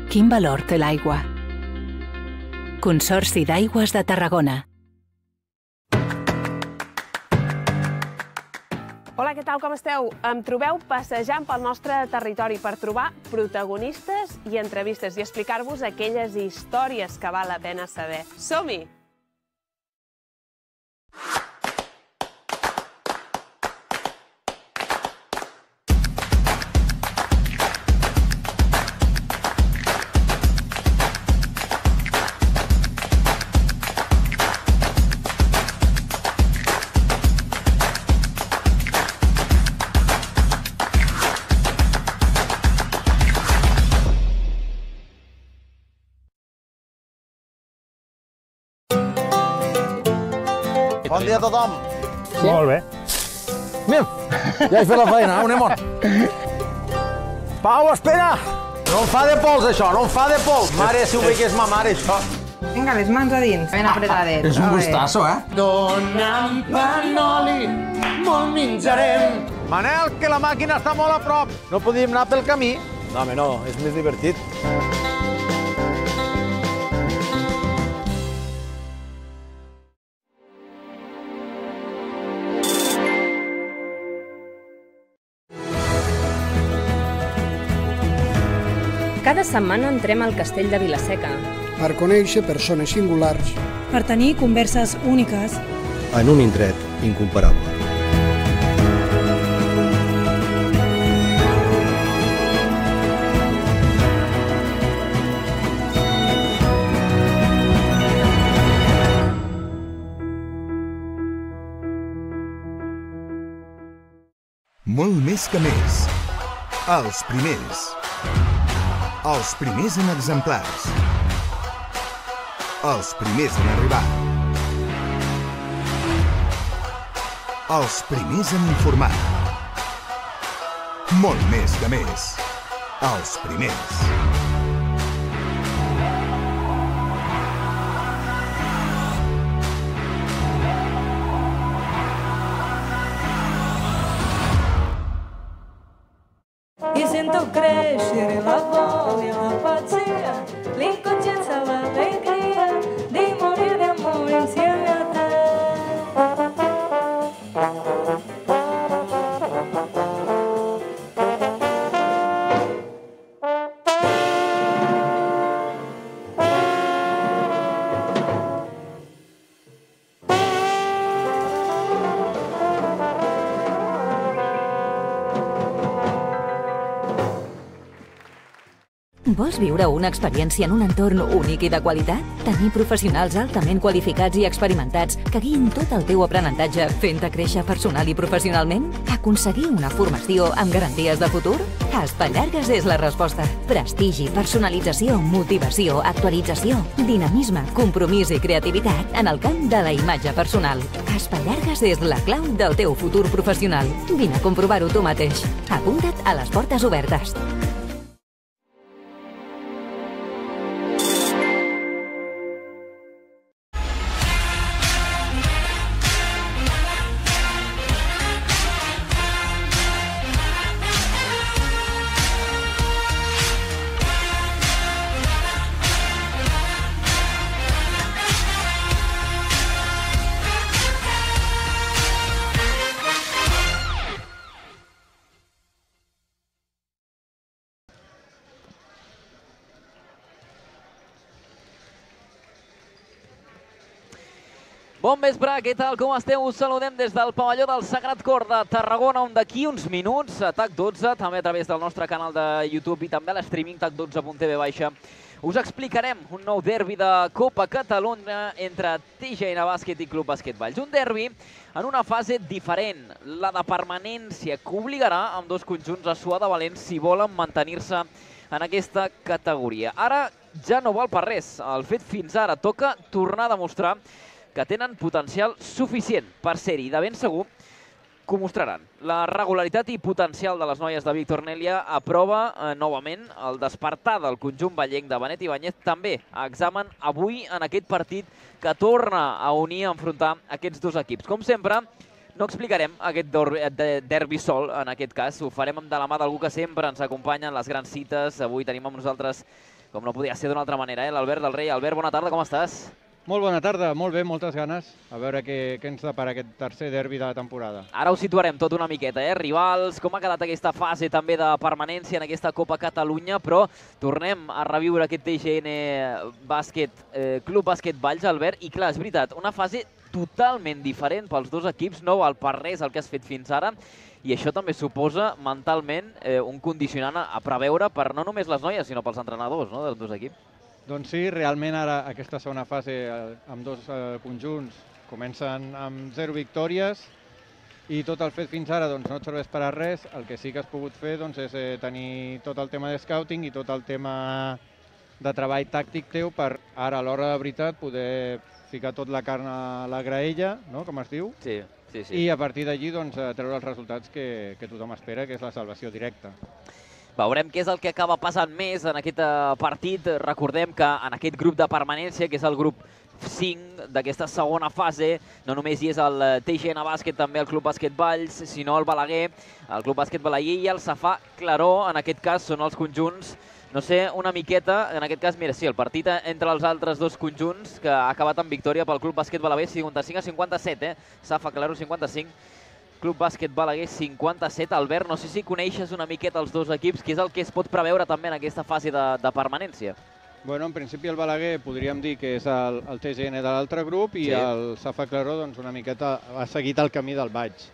Quin valor té l'aigua? Consorci d'Aigües de Tarragona. Hola, què tal, com esteu? Em trobeu passejant pel nostre territori per trobar protagonistes i entrevistes i explicar-vos aquelles històries que val la pena saber. Som-hi! Bon dia a tothom. Molt bé. Mira, ja he fet la feina, on anem? Pau, espera! No em fa de pols, això, no em fa de pols. Mare, si ho veig és ma mare, això. Vinga, les mans a dins, ben apretades. És un gustasso, eh? Dona'm panoli, molt menjarem. Manel, que la màquina està molt a prop. No podíem anar pel camí? No, home, no, és més divertit. Cada setmana entrem al castell de Vila-seca. Per conèixer persones singulars. Per tenir converses úniques. En un indret incomparable. Molt més que més. Els primers. Els primers en exemplars. Els primers en arribar. Els primers en informar. Molt més que més. Els primers. I sento créixer la por i l'apatia, l'inconsciència, l'alegria de morir d'amor insieme a te. Vols viure una experiència en un entorn únic i de qualitat? Tenir professionals altament qualificats i experimentats que guiïn tot el teu aprenentatge fent-te créixer personal i professionalment? Aconseguir una formació amb garanties de futur? A Espatllargues és la resposta. Prestigi, personalització, motivació, actualització, dinamisme, compromís i creativitat en el camp de la imatge personal. Espatllargues és la clau del teu futur professional. Vine a comprovar-ho tu mateix. Apunta't a les portes obertes. Bon vespre, què tal, com esteu? Us saludem des del pavelló del Sagrat Cor de Tarragona, on d'aquí uns minuts, a TAC12, també a través del nostre canal de YouTube i també a l'streaming tac12.tv, us explicarem un nou derbi de Copa Catalunya entre TGN Bàsquet i Club Bàsquet Valls. Un derbi en una fase diferent, la de permanència, que obligarà amb dos conjunts a suar de valents si volen mantenir-se en aquesta categoria. Ara ja no val per res, el fet fins ara toca tornar a demostrar que tenen potencial suficient per ser-hi, de ben segur que ho mostraran. La regularitat i potencial de les noies de Víctor Nèlia aprova novament el despertar del conjunt vallenc de Benet Ibáñez, també a examen avui en aquest partit que torna a unir, a enfrontar aquests dos equips. Com sempre, no explicarem aquest derbi sol, en aquest cas. Ho farem de la mà d'algú que sempre ens acompanya en les grans cites. Avui tenim amb nosaltres com no podia ser d'una altra manera, l'Albert del Rei. Albert, bona tarda, com estàs? Molt bona tarda, molt bé, moltes ganes. A veure què ens depara aquest tercer derbi de la temporada. Ara ho situarem tot una miqueta, rivals, com ha quedat aquesta fase també de permanència en aquesta Copa Catalunya, però tornem a reviure aquest TGN Club Bàsquet Valls, Albert, i clar, és veritat, una fase totalment diferent pels dos equips, no val per res el que has fet fins ara, i això també suposa mentalment un condicionant a preveure per no només les noies, sinó pels entrenadors dels dos equips. Doncs sí, realment ara aquesta segona fase amb dos conjunts comencen amb 0 victòries i tot el fet fins ara no et serveix per a res. El que sí que has pogut fer és tenir tot el tema de scouting i tot el tema de treball tàctic teu per ara a l'hora de veritat poder ficar tot la carn a la graella, com es diu, i a partir d'allí treure els resultats que tothom espera, que és la salvació directa. Veurem què és el que acaba passant més en aquest partit. Recordem que en aquest grup de permanència, que és el grup 5 d'aquesta segona fase, no només hi és el TGN Bàsquet, també el Club Bàsquet Valls, sinó el Balaguer, el Club Bàsquet Balaguer i el Safà Claró. En aquest cas són els conjunts, no sé, una miqueta, en aquest cas, mira, sí, el partit entre els altres dos conjunts que ha acabat amb victòria pel Club Bàsquet Balaguer 55-57, Safà Claró 55. Club Bàsquet Balaguer 57. Albert, no sé si coneixes una miqueta els dos equips, què és el que es pot preveure també en aquesta fase de permanència? Bueno, en principi el Balaguer podríem dir que és el TGN de l'altre grup i el Safà Claró una miqueta ha seguit el camí del Valls.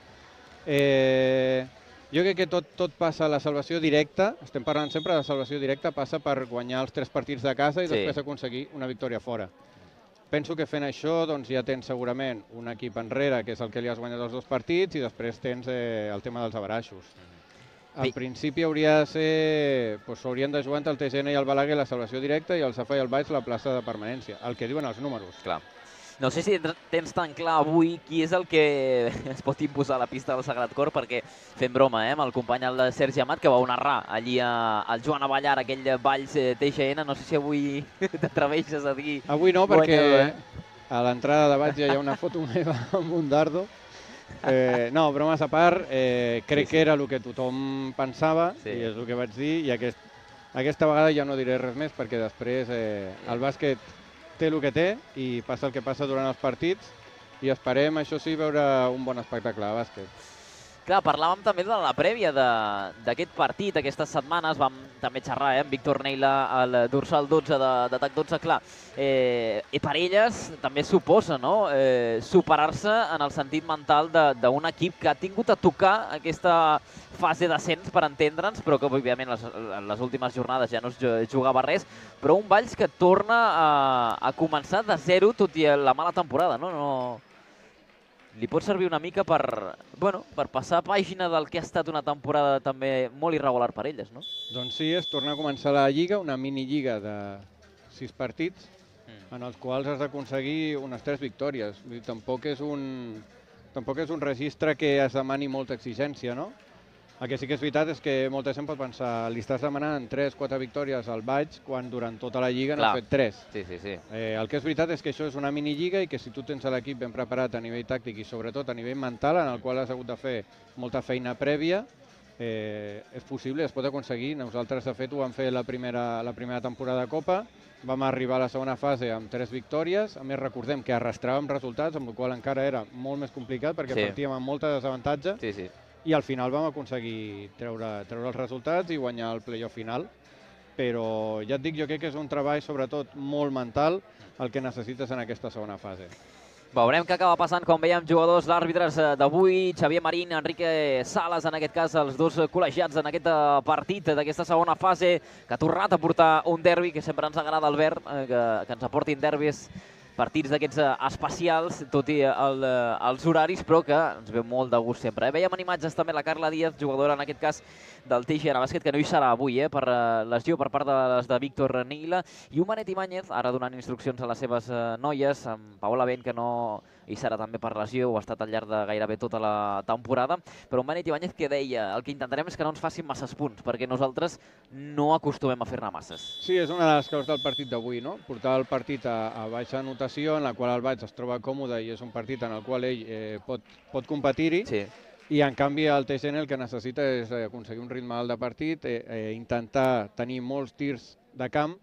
Jo crec que tot passa a la salvació directa, estem parlant sempre de salvació directa, passa per guanyar els 3 partits de casa i després aconseguir una victòria fora. Penso que fent això ja tens segurament un equip enrere, que és el que li has guanyat els 2 partits, i després tens el tema dels averaixos. En principi hauria de ser... S'haurien de jugar entre el TGN i el Balaguer la salvació directa i el Safà i el Valls la plaça de permanència, el que diuen els números. Clar. No sé si tens tan clar avui qui és el que es pot imposar a la pista del Sagrat Cor, perquè fem broma amb el company el Sergi Amat, que va narrar allí al Joan Avellar, aquell Valls TGN. No sé si avui t'atreveixes a dir... Avui no, perquè a l'entrada de baix ja hi ha una foto meva amb un dardo. No, bromes a part, crec que era el que tothom pensava i és el que vaig dir, i aquesta vegada ja no diré res més, perquè després el bàsquet té el que té i passa el que passa durant els partits i esperem, això sí, veure un bon espectacle de bàsquet. Clar, parlàvem també de la prèvia d'aquest partit, aquestes setmanes, vam també xerrar amb Víctor Neila, el dorsal 12 de TAC 12, clar. Per elles també suposa superar-se en el sentit mental d'un equip que ha tingut a tocar aquesta fase d'ascens, per entendre'ns, però que òbviament en les últimes jornades ja no es jugava res, però un Valls que torna a començar de zero, tot i la mala temporada, no? Li pot servir una mica per passar pàgina del que ha estat una temporada també molt irregular per elles, no? Doncs sí, és tornar a començar la Lliga, una minilliga de 6 partits, en els quals has d'aconseguir unes 3 victòries. Tampoc és un registre que es demani molta exigència, no? El que sí que és veritat és que molta gent pot pensar li estàs demanant 3-4 victòries al Valls quan durant tota la Lliga n'ha fet 3. Sí. El que és veritat és que això és una minilliga i que si tu tens l'equip ben preparat a nivell tàctic i sobretot a nivell mental, en el qual has hagut de fer molta feina prèvia, és possible, es pot aconseguir. Nosaltres, de fet, ho vam fer la primera temporada de Copa, vam arribar a la segona fase amb 3 victòries, a més recordem que arrastràvem resultats, amb el qual encara era molt més complicat perquè partíem amb molta desavantatge. I al final vam aconseguir treure els resultats i guanyar el playoff final. Però ja et dic, jo crec que és un treball sobretot molt mental el que necessites en aquesta segona fase. Veurem què acaba passant quan veiem jugadors d'àrbitres d'avui, Xavier Marín, Enrique Salas, en aquest cas els dos col·legiats en aquest partit d'aquesta segona fase, que ha tornat a portar un derbi, que sempre ens agrada, Albert, que ens aportin derbis, partits d'aquests especials, tot i els horaris, però que ens ve molt de gust sempre. Veiem en imatges també la Carla Díaz, jugadora en aquest cas del TGN Bàsquet, que no hi serà avui per lesió per part de les de Víctor Neila, i un Manet Ibáñez, ara donant instruccions a les seves noies, amb Paola Ben, que no hi serà també per lesió, ho ha estat al llarg de gairebé tota la temporada, però un Manet Ibáñez que deia el que intentarem és que no ens facin masses punts, perquè nosaltres no acostumem a fer-ne masses. Sí, és una de les coses del partit d'avui, no? Portar el partit a baixa anotació, en la qual el Valls es troba còmode i és un partit en el qual ell pot competir-hi, i en canvi el TGN el que necessita és aconseguir un ritme alt de partit, intentar tenir molts tirs de camp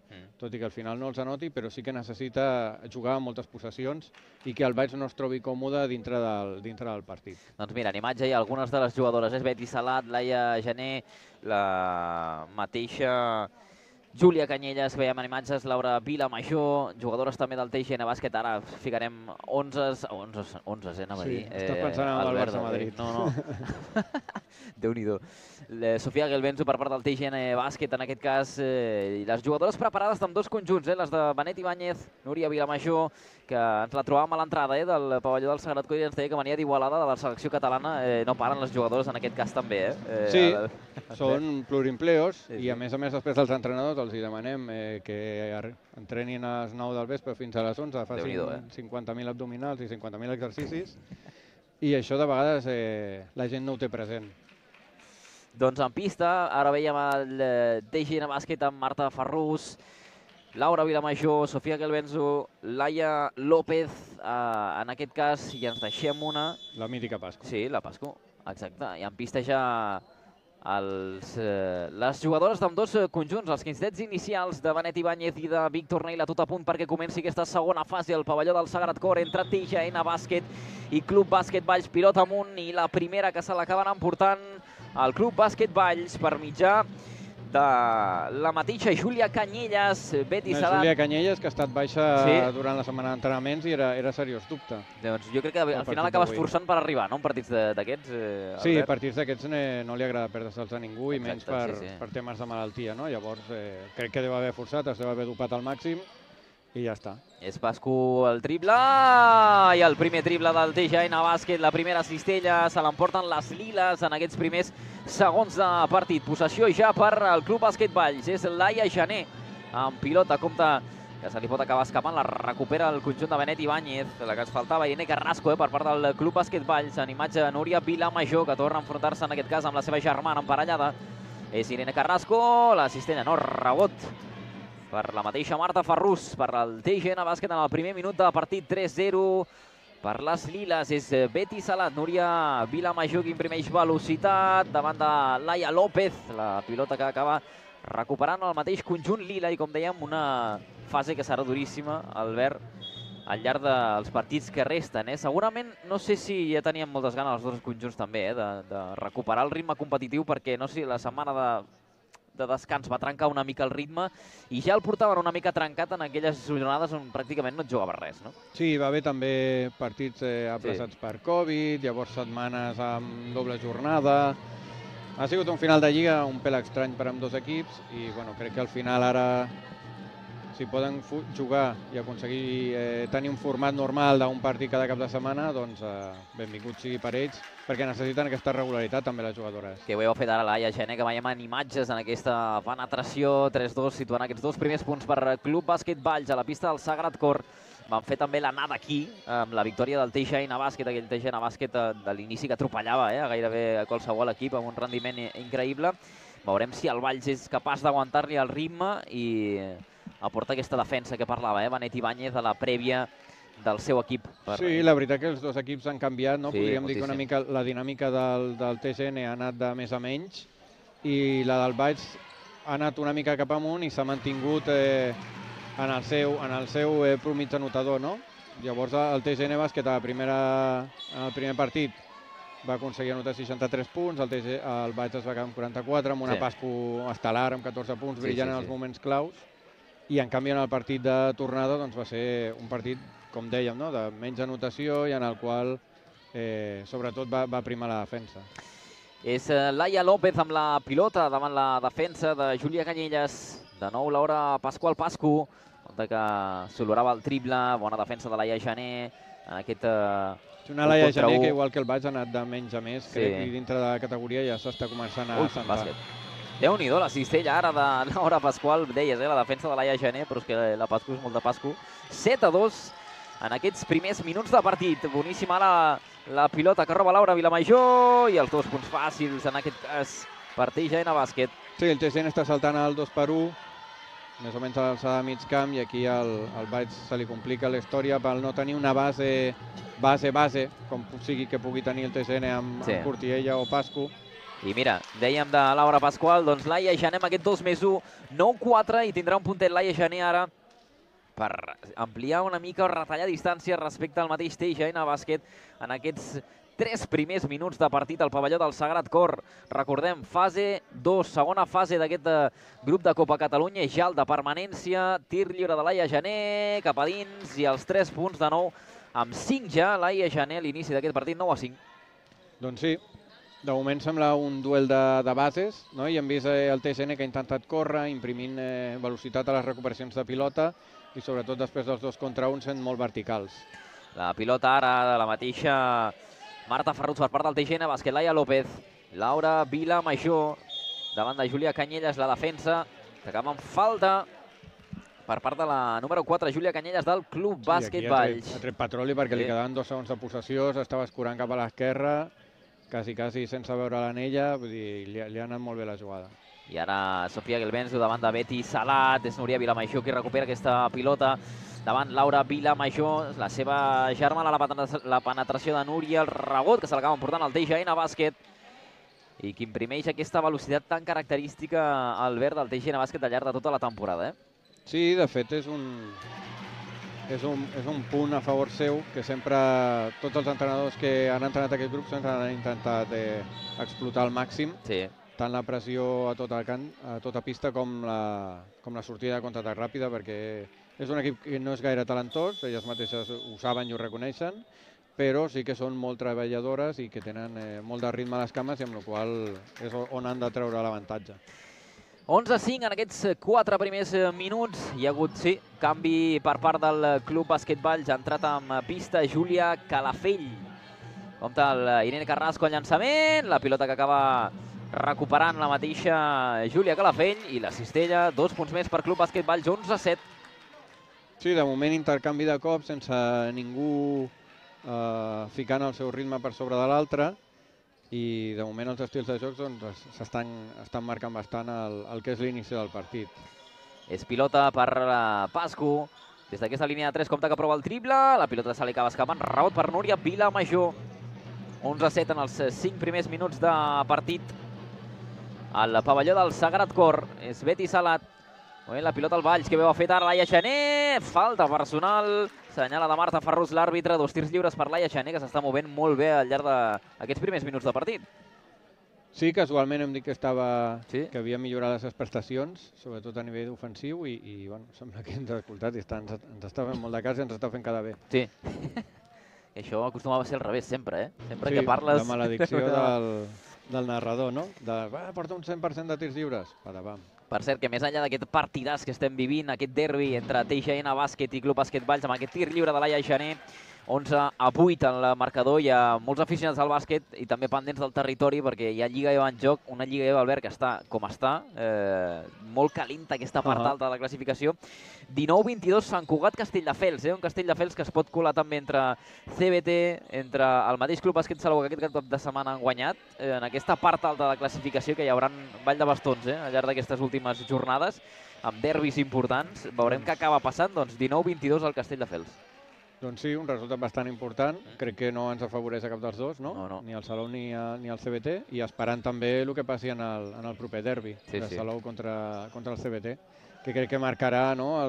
tot i que al final no els anoti, però sí que necessita jugar amb moltes possessions i que el Valls no es trobi còmode dintre del partit. Doncs mira, en imatge hi ha algunes de les jugadores, Betty Salat, Laia Gené, la mateixa Júlia Canyelles, que veiem en imatges, Laura Vilamajor, jugadores també del TGN Bàsquet, ara ficarem 11, anava a dir. Sí, estàs pensant en el Barça Madrid. No. Déu-n'hi-do. Sofia Gelbenzo per part del TGN Bàsquet, en aquest cas, les jugadores preparades amb dos conjunts, les de Benet Ibáñez, Núria Vilamajor, que ens la trobàvem a l'entrada del pavelló del Sagrat Cor i ens deia que venia d'Igualada, de la selecció catalana. No paren les jugadores en aquest cas també. Sí, són pluriempleos i a més després els entrenadors els demanem que entrenin a les 9 del vespre fins a les 11, facin 50.000 abdominals i 50.000 exercicis i això de vegades la gent no ho té present. Doncs en pista, ara veiem el TGN Bàsquet amb Marta Ferrús, Laura Vilamajor, Sofia Gelbenzo, Laia López, en aquest cas, i ens deixem una... La mítica Pascu. Sí, la Pascu, exacte. I en pista ja les jugadores d'ambdós conjunts, els quinzets inicials de Benet Ibáñez i de Víctor Neila, tot a punt perquè comenci aquesta segona fase al pavelló del Sagrat Cor entre TGN Bàsquet i Club Bàsquet Valls Pilota amunt, i la primera que se l'acaben emportant el Club Bàsquet Valls per mitjà de la mateixa Júlia Canyelles, Betty Salat. Júlia Canyelles, que ha estat baixa durant la setmana d'entrenaments i era seriós dubte. Doncs jo crec que al final acabes forçant per arribar, no?, en partits d'aquests, Albert. Sí, partits d'aquests no li agrada perdre-se'ls a ningú i menys per temes de malaltia, no? Llavors crec que deu haver forçat, es deu haver dopat al màxim i ja està. És Pascu el triple, i el primer triple del TGN Bàsquet, la primera cistella, se l'emporten les liles en aquests primers segons de partit. Possessió ja per al Club Bàsquet Valls, és Laia Gené amb pilota, compte que se li pot acabar escapant, la recupera el conjunt de Benet Ibáñez, la que ens faltava, Irene Carrasco, per part del Club Bàsquet Valls, en imatge Núria Vilamajor, que torna a enfrontar-se en aquest cas amb la seva germana emparellada. És Irene Carrasco, la cistella no, rebot per la mateixa Marta Ferrús, per al TGN Bàsquet en el primer minut de partit. 3-0 per les liles, és Betty Salat, Núria Vilamajor que imprimeix velocitat davant de Laia López, la pilota que acaba recuperant el mateix conjunt lila, i com dèiem, una fase que serà duríssima, Albert, al llarg dels partits que resten. Segurament, no sé si ja teníem moltes ganes els dos conjunts també, de recuperar el ritme competitiu, perquè no sé, la setmana de descans va trencar una mica el ritme i ja el portaven una mica trencat en aquelles jornades on pràcticament no et jugava res, no? Sí, va haver també partits aplaçats per Covid, llavors setmanes amb doble jornada. Ha sigut un final de Lliga un pèl estrany per ambdós equips i bueno, crec que al final ara, si poden jugar i aconseguir tenir un format normal d'un partit cada cap de setmana, doncs benvingut sigui per ells, perquè necessiten aquesta regularitat també les jugadores. Que ho heu fet ara, Laia Gené, que veiem en imatges en aquesta penetració 3-2, situant aquests dos primers punts per Club Bàsquet Valls a la pista del Sagrat Cor. Van fer també l'anada aquí, amb la victòria del TGN Bàsquet, aquell TGN Bàsquet de l'inici que atropellava a gairebé a qualsevol equip, amb un rendiment increïble. Veurem si el Valls és capaç d'aguantar-li el ritme i aporta aquesta defensa que parlava, Benet Ibáñez, a la prèvia del seu equip. Sí, la veritat que els dos equips han canviat, no? Podríem dir que una mica la dinàmica del TGN ha anat de més a menys i la del Valls ha anat una mica cap amunt i s'ha mantingut en el seu promig anotador, no? Llavors el TGN Bàsquet en el primer partit va aconseguir anotar 63 punts, el Valls es va quedar amb 44, amb una Pascu estel·lar amb 14 punts, brillant en els moments claus. I en canvi en el partit de tornada doncs, va ser un partit, com dèiem, no? De menys anotació i en el qual sobretot va primar la defensa. És Laia López amb la pilota davant la defensa de Júlia Canyelles. De nou Laura Pascual Pascu, que s'olorava el triple, bona defensa de Laia Gené en aquest una Laia Gené que igual que el Valls ha anat de menys a més, crec que dintre de la categoria ja s'està començant a sentar. Déu-n'hi-do, la cistella ara de Laura Pascual, deies, la defensa de Laia Gené, però és que la Pascu és molt de Pascu. 7-2 en aquests primers minuts de partit. Boníssima ara la pilota que roba Laura Vilamajor i els 2 punts fàcils en aquest cas per TGN Bàsquet. Sí, el TGN està saltant al 2-1, més o menys a l'alçada de mig camp, i aquí al Valls se li complica la història per no tenir una base, com sigui que pugui tenir el TGN amb Cortiella o Pascu. I mira, dèiem de Laura Pasqual, doncs Laia Gené amb aquest 2+1, 9-4, i tindrà un puntet Laia Gené ara per ampliar una mica o retallar distància respecte al mateix TGN Bàsquet en aquests 3 primers minuts de partit al pavelló del Sagrat Cor. Recordem, fase 2, segona fase d'aquest grup de Copa Catalunya, gel de permanència, tir lliure de Laia Gené, cap a dins, i els 3 punts de nou, amb 5 ja, Laia Gené a l'inici d'aquest partit, 9-5. Doncs sí, de moment sembla un duel de bases, no? I hem vist el TGN que ha intentat córrer, imprimint velocitat a les recuperacions de pilota, i sobretot després dels 2 contra 1 sent molt verticals. La pilota ara de la mateixa Marta Ferruts per part del TGN Bàsquet, Laia López, Laura Vilamajor, davant de Júlia Canyelles, la defensa, que acaba amb falta per part de la número 4, Júlia Canyelles, del Club Bàsquet Valls. Ha tret petroli perquè li quedaven 2 segons de possessió, s'estava escurant cap a l'esquerra, quasi sense veure l'anella, vull dir, li ha anat molt bé la jugada. I ara Sofia Gelbenzo davant de Betty Salat, és Núria Vilamajor qui recupera aquesta pilota, davant Laura Vilamajor, la seva germana, la penetració de Núria, el rebot que se l'acaba emportant el TGN Bàsquet, i que imprimeix aquesta velocitat tan característica al verd del TGN Bàsquet al llarg de tota la temporada. Sí, de fet és un punt a favor seu, que sempre tots els entrenadors que han entrenat aquest grup sempre han intentat explotar al màxim, tant la pressió a tota pista com la sortida de contraatac ràpida, perquè és un equip que no és gaire talentós, elles mateixes ho saben i ho reconeixen, però sí que són molt treballadores i que tenen molt de ritme a les cames, i amb la qual és on han de treure l'avantatge. 11-5 en aquests 4 primers minuts. Hi ha hagut, sí, canvi per part del Club Bàsquet Valls. Ha entrat en pista Júlia Calafell. Compte el Irene Carrasco al llançament. La pilota que acaba recuperant la mateixa Júlia Calafell. I la cistella, 2 punts més per Club Bàsquet Valls, 11-7. Sí, de moment intercanvi de cops sense ningú ficant el seu ritme per sobre de l'altre. I de moment els estils de jocs estan marcant bastant el que és l'inici del partit. És pilota per Pascu. Des d'aquesta línia de 3 compta que prova el triple. La pilota se li acaba escapant. Rebot per Núria Vilamajor. 11-7 en els 5 primers minuts de partit. Al pavelló del Sagrat Cor és Betty Salat. La pilota al Valls, que bé ho ha fet ara Laia Gené. Falta personal. Senyala de Marta Ferrus, l'àrbitre. 2 tirs lliures per Laia Gené, que s'està movent molt bé al llarg d'aquests primers minuts de partit. Sí, casualment hem dit que que havia millorat les seves prestacions, sobretot a nivell ofensiu, i bueno, sembla que ens ha escoltat i ens està fent molt de cas i ens està fent quedar bé. Sí. I això acostumava a ser al revés, sempre, Sempre que parles... Sí, la maledicció del narrador, no? Porta un 100% de tirs lliures. Per cert, que més enllà d'aquest partidàs que estem vivint, aquest derbi entre TGN Bàsquet i Club Bàsquet Valls, amb aquest tir lliure de Laia Gené, 11-8 en el marcador, hi ha molts aficionats al bàsquet i també pendents del territori, perquè hi ha Lliga EVA en joc, una Lliga EVA, Albert, que està com està, molt calenta aquesta part alta de la classificació. 19-22 Sant Cugat Castelldefels, un Castelldefels que es pot colar també entre CBT, entre el mateix Club Bàsquet Salou, que aquest cap de setmana han guanyat, en aquesta part alta de la classificació, que hi haurà ball de bastons al llarg d'aquestes últimes jornades, amb derbis importants. Veurem què acaba passant, doncs 19-22 al Castelldefels. Doncs sí, un resultat bastant important. Crec que no ens afavoreix a cap dels dos, no? Ni el Salou ni el CBT, i esperant també el que passi en el proper derbi de Salou contra el CBT, que crec que marcarà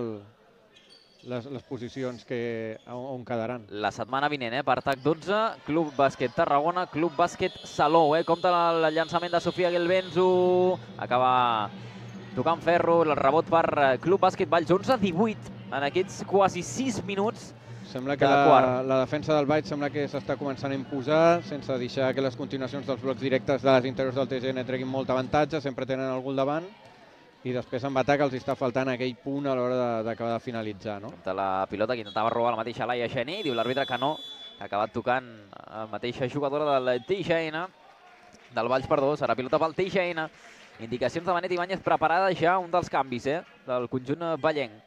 les posicions on quedaran. La setmana vinent, per TAC 12, Club Bàsquet Tarragona, Club Bàsquet Salou. Compte el llançament de Sofia Gelbenzo, acaba tocant ferro, el rebot per Club Bàsquet Valls, 11-18 en aquests quasi 6 minuts. Sembla que la defensa del Valls sembla que s'està començant a imposar, sense deixar que les continuacions dels blocs directes de les interiors del TGN treguin molt avantatge, sempre tenen algú al davant, i després en atac els està faltant aquell punt a l'hora d'acabar de finalitzar. La pilota que intentava robar la mateixa Laia Gené, diu l'àrbitre que no, que ha acabat tocant la mateixa jugadora del TGN, del Valls, perdó, serà pilota pel TGN. Indicacions de Benet Ibáñez, preparada ja un dels canvis del conjunt vallenc.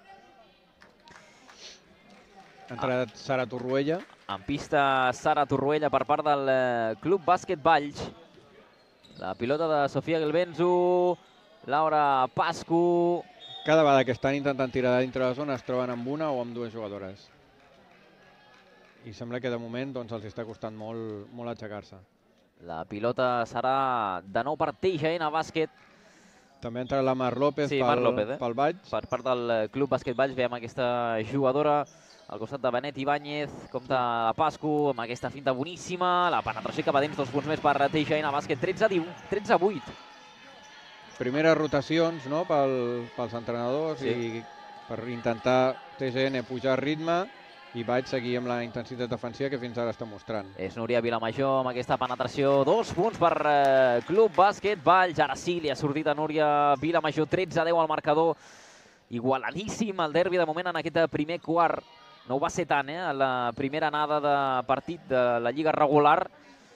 Ha entrat Sara Torruella. En pista Sara Torruella per part del Club Bàsquet Valls. La pilota de Sofia Gelbenzo, Laura Pascu. Cada vegada que estan intentant tirar de dintre de la zona es troben amb una o amb 2 jugadores. I sembla que de moment els està costant molt aixecar-se. La pilota serà de nou per TGN Bàsquet. També entra la Mar López pel Valls. Per part del Club Bàsquet Valls veiem aquesta jugadora al costat de Benet Ibáñez, compta a Pascu amb aquesta finta boníssima. La penetració cap a dins, 2 punts més per TGN Bàsquet, 13-8. Primeres rotacions pels entrenadors i per intentar TGN pujar ritme i vaig seguir amb la intensitat defensiva que fins ara està mostrant. És Núria Vilamajor amb aquesta penetració. 2 punts per Club Bàsquet Valls. Ara sí, li ha sortit a Núria Vilamajor. 13-10 al marcador. Igualadíssim el derbi de moment en aquest primer quart. No ho va ser tant, a la primera anada de partit de la Lliga regular.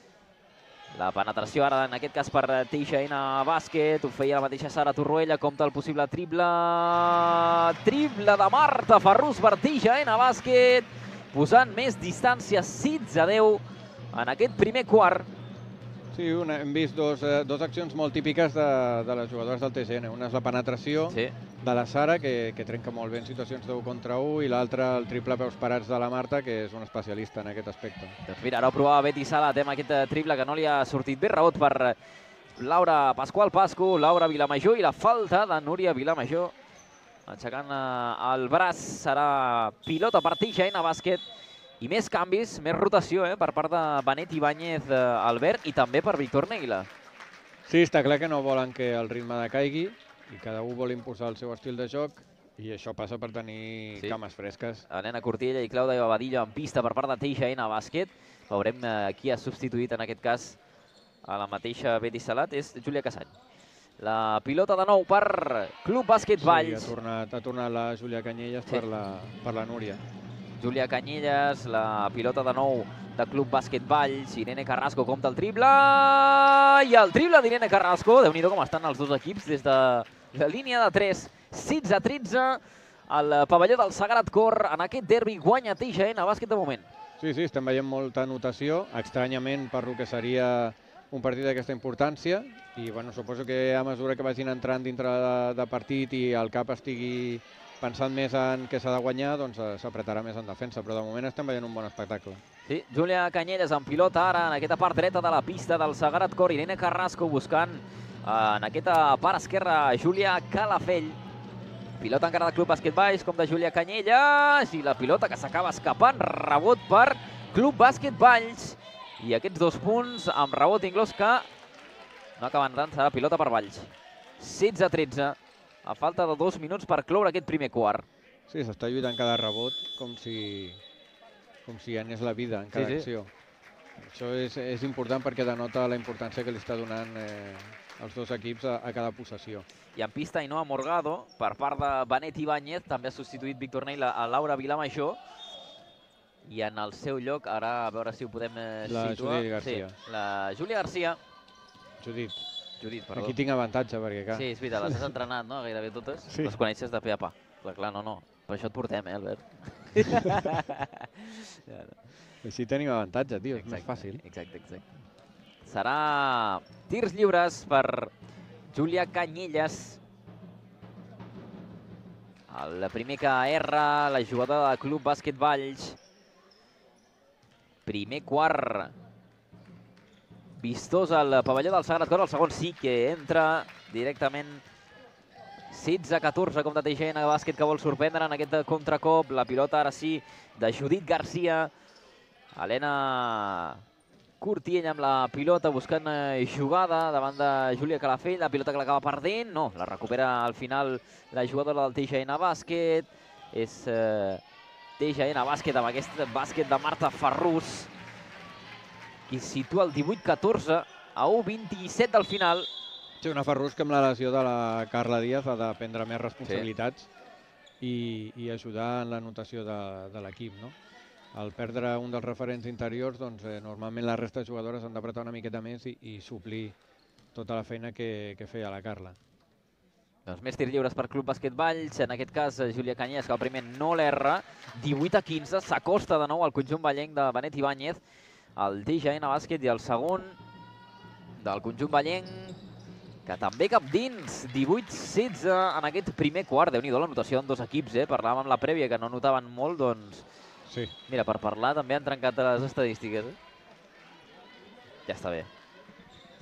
La penetració ara, en aquest cas, per TGN Bàsquet. Ho feia la mateixa Sara Torroella. Compta el possible triple. Triple de Marta Ferrús per TGN Bàsquet. Posant més distància, 16-10 en aquest primer quart. Sí, hem vist dos accions molt típiques de les jugadores del TGN. Una és la penetració de la Sara, que trenca molt bé en situacions d'1 contra 1, i l'altra el triple peus parats de la Marta, que és una especialista en aquest aspecte. Doncs mira, ara ho provava Betty Salat amb aquest triple que no li ha sortit bé. Rebot per Laura Pascual Pascu, Laura Vilamajor, i la falta de Núria Vilamajor. Aixecant el braç, serà pilota per TGN Bàsquet. I més canvis, més rotació per part de Benet Ibáñez, Albert, i també per Víctor Neila. Sí, està clar que no volen que el ritme decaigui i cada un vol imposar el seu estil de joc, i això passa per tenir cames fresques. Helena Cortiella i Clàudia Badillo en pista per part de TGN Bàsquet. Veurem qui ha substituït en aquest cas a la mateixa Betty Salat, és Júlia Casany. La pilota de nou per Club Bàsquet Valls. Sí, ha tornat la Júlia Canyelles per la Núria. Júlia Canyelles, la pilota de nou de Club Bàsquet Valls. Irene Carrasco compta el triple. I el triple d'Irene Carrasco. Déu-n'hi-do com estan els dos equips des de la línia de 3. 16-13 al pavelló del Sagrat Cor. En aquest derbi guanya TGN Bàsquet de moment. Sí, estem veient molta anotació, estranyament per lo que seria un partit d'aquesta importància. I suposo que a mesura que vagin entrant dintre de partit i el cap estigui pensant més en què s'ha de guanyar, doncs s'apretarà més en defensa, però de moment estem veient un bon espectacle. Sí, Júlia Canyelles en pilota ara en aquesta part dreta de la pista del Sagrat Cor. Irene Carrasco buscant en aquesta part esquerra Júlia Calafell. Pilota encara del Club Bàsquet Valls, com de Júlia Canyelles, i la pilota que s'acaba escapant. Rebot per Club Bàsquet Valls. I aquests 2 punts amb rebot inclòs que no acaben entrant, serà pilota per Valls. 16-13. A falta de 2 minuts per cloure aquest primer quart. Sí, s'està lluitant cada rebot com si anés la vida en cada acció. Això és important perquè denota la importància que li està donant els dos equips a cada possessió. I en pista Ainhoa Morgado, per part de Benet Ibáñez, també ha substituït Víctor Neila a Laura Vilamajor. I en el seu lloc, ara a veure si ho podem situar. La Judit Garcia. La Júlia Garcia. Judit, perdó. Aquí tinc avantatge, perquè clar. Sí, és veritat, les has entrenat, no? Gairebé totes. Sí. Les coneixes de pe a pa. Clar, no. Per això et portem, Albert? Així tenim avantatge, tio, és més fàcil. Exacte. Serà tirs lliures per Júlia Canyelles. El primer que erra, la jugadora del Club Bàsquet Valls. Primer quart vistós al pavelló del Sagrat Cor. El segon sí que entra directament. 16-14 com de TGN Bàsquet, que vol sorprendre en aquest contracop. La pilota ara sí de Judit Garcia. Helena Cortiella amb la pilota buscant jugada davant de Júlia Calafell. La pilota que l'acaba perdent. No, la recupera al final la jugadora del TGN Bàsquet. És TGN Bàsquet amb aquest bàsquet de Marta Ferrús, qui situa el 18-14 a 1-27 del final. Sí, una Ferrús que amb la lesió de la Carla Díaz ha de prendre més responsabilitats i ajudar en l'anotació de l'equip, no? Al perdre un dels referents interiors, doncs normalment la resta de jugadores han d'apretar una miqueta més i suplir tota la feina que feia la Carla. Doncs més tirs lliures per Club Bàsquet Valls, en aquest cas Júlia Canyelles, que el primer no l'erra. 18-15, s'acosta de nou al conjunt vallenc de Benet Ibáñez, el TGN Bàsquet, i el segon del conjunt vallenc, que també cap dins. 18-16 en aquest primer quart. Déu-n'hi-do l'anotació en dos equips, Parlàvem amb la prèvia que no notaven molt, doncs... Sí. Mira, per parlar també han trencat les estadístiques, Ja està bé.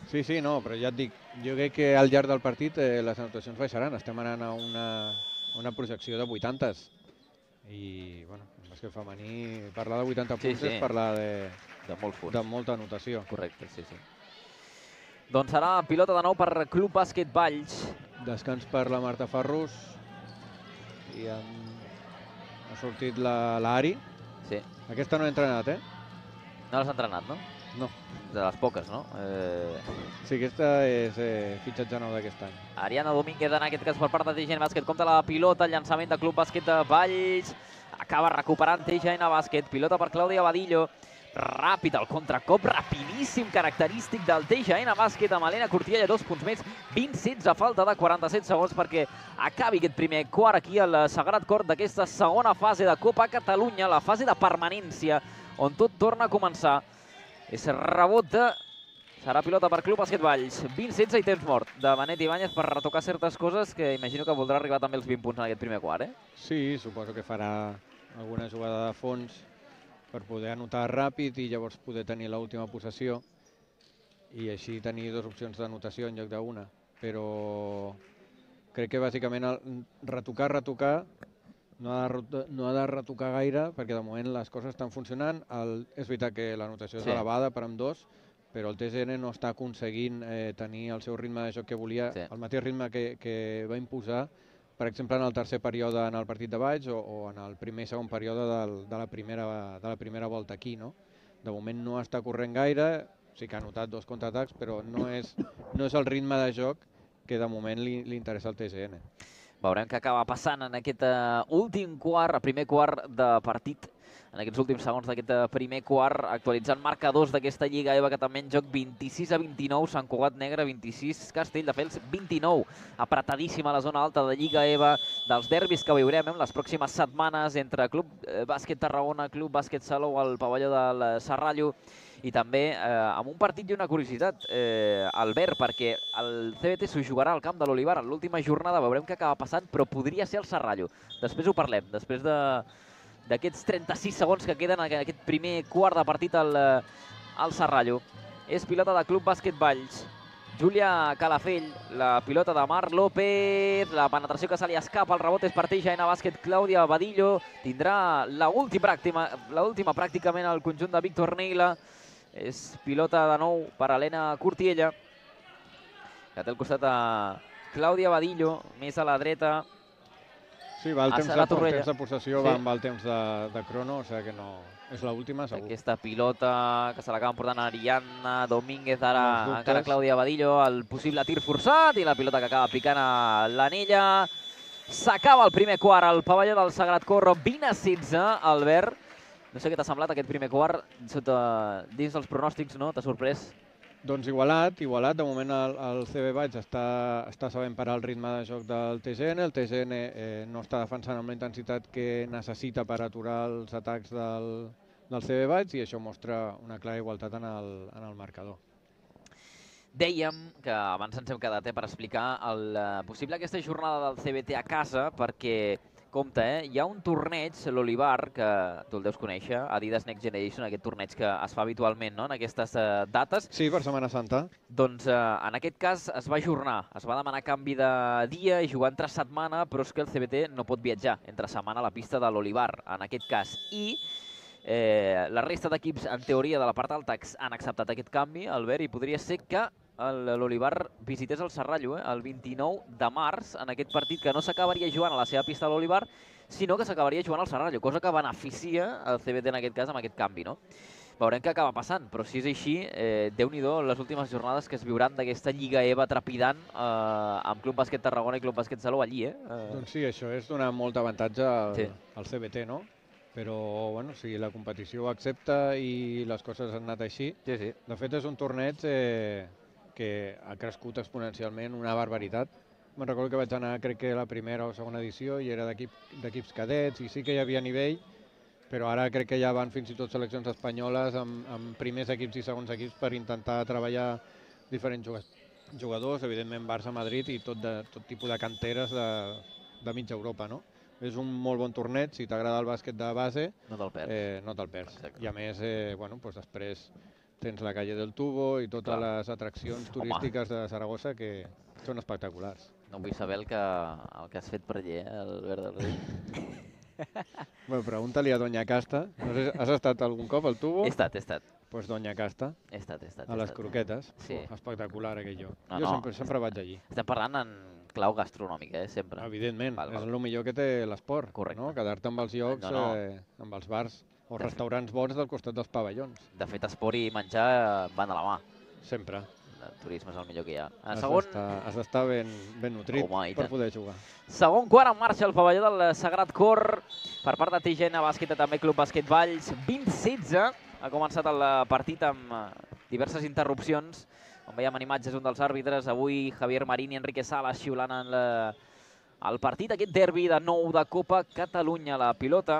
Sí, sí, no, però ja et dic, jo crec que al llarg del partit les anotacions baixaran. Estem anant a una projecció de 80s. I, bueno, el bàsquet femení, parlar de 80 punts és parlar de molta anotació. Correcte, sí, sí. Doncs serà pilota de nou per Club Bàsquet Valls. Descans per la Marta Farrús. I ha sortit l'Ari. Sí. Aquesta no ha entrenat, eh? No l'has entrenat, no? No. De les poques, no? Sí, aquesta és fitxatge nou d'aquest any. Ariana Domínguez, en aquest cas per part de TGN Bàsquet, compta la pilota, llançament de Club Bàsquet de Valls. Acaba recuperant TGN Bàsquet, pilota per Clàudia Badillo. Ràpid, el contracop rapidíssim, característic del TGN Bàsquet amb Helena Cortiella, 2 punts més, 20-16 a falta de 47 segons perquè acabi aquest primer quart aquí al Sagrat Cor d'aquesta segona fase de Copa Catalunya, la fase de permanència, on tot torna a començar. És rebot de... Serà pilota per Club Bàsquet Valls. 20-16 i temps mort de Benet Ibáñez per retocar certes coses que imagino que voldrà arribar també als 20 punts en aquest primer quart, eh? Sí, suposo que farà alguna jugada de fons per poder anotar ràpid i llavors poder tenir l'última possessió i així tenir 2 opcions d'anotació en lloc d'una. Però crec que bàsicament retocar no ha de retocar gaire perquè de moment les coses estan funcionant. És veritat que l'anotació és elevada per ambdós, però el TGN no està aconseguint tenir el seu ritme de joc que volia, el mateix ritme que va imposar, per exemple, en el tercer període en el partit de Valls o en el primer i segon període de la primera volta aquí. De moment no està corrent gaire, sí que ha anotat 2 contraatacs, però no és el ritme de joc que de moment li interessa al TGN. Veurem què acaba passant en aquest últim quart, primer quart de partit, en aquests últims segons d'aquest primer quart, actualitzant marcadors d'aquesta Lliga EVA que també en joc 26-29, Sant Cugat Negre 26, Castelldefels 29. Apretadíssima la zona alta de Lliga EVA, dels derbis que viurem en les pròximes setmanes entre Club Bàsquet Tarragona, Club Bàsquet Salou al pavelló del Serrallo, i també amb un partit i una curiositat, Albert, perquè el CBT s'ho jugarà al camp de l'Olivar en l'última jornada, veurem què acaba passant, però podria ser el Serrallo. Després ho parlem, després d'aquests 36 segons que queden en aquest primer quart de partit al Serrallo. És pilota de Club Bàsquet Valls. Júlia Calafell, la pilota de Mar López, la penetració que se li escapa, el rebot és per TGN Bàsquet, Clàudia Badillo, tindrà l'última pràcticament al conjunt de Víctor Neila. És pilota de nou per Helena Cortiella, que té al costat a Clàudia Badillo, més a la dreta. Sí, va el temps de possessió, va amb el temps de crono, o sigui que no... És l'última, segur. Aquesta pilota que se l'acaben portant Ariana Domínguez, ara encara Clàudia Badillo, el possible tir forçat i la pilota que acaba picant a l'anella. S'acaba el primer quart al pavelló del Sagrat Cor, 20-16, Albert. No sé què t'ha semblat aquest primer quart, dins dels pronòstics, no? T'ha sorprès? Doncs igualat. De moment el CB Valls està sabent parar el ritme de joc del TGN. El TGN no està defensant amb la intensitat que necessita per aturar els atacs del CB Valls i això mostra una clara igualtat en el marcador. Dèiem que abans ens hem quedat per explicar el possible aquesta jornada del CBT a casa perquè compte, hi ha un torneig, l'Olivar, que tu el deus conèixer, Adidas Next Generation, aquest torneig que es fa habitualment en aquestes dates. Sí, per Setmana Santa. Doncs en aquest cas es va ajornar, es va demanar canvi de dia i jugar entre setmana, però és que el CBT no pot viatjar entre setmana a la pista de l'Olivar, en aquest cas. I la resta d'equips, en teoria, de la part alta han acceptat aquest canvi, Albert, i podria ser que l'Olivar visités el Serrallo el 29 de març, en aquest partit que no s'acabaria jugant a la seva pista de l'Olivar, sinó que s'acabaria jugant al Serrallo, cosa que beneficia el CBT en aquest cas amb aquest canvi, no? Veurem què acaba passant, però si és així, Déu-n'hi-do les últimes jornades que es viuran d'aquesta Lliga EVA trepidant amb Club Bàsquet Tarragona i Club Bàsquet Salou allí, Doncs sí, això és donar molt avantatge al CBT, no? Però, bueno, si la competició ho accepta i les coses han anat així, de fet és un torneig que ha crescut exponencialment una barbaritat. Me'n recordo que vaig anar, crec que la primera o segona edició, i era d'equips cadets, i sí que hi havia nivell, però ara crec que ja van fins i tot seleccions espanyoles amb primers equips i segons equips per intentar treballar diferents jugadors, evidentment Barça, Madrid i tot tipus de canteres de mitja Europa, no? És un molt bon torneig, si t'agrada el bàsquet de base, no te'l perds. I a més, bueno, després tens la calle del Tubo i totes les atraccions turístiques de Saragossa que són espectaculars. No vull saber el que has fet per allà, Albert del Riu. Bueno, pregunta-li a Doña Casta. No sé, has estat algun cop al Tubo? He estat. Doncs Doña Casta. He estat. A les croquetes. Sí. Espectacular aquell lloc. Jo sempre vaig allí. Estem parlant en clau gastronòmica, sempre. Evidentment, és el millor que té l'esport. Correcte. Quedar-te amb els llocs, amb els bars o restaurants bons del costat dels pavellons. De fet, esport i menjar van a la mà. Sempre. El turisme és el millor que hi ha. Has d'estar ben nutrit per poder jugar. Segon quart en marxa el pavelló del Sagrat Cor per part de TGN Bàsquet i també Club Bàsquet Valls. 20-16 ha començat el partit amb diverses interrupcions. On veiem en imatges un dels àrbitres, avui Javier Marín i Enrique Salas xiulant en el partit. Aquest derbi de nou de Copa Catalunya. La pilota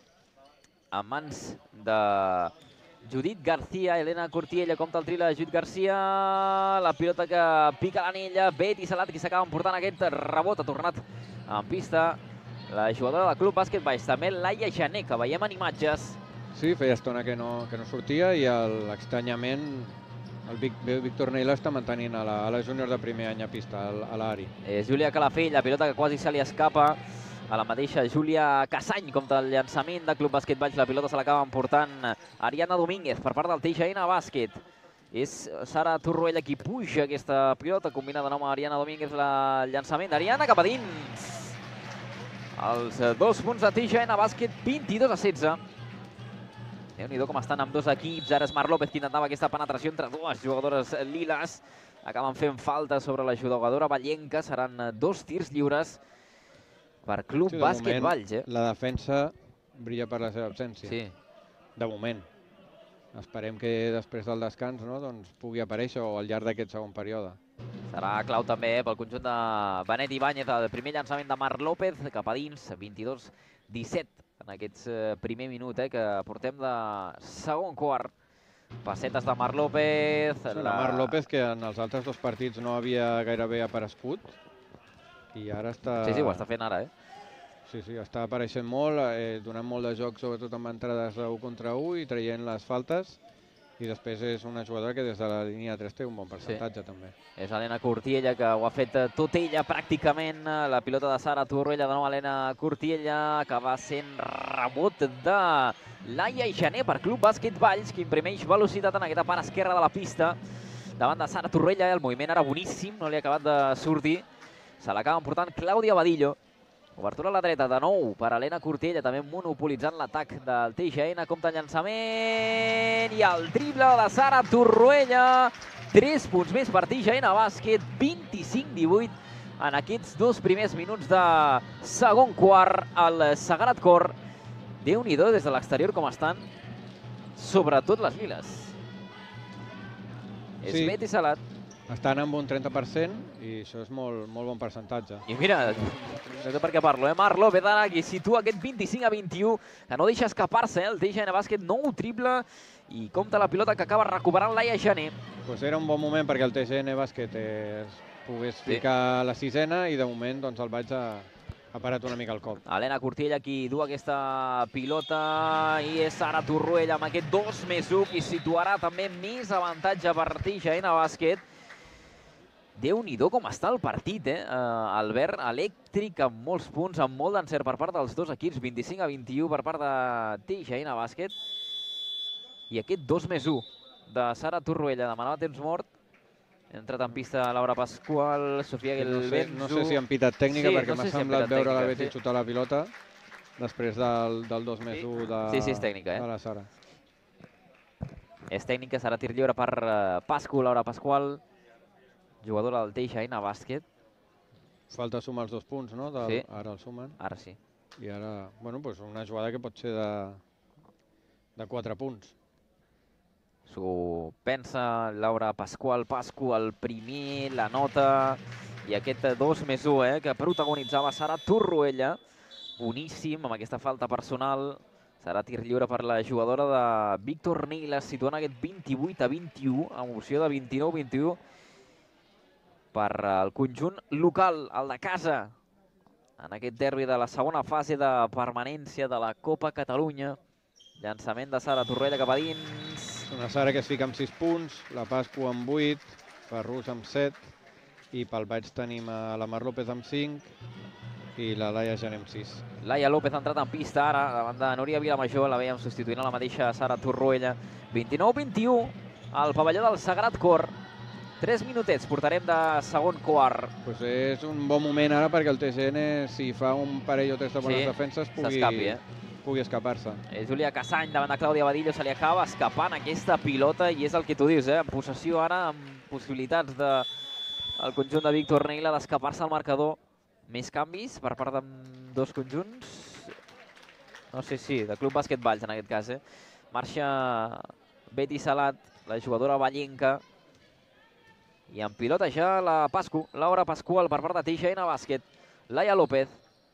en mans de Judit García, Elena Cortiella, compta el trila de Judit García, la pilota que pica l'anella, Betty Salat, qui s'acaba emportant aquest rebot, ha tornat en pista la jugadora del Club Bàsquet Valls, també Laia Jané, que veiem en imatges. Sí, feia estona que no sortia i estranyament el Víctor Neila està mantenint a la júnior de primer any a pista, a l'Ari. És Júlia Calafell, la pilota que quasi se li escapa a la mateixa Júlia Casany, compta el llançament de Club Bàsquet Valls, la pilota se l'acaba emportant Ariana Domínguez per part del TGN Bàsquet. És Sara Torroella qui puja aquesta pilota, combina de nou amb Ariana Domínguez el llançament d'Ariana cap a dins. Els 2 punts de TGN Bàsquet, 22-16. Déu-n'hi-do com estan amb dos equips, ara és Mar López qui intentava aquesta penetració entre dues jugadores liles. Acaben fent falta sobre la jugadora vallenca, seran 2 tirs lliures per Club Bàsquet Valls. La defensa brilla per la seva absència. Sí. De moment. Esperem que després del descans pugui aparèixer o al llarg d'aquest segon període. Serà clau també pel conjunt de Benet Ibáñez, el primer llançament de Marc López cap a dins, 22-17 en aquest primer minut que portem de segon quart. Passetes de Marc López. Marc López, que en els altres 2 partits no havia gairebé aparegut i ara està... Sí, ho està fent ara, Sí, està apareixent molt, donant molt de joc, sobretot amb entrades de 1 contra 1 i traient les faltes. I després és una jugadora que des de la línia 3 té un bon percentatge, també. És Elena Cortiella, que ho ha fet tot ella, pràcticament. La pilota de Sara Torroella, de nou Elena Cortiella, que va sent rebot de Laia Jané per Club Bàsquet Valls, que imprimeix velocitat en aquesta part esquerra de la pista. Davant de Sara Torroella, el moviment era boníssim, no li ha acabat de sortir. Se l'acaba emportant Clàudia Badillo. Obertura a la dreta, de nou, per Elena Cortiella, també monopolitzant l'atac del TGN. Compte el llançament i el triple de Sara Torroella. 3 punts més per TGN Bàsquet, 25-18 en aquests 2 primers minuts de segon quart al Sagrat Cor. Déu-n'hi-do des de l'exterior com estan, sobretot les liles. És Betty Salat. Estan amb un 30% i això és molt bon percentatge. I mira, no sé per què parlo, Marc López ara qui situa aquest 25-21, que no deixa escapar-se el TGN Bàsquet, nou triple i compta la pilota que acaba recuperant Laia Jané. Era un bon moment perquè el TGN Bàsquet pogués ficar la 6ena i de moment el Valls ha parat una mica el cop. Elena Cortiella qui du aquesta pilota i és Sara Torroella amb aquest 2+1 qui situarà també més avantatge per TGN Bàsquet. Déu-n'hi-do com està el partit, Albert, elèctric amb molts punts, amb molt d'encert per part dels dos equips, 25-21 per part de TGN Bàsquet. I aquest 2+1 de Sara Torroella demanava temps mort. Ha entrat en pista Laura Pascual, Sofia Gelbenzu. No sé si han pitat tècnica perquè m'ha semblat veure la Betty xutar la pilota després del 2+1 de la Sara. És tècnica, serà tir lliure per Laura Pascual, jugadora del TGN Bàsquet. Falta sumar els 2 punts, no? Sí. Ara el sumen. Ara sí. I ara, una jugada que pot ser de 4 punts. S'ho pensa Laura Pascual, el primer, la nota, i aquest 2+1 que protagonitzava Sara Torroella. Boníssim, amb aquesta falta personal. Serà tir lliure per la jugadora de Víctor Neila, situant aquest 28-21, amb opció de 29-21 per el conjunt local, el de casa, en aquest derbi de la segona fase de permanència de la Copa Catalunya. Llançament de Sara Torroella cap a dins. És una Sara que es fica amb 6 punts, la Pascu amb 8, Ferrus amb 7 i pel baix tenim a la Mar López amb 5 i la Laia Jané amb 6. Laia López ha entrat en pista ara, davant de Núria Vilamajor, la veiem substituint a la mateixa Sara Torroella. 29-21 al pavelló del Sagrat Cor. 3 minutets portarem de segon quart. Pues és un bon moment ara perquè el TGN, si fa un parell o 3 de bones defenses, pugui escapar-se. Júlia Casany davant de Clàudia Badillo, se li acaba escapant aquesta pilota i és el que tu dius, en possessió ara, amb possibilitats del conjunt de Víctor Neila d'escapar-se al marcador. Més canvis per part d'ambdós conjunts? No sé, sí, de Club Bàsquet Valls en aquest cas. Marxa Betty Salat, la jugadora vallenca. I en pilota ja la Pascu, Laura Pascual per part de TGN Bàsquet. Laia López.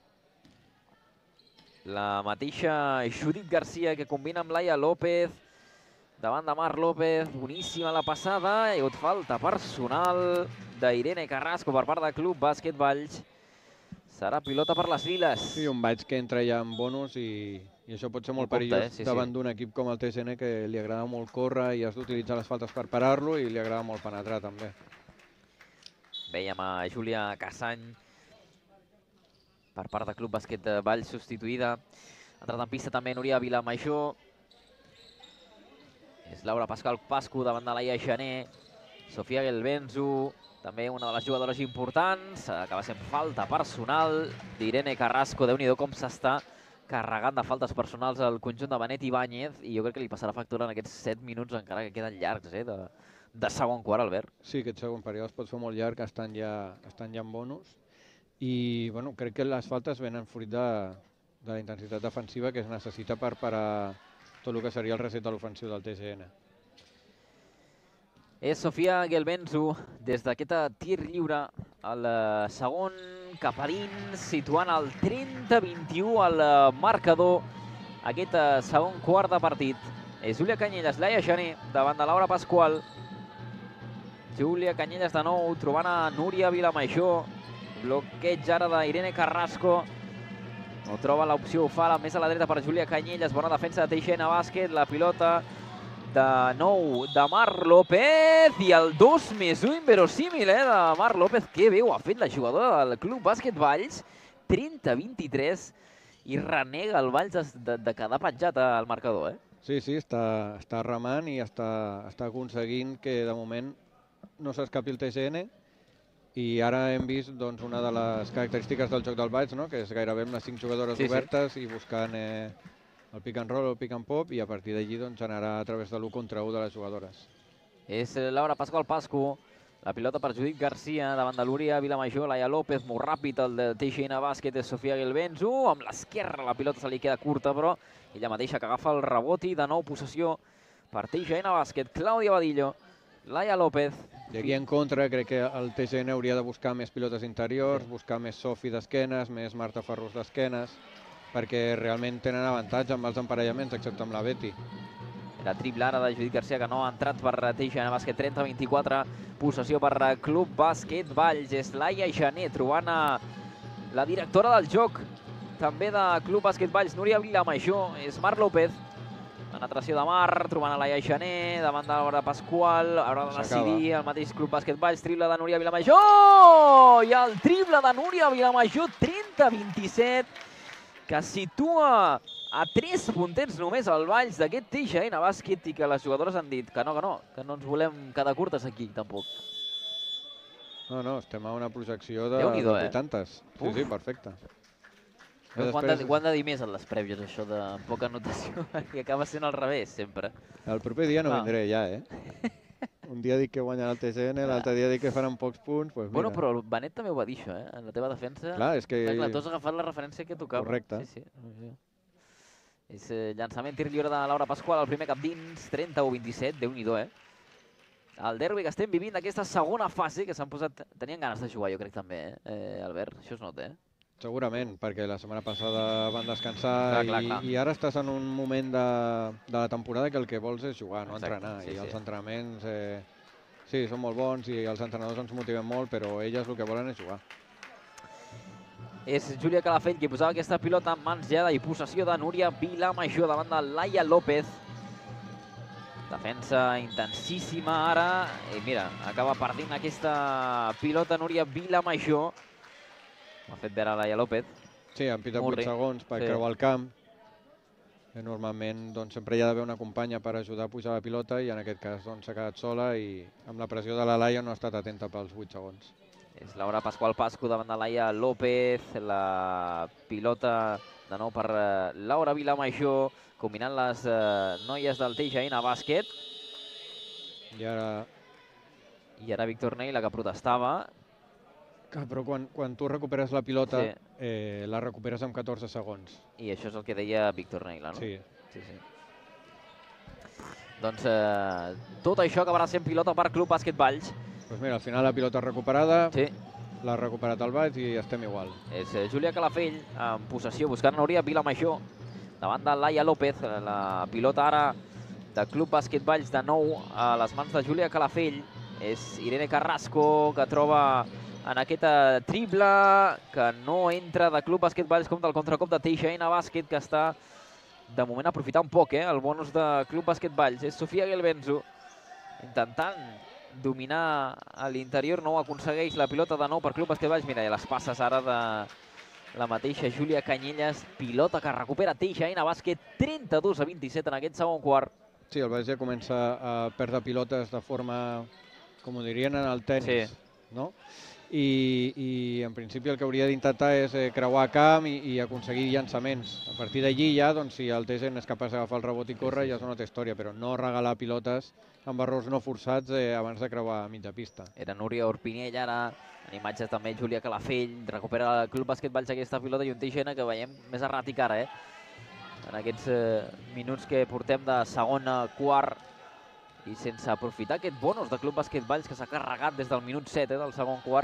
La mateixa Judit Garcia que combina amb Laia López. Davant de Mar López, boníssima la passada. Hi ha hagut falta personal d'Irene Carrasco per part de Club Bàsquet Valls. Serà pilota per les Liles. Sí, un baix que entra ja en bonus i això pot ser molt perillós davant d'un equip com el TGN que li agrada molt córrer i has d'utilitzar les faltes per parar-lo i li agrada molt penetrar també. Vèiem a Júlia Casany per part de Club Bàsquet Valls substituïda. Ha entrat en pista també Núria Vilamajor. És Laura Pascu davant de Laia Jané. Sofia Gelbenzu, també una de les jugadores importants. Acaba sent falta personal d'Irene Carrasco. Déu-n'hi-do com s'està carregant de faltes personals al conjunt de Benet Ibáñez i jo crec que li passarà factura en aquests 7 minuts encara que queden llargs de segon quart, Albert. Sí, aquest segon període es pot fer molt llarg, estan ja en bonus i bueno, crec que les faltes venen fruit de la intensitat defensiva que es necessita per parar tot el que seria el reset de l'ofensiu del TGN. És Sofia Gelbenzu des d'aquest tir lliure al segon cap a dins, situant el 30-21 al marcador aquest segon quart de partit. És Júlia Canyelles, Laia Jané davant de Laura Pascual. Júlia Canyelles de nou trobant a Núria Vilamajor. Bloqueig ara d'Irene Carrasco. No troba l'opció, ho fa més a la dreta per Júlia Canyelles. Bona defensa de TGN Bàsquet. La pilota de nou de Mar López i el 2+1 inverosímil de Mar López. Que bé ho ha fet la jugadora del Club Bàsquet Valls. 30-23 i renega el Valls de quedar penjat al marcador. Sí, està remant i està aconseguint que de moment no s'escapi el TGN i ara hem vist una de les característiques del joc del Valls, que és gairebé amb les 5 jugadores obertes i buscant el pick and roll o el pick and pop i a partir d'allí generar a través de l'1 contra 1 de les jugadores. És Laura Pascu, la pilota per Judit Garcia davant de Núria Vilamajor, Laia López, molt ràpid el de TGN Bàsquet és Sofia Gelbenzu, amb l'esquerra la pilota se li queda curta però ella mateixa que agafa el rebot i de nou possessió per TGN Bàsquet, Clàudia Badillo, Laia López. I aquí en contra crec que el TGN hauria de buscar més pilotes interiors, buscar més Sofi d'esquenes, més Marta Ferrus d'esquenes, perquè realment tenen avantatge amb els emparellaments, excepte amb la Betty. La triple ara de Judit Garcia que no ha entrat per TGN Bàsquet, 30-24, possessió per Club Bàsquet Valls. És Laia Jané trobant a la directora del joc, també de Club Bàsquet Valls, Núria Vilamajor, és Mar López. Penetració de Mar, trobant a Laia Jané, davant de Laura Pascual, haurà de decidir el mateix Club Bàsquet Valls, triple de Núria Vilamajor! I el triple de Núria Vilamajor, 30-27, que situa a 3 puntets només al Valls d'aquest TGN Bàsquet i que les jugadores han dit que no ens volem quedar curtes aquí, tampoc. No, estem a una projecció de 80. Sí, perfecte. Ho han de dir més en les prèvies, això de poca anotació, que acaba sent al revés, sempre. El proper dia no vindré ja, Un dia dic que guanyarà el TGN, l'altre dia dic que faran pocs punts, doncs mira. Bueno, però el Benet també ho va dir, això, en la teva defensa. Clar, és que... Clar, tu has agafat la referència que tocava. Correcte. Sí. És llançament tir lliure de Laura Pascual, el primer cap dins, 31-27, Déu-n'hi-do, El derbi que estem vivint d'aquesta segona fase, que s'han posat... Tenien ganes de jugar, jo crec també, Albert, això es nota, Segurament, perquè la setmana passada van descansar i ara estàs en un moment de la temporada que el que vols és jugar, no entrenar. I els entrenaments, sí, són molt bons i els entrenadors ens motiven molt, però elles el que volen és jugar. És Júlia Calafell qui posava aquesta pilota en mans ja i possessió de Núria Vilamajor davant de Laia López. Defensa intensíssima ara. I mira, acaba perdent aquesta pilota Núria Vilamajor. Ho ha fet veure Laia López. Sí, han pitat 8 segons per creuar el camp. Normalment sempre hi ha d'haver una companya per ajudar a pujar la pilota i en aquest cas s'ha quedat sola i amb la pressió de la Laia no ha estat atenta pels 8 segons. És Laura Pascual Pascu davant de Laia López. La pilota de nou per Laura Vilamajor, combinant les noies del TGN Bàsquet. I ara Víctor Ney, la que protestava. Però quan tu recuperes la pilota, la recuperes amb 14 segons. I això és el que deia Víctor Neila, no? Sí. Doncs tot això acabarà sent pilota per Club Bàsquet Valls. Doncs mira, al final la pilota recuperada, l'ha recuperat el Valls i estem igual. És Júlia Calafell en possessió, buscant Núria Vilamajor, davant de Laia López. La pilota ara de Club Bàsquet Valls de nou a les mans de Júlia Calafell. És Irene Carrasco, que troba en aquest triple, que no entra de Club Bàsquet Valls, com del contracop de TGN Bàsquet, que està de moment aprofitant poc, el bonus de Club Bàsquet Valls. És Sofia Gelbenzo, intentant dominar a l'interior, no ho aconsegueix. La pilota de nou per Club Bàsquet Valls. Mira, les passes ara de la mateixa Júlia Canyelles. Pilota que recupera TGN Bàsquet, 32-27 en aquest segon quart. Sí, el Valls ja comença a perdre pilotes de forma, com ho dirien en el tenis, no? I en principi el que hauria d'intentar és creuar camp i aconseguir llançaments. A partir d'allí ja, si el TGN és capaç d'agafar el rebot i córrer, ja és una altra història, però no regalar pilotes amb errors no forçats abans de creuar mitja pista. Era Núria Orpinell, ara en imatges també Júlia Calafell, recupera el Club Bàsquet Valls aquesta pilota i un TGN que veiem més erràtic ara, en aquests minuts que portem de segon quart i sense aprofitar aquest bonus de Club Bàsquet Valls que s'ha carregat des del minut 7 del segon quart.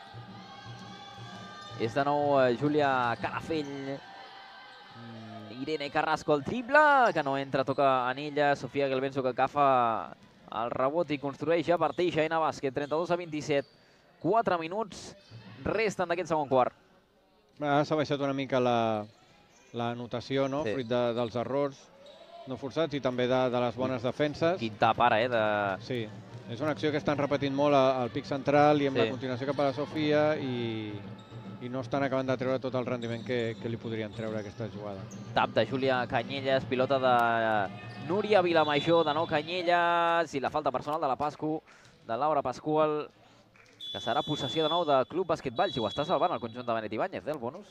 És de nou Júlia Calafell. Irene Carrasco el triple, que no entra, toca en ella. Sofia Gelbenzo que agafa el rebot i construeix ja per TGN Bàsquet. 32-27, 4 minuts resten d'aquest segon quart. S'ha baixat una mica la notació, fruit dels errors no forçats i també de les bones defenses. Quin tap ara, Sí, és una acció que estan repetint molt al pic central i amb la continuació cap a la Sofia i no estan acabant de treure tot el rendiment que li podrien treure aquesta jugada. Tap de Júlia Canyelles, pilota de Núria Vilamajor, de nou Canyelles, i la falta personal de la Pascu, de Laura Pascual, que serà possessió de nou de Club Bàsquet Valls, i ho està salvant el conjunt de Benet Ibáñez, el bonus.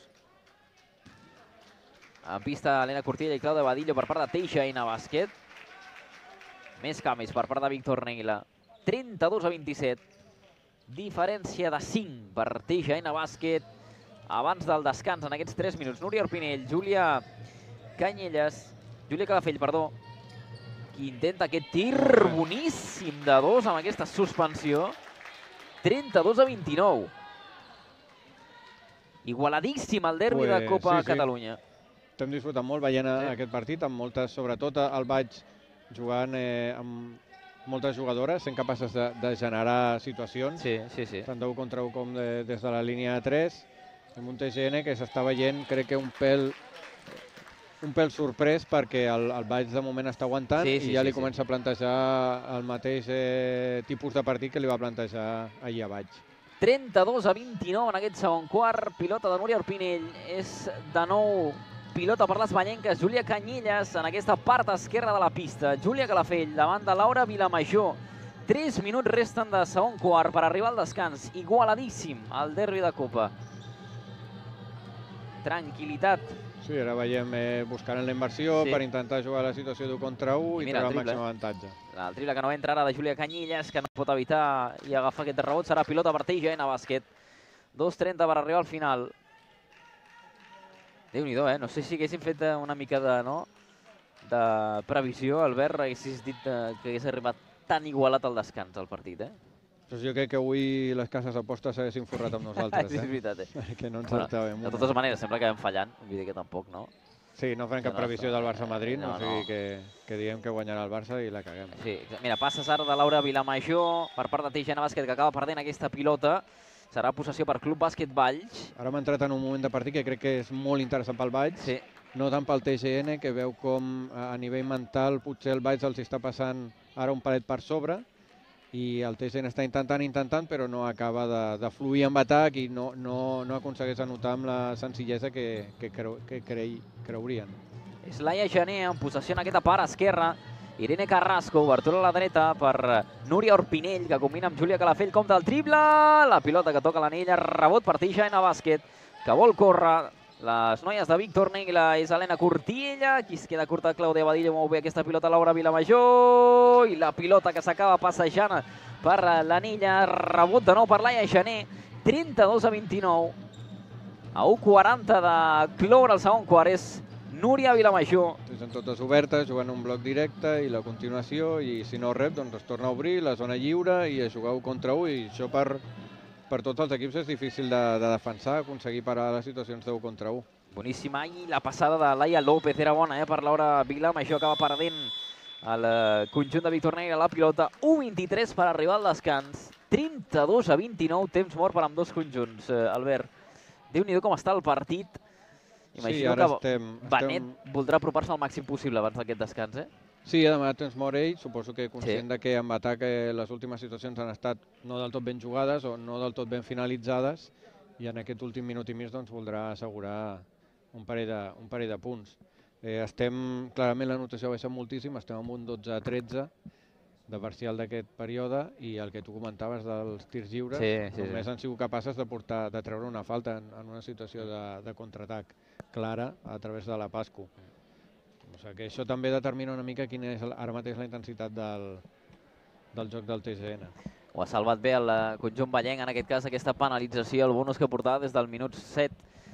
En pista, Elena Cortilla i Clàudia Badillo per part de TGN Bàsquet. Més canvis per part de Víctor Neila. 32-27. Diferència de 5 per TGN Bàsquet abans del descans en aquests 3 minuts. Núria Orpinell, Júlia Calafell, qui intenta aquest tir boníssim de 2 amb aquesta suspensió. 32-29. Igualadíssim el derbi de Copa Catalunya. Estem disfrutant molt veient aquest partit, amb moltes, sobretot el Valls jugant amb moltes jugadores, sent capaces de generar situacions, tant d'1 contra 1 com des de la línia de 3, amb un TGN que s'està veient, crec que un pèl sorprès, perquè el Valls de moment està aguantant i ja li comença a plantejar el mateix tipus de partit que li va plantejar ahir a Valls. 32-29 en aquest segon quart, pilota de Núria Orpinell, és de nou pilota per les vallenques, Júlia Canyelles en aquesta part esquerra de la pista. Júlia Calafell davant de Laura Vilamajor. 3 minuts resten de segon quart per arribar al descans. Igualadíssim al derbi de Copa. Tranquil·litat. Sí, ara veiem buscant la inversió per intentar jugar la situació d'1 contra 1 i treure el màxim avantatge. El triple que no entra ara de Júlia Canyelles, que no pot evitar i agafar aquest rebot, serà pilota per TGN Bàsquet. 2:30 per arribar al final. Déu-n'hi-do, no sé si haguéssim fet una mica de previsió, Albert, haguessis dit que hagués arribat tan igualat al descans el partit, Però jo crec que avui les cases d'apostes s'haguessin forrat amb nosaltres, Sí, és veritat, Que no encertàvem. De totes maneres, sembla que vam fallant, vull dir que tampoc, no? Sí, no farem cap previsió del Barça-Madrid, o sigui que diguem que guanyarà el Barça i la caguem. Sí, mira, passes ara de Laura Vilamajor per part de TGN Bàsquet, que acaba perdent aquesta pilota. Serà possessió per Club Bàsquet Valls. Ara hem entrat en un moment de partit que crec que és molt interessant pel Valls. Sí. no tant pel TGN, que veu com a nivell mental potser el Valls els està passant ara un palet per sobre, i el TGN està intentant, però no acaba de fluir amb atac i no aconsegueix anotar amb la senzillesa que creurien. És Laia Gené en possessió en aquesta part esquerra. Irene Carrasco, obertura a la dreta per Núria Orpinell, que combina amb Júlia Calafell, compta el triple, la pilota que toca l'anella, rebot per Tijaina Bàsquet, que vol córrer. Les noies de Víctor Negla és Helena Cortiella, aquí es queda curta Clàudia Badillo, molt bé aquesta pilota Laura Vilamajor, i la pilota que s'acaba passejant per l'anella, rebot de nou per Laia Gené, 32-29, a 1:40 de cloure el segon quart, és Núria Vilamajor. Són totes obertes, jugant un bloc directe i la continuació, i si no rep, doncs es torna a obrir la zona lliure i a jugar 1 contra 1, i això per tots els equips és difícil de defensar, aconseguir parar les situacions de 1 contra 1. Boníssima, i la passada de Laia López era bona per Laura Vilamajor, acaba perdent el conjunt de Víctor Negre la pilota. 1:23 per arribar al descans, 32-29, temps mort per amb dos conjunts. Albert, Déu-n'hi-do com està el partit. Imagino que Benet voldrà apropar-se al màxim possible abans d'aquest descans, eh? Sí, ha demanat temps mort ell, suposo que conscient que amb atac les últimes situacions han estat no del tot ben jugades o no del tot ben finalitzades, i en aquest últim minut i mig voldrà assegurar un parell de punts. Clarament la notació ha baixat moltíssim, estem amb un 12-13 de parcial d'aquest període, i el que tu comentaves dels tirs lliures, només han sigut capaces de treure una falta en una situació de contraatac clara a través de la Pascu. O sigui que això també determina una mica quina és ara mateix la intensitat del joc del TGN. Ho ha salvat bé el conjunt ballenc, en aquest cas aquesta penalització, el bonus que portava des del minut 7.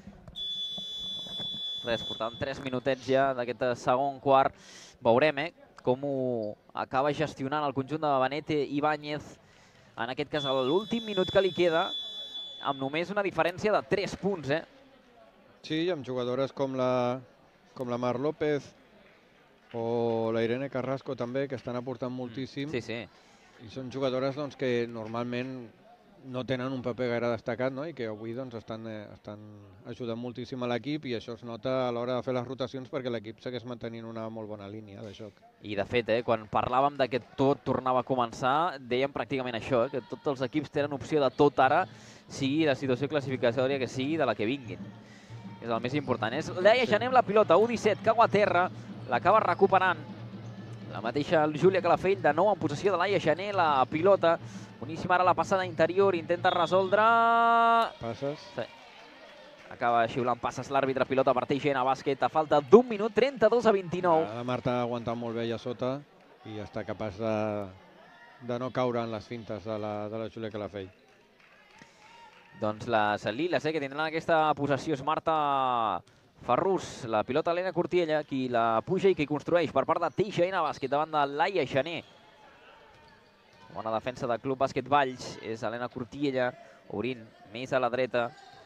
Res, portàvem 3 minutets ja d'aquest segon quart. Veurem com ho acaba gestionant el conjunt de Benet Ibáñez, en aquest cas l'últim minut que li queda, amb només una diferència de 3 punts. Sí, amb jugadores com la Mar López o la Irene Carrasco també, que estan aportant moltíssim. Sí, sí. I són jugadores que normalment no tenen un paper gaire destacat, i que avui estan ajudant moltíssim a l'equip, i això es nota a l'hora de fer les rotacions, perquè l'equip segueix mantenint una molt bona línia de joc. I de fet, quan parlàvem que tot tornava a començar, dèiem pràcticament això, que tots els equips tenen opció de tot ara, sigui la situació classificatòria que sigui, de la que vinguin. És el més important. És Laia Gené amb la pilota, 1-17, cau a terra, l'acaba recuperant la mateixa Júlia Calafell, de nou en possessió de Laia Gené, la pilota. Boníssima ara la passada interior, intenta resoldre... Passes. Sí. Acaba xiulant passes l'àrbitre, pilota per Tijaina Bàsquet, a falta d'un minut, 32-29. La Marta ha aguantat molt bé allà sota i està capaç de no caure en les fintes de la Júlia Calafell. Doncs les liles que tindran aquesta possessió és Marta Ferrús, la pilota Helena Cortiella, qui la puja i qui construeix per part de Tijaina Bàsquet davant de Laia Gené. Bona defensa del Club Bàsquet Valls, és Helena Cortiella, obrint més a la dreta.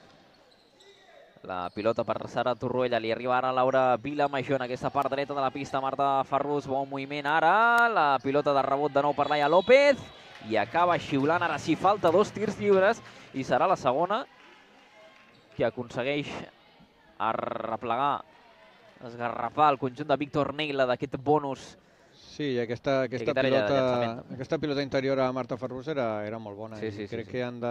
La pilota per Sara Torroella, li arriba ara Laura Vilamajor en aquesta part dreta de la pista. Marta Ferrús, bon moviment ara, la pilota de rebot de nou per Laia López, i acaba xiulant ara sí, falta 2 tirs lliures, i serà la segona que aconsegueix arreplegar, esgarrapar el conjunt de Víctor Negla d'aquest bonus. Sí, i aquesta pilota interior a Marta Ferrús era molt bona. Crec que han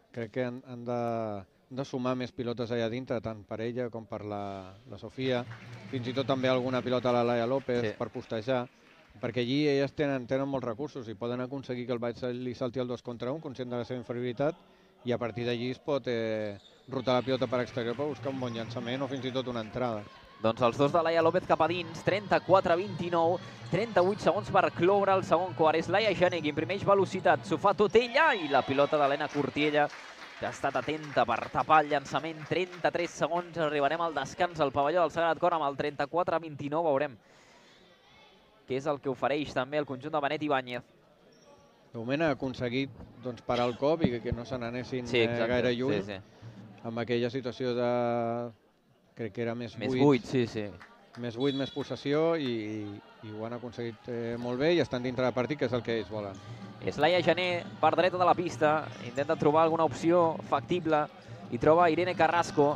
de sumar més pilotes allà dintre, tant per ella com per la Sofia. Fins i tot també alguna pilota a la Laia López per postejar, perquè allí elles tenen molts recursos i poden aconseguir que el Valls li salti el 2 contra 1, conscient de la seva inferioritat, i a partir d'allí es pot rotar la pilota per exterior per buscar un bon llançament o fins i tot una entrada. Doncs els dos de Laia López cap a dins, 34-29, 38 segons per cloure el segon quart. És Laia Gené qui imprimeix velocitat, s'ho fa tot ella, i la pilota d'Helena Cortiella, que ha estat atenta per tapar el llançament. 33 segons, arribarem al descans al pavelló del Sagrat Cor amb el 34-29, veurem què és el que ofereix també el conjunt de Benet Ibáñez. De moment ha aconseguit parar el cop i que no se n'anessin gaire lluny, amb aquella situació de... crec que era més buit, més buit, més possessió, i ho han aconseguit molt bé i estan dintre del partit, que és el que ells volen. És Laia Gené, part dreta de la pista, intenta trobar alguna opció factible i troba Irene Carrasco,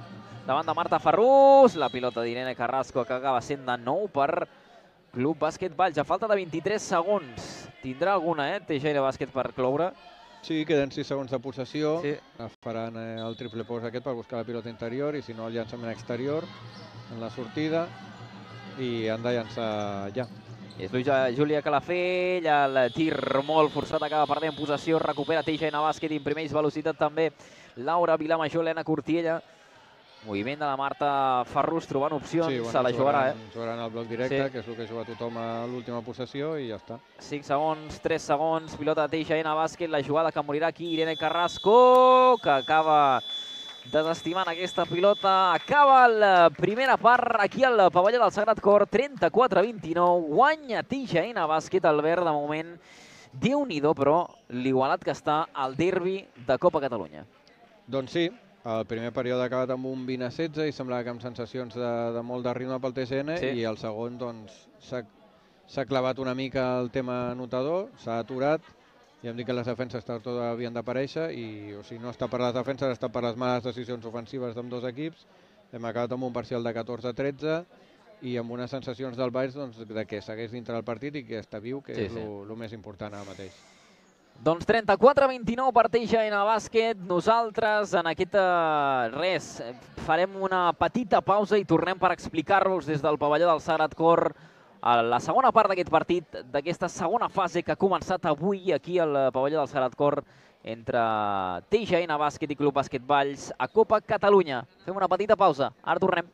davant de Marta Ferrús. La pilota d'Irene Carrasco que acaba sent de nou per Club Bàsquet Valls. A falta de 23 segons. Tindrà alguna, TGN Bàsquet per cloure? Sí, queden 6 segons de possessió. Faran el triple post aquest per buscar la pilota interior i si no el llançament exterior en la sortida i han de llançar ja. És Júlia Calafell, el tir molt forçat, acaba perdent possessió, recupera TGN Bàsquet, imprimeix velocitat també Laura Vilamajor, Helena Cortiella. Moviment de la Marta Ferrús, trobant opcions, se la jugarà. Jugaran el bloc directe, que és el que juga tothom a l'última possessió i ja està. 5 segons, 3 segons, pilota de TGN Bàsquet, la jugada que morirà aquí Irene Carrasco, que acaba desestimant aquesta pilota. Acaba la primera part aquí al pavelló del Sagrat Cor, 34-29, guanya TGN Bàsquet, Albert, de moment. Déu-n'hi-do, però, l'igualat que està al derbi de Copa Catalunya. Doncs sí, el primer període ha acabat amb un 20-16 i semblava que amb sensacions de molt de ritme pel TGN i el segon s'ha clavat una mica el tema anotador, s'ha aturat i hem dit que les defenses havien d'aparèixer i o sigui, no està per les defenses, està per les males decisions ofensives d'ambdós equips. Hem acabat amb un parcial de 14-13 i amb unes sensacions del Valls de que segueix dintre del partit i que està viu, que és el més important ara mateix. Doncs 34-29 per TGN Bàsquet. Nosaltres en aquest farem una petita pausa i tornem per explicar-vos des del pavelló del Sagrat Cor la segona part d'aquest partit, d'aquesta segona fase que ha començat avui aquí al pavelló del Sagrat Cor entre TGN Bàsquet i Club Bàsquet Valls a Copa Catalunya. Fem una petita pausa, ara tornem.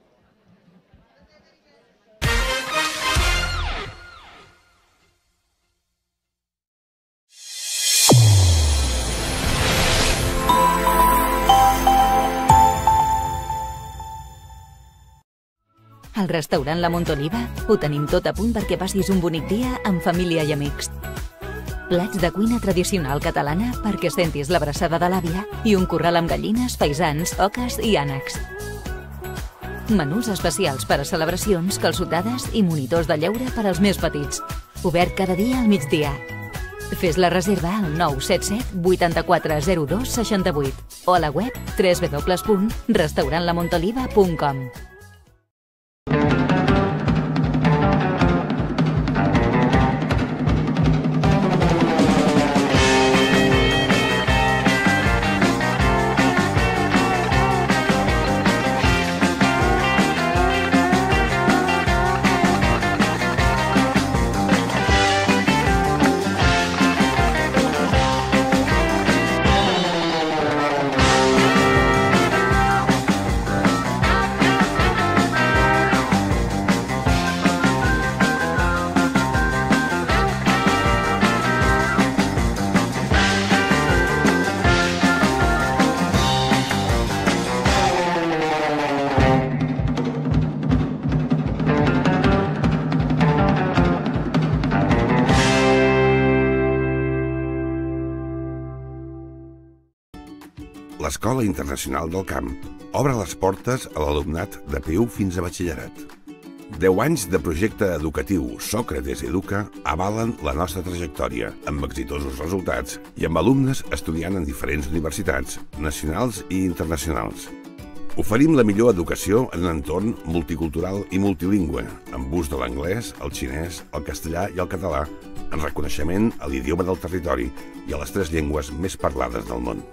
Al restaurant La Montoliva ho tenim tot a punt perquè passis un bonic dia amb família i amics. Plats de cuina tradicional catalana perquè sentis l'abraçada de l'àvia i un corral amb gallines, faisans, oques i ànecs. Menús especials per a celebracions, calçotades i monitors de lleure per als més petits. Obert cada dia al migdia. Fes la reserva al 977 84 02 68 o a la web www.restaurantlamontoliva.com. L'Escola Internacional del Camp obre les portes a l'alumnat de PU fins a batxillerat. 10 anys de projecte educatiu Sòcrates Educa avalen la nostra trajectòria amb exitosos resultats i amb alumnes estudiant en diferents universitats nacionals i internacionals. Oferim la millor educació en un entorn multicultural i multilingüe, amb ús de l'anglès, el xinès, el castellà i el català, en reconeixement a l'idioma del territori i a les 3 llengües més parlades del món.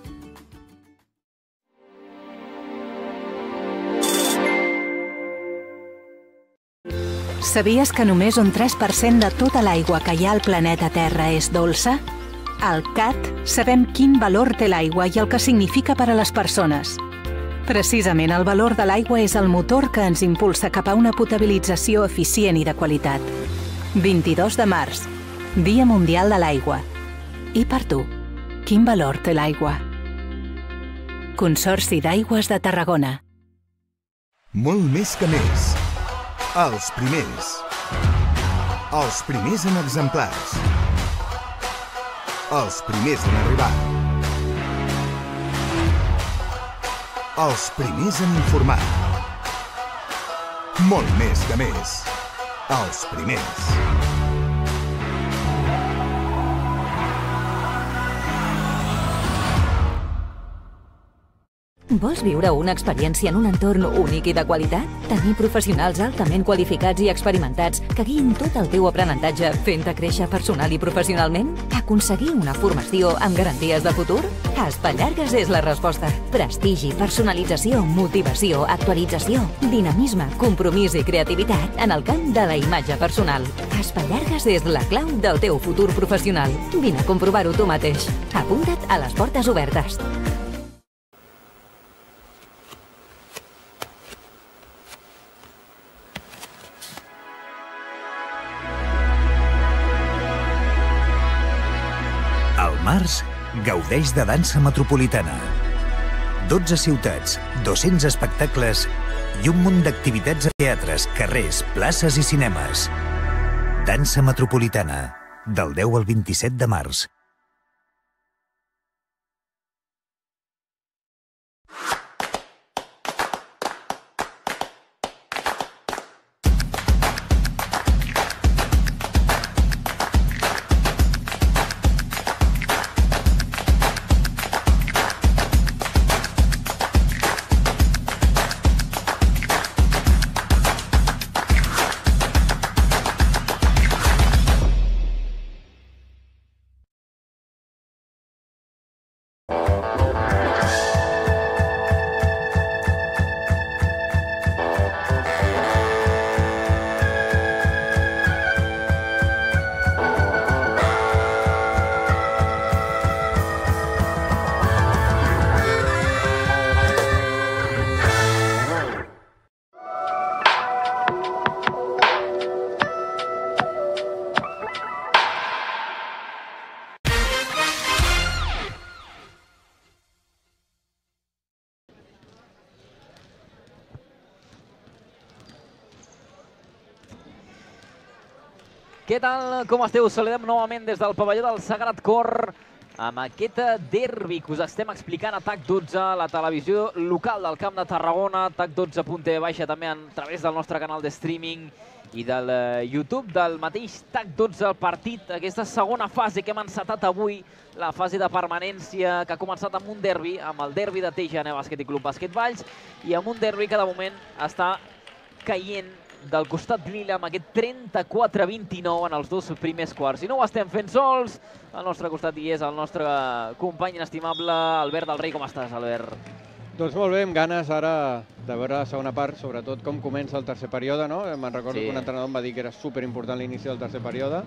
Sabies que només un 3% de tota l'aigua que hi ha al planeta Terra és dolça? Al CAT sabem quin valor té l'aigua i el que significa per a les persones. Precisament el valor de l'aigua és el motor que ens impulsa cap a una potabilització eficient i de qualitat. 22 de març, Dia Mundial de l'Aigua. I per tu, quin valor té l'aigua? Consorci d'Aigües de Tarragona. Molt més que més. Els primers. Els primers en exemplars. Els primers en arribar. Els primers en informar. Molt més que més. Els primers. Vols viure una experiència en un entorn únic i de qualitat? Tenir professionals altament qualificats i experimentats que guiïn tot el teu aprenentatge fent-te créixer personal i professionalment? Aconseguir una formació amb garanties de futur? Espallargas és la resposta. Prestigi, personalització, motivació, actualització, dinamisme, compromís i creativitat en el camp de la imatge personal. Espallargas és la clau del teu futur professional. Vine a comprovar-ho tu mateix. Apunta't a les portes obertes. Al març, gaudeix de dansa metropolitana. 12 ciutats, 200 espectacles i un munt d'activitats a teatres, carrers, places i cinemes. Dansa metropolitana, del 10 al 27 de març. Què tal? Com esteu? Us saludem novament des del pavelló del Sagrat Cor amb aquest derbi que us estem explicant a TAC12, la televisió local del Camp de Tarragona, TAC12.tv, també a través del nostre canal de streaming i del YouTube del mateix TAC12, el partit, aquesta segona fase que hem encetat avui, la fase de permanència que ha començat amb un derbi, amb el derbi de TGN Bàsquet i Club Bàsquet Valls, i amb un derbi que de moment està caient del costat lila amb aquest 34-29 en els dos primers quarts. I no ho estem fent sols, al nostre costat hi és el nostre company inestimable Albert del Rei. Com estàs, Albert? Doncs molt bé, amb ganes ara de veure la segona part, sobretot com comença el tercer període, no? Me'n recordo que un entrenador em va dir que era superimportant l'inici del tercer període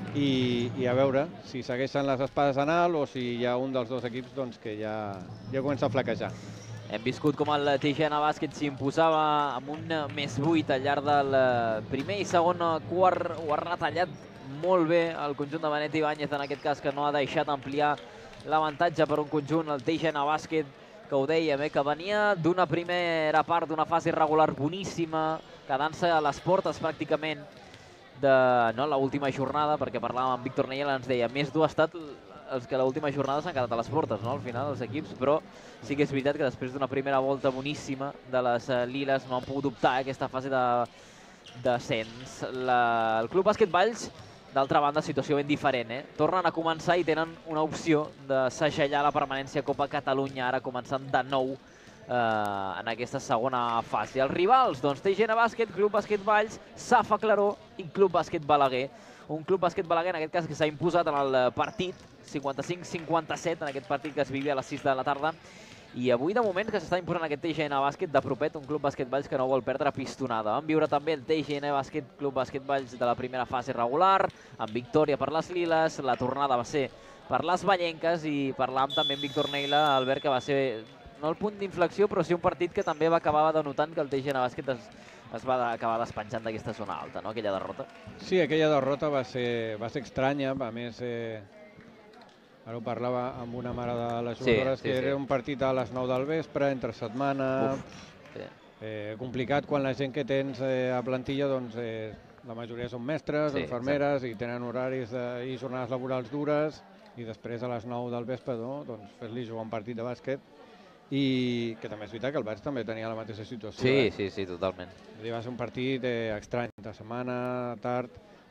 i a veure si segueixen les espades en alt o si hi ha un dels dos equips doncs, que ja comença a flaquejar. Hem viscut com el TGN Bàsquet s'imposava amb un +8 al llarg del primer i segon quart. Ho ha retallat molt bé el conjunt de Benet Ibáñez, en aquest cas, que no ha deixat ampliar l'avantatge per un conjunt, el TGN Bàsquet, que ho dèiem, que venia d'una primera part, d'una fase regular boníssima, quedant-se a les portes pràcticament de l'última jornada, perquè parlàvem amb Víctor Neyel, ens deia, més dur ha estat els que l'última jornada s'han quedat a les portes, no?, al final, els equips, però sí que és veritat que després d'una primera volta boníssima de les liles no han pogut optar a aquesta fase de descens. El Club Bàsquet Valls, d'altra banda, situació ben diferent, tornen a començar i tenen una opció de segellar la permanència a Copa Catalunya, ara començant de nou en aquesta segona fase. Els rivals, doncs, TGN Bàsquet, Club Bàsquet Valls, Safa Claró i Club Bàsquet Balaguer. Un Club Bàsquet Balaguer, en aquest cas, que s'ha imposat en el partit 55-57, en aquest partit que es vivia a les 6 de la tarda. I avui, de moment, que s'està imposant aquest TGN Bàsquet de propet, un Club Bàsquet Valls que no vol perdre pistonada. Vam viure també el TGN Bàsquet, Club Bàsquet Valls de la primera fase regular, amb victòria per les liles. La tornada va ser per les vallenques i parlàvem també amb Víctor Neila, Albert, que va ser no el punt d'inflexió, però sí un partit que també va acabar denotant que el TGN Bàsquet es va acabar despenjant d'aquesta zona alta, no?, aquella derrota. Sí, aquella derrota va ser estranya, a més, ara ho parlava amb una mare de les jugadores, que era un partit a les 9 del vespre, entre setmana, complicat quan la gent que tens a plantilla, doncs, la majoria són mestres, infermeres, i tenen horaris i jornades laborals dures, i després a les 9 del vespre, doncs, fer-li jugar un partit de bàsquet, i que també és veritat que el Valls també tenia la mateixa situació. Sí, totalment. Va ser un partit estrany, de setmana, tard,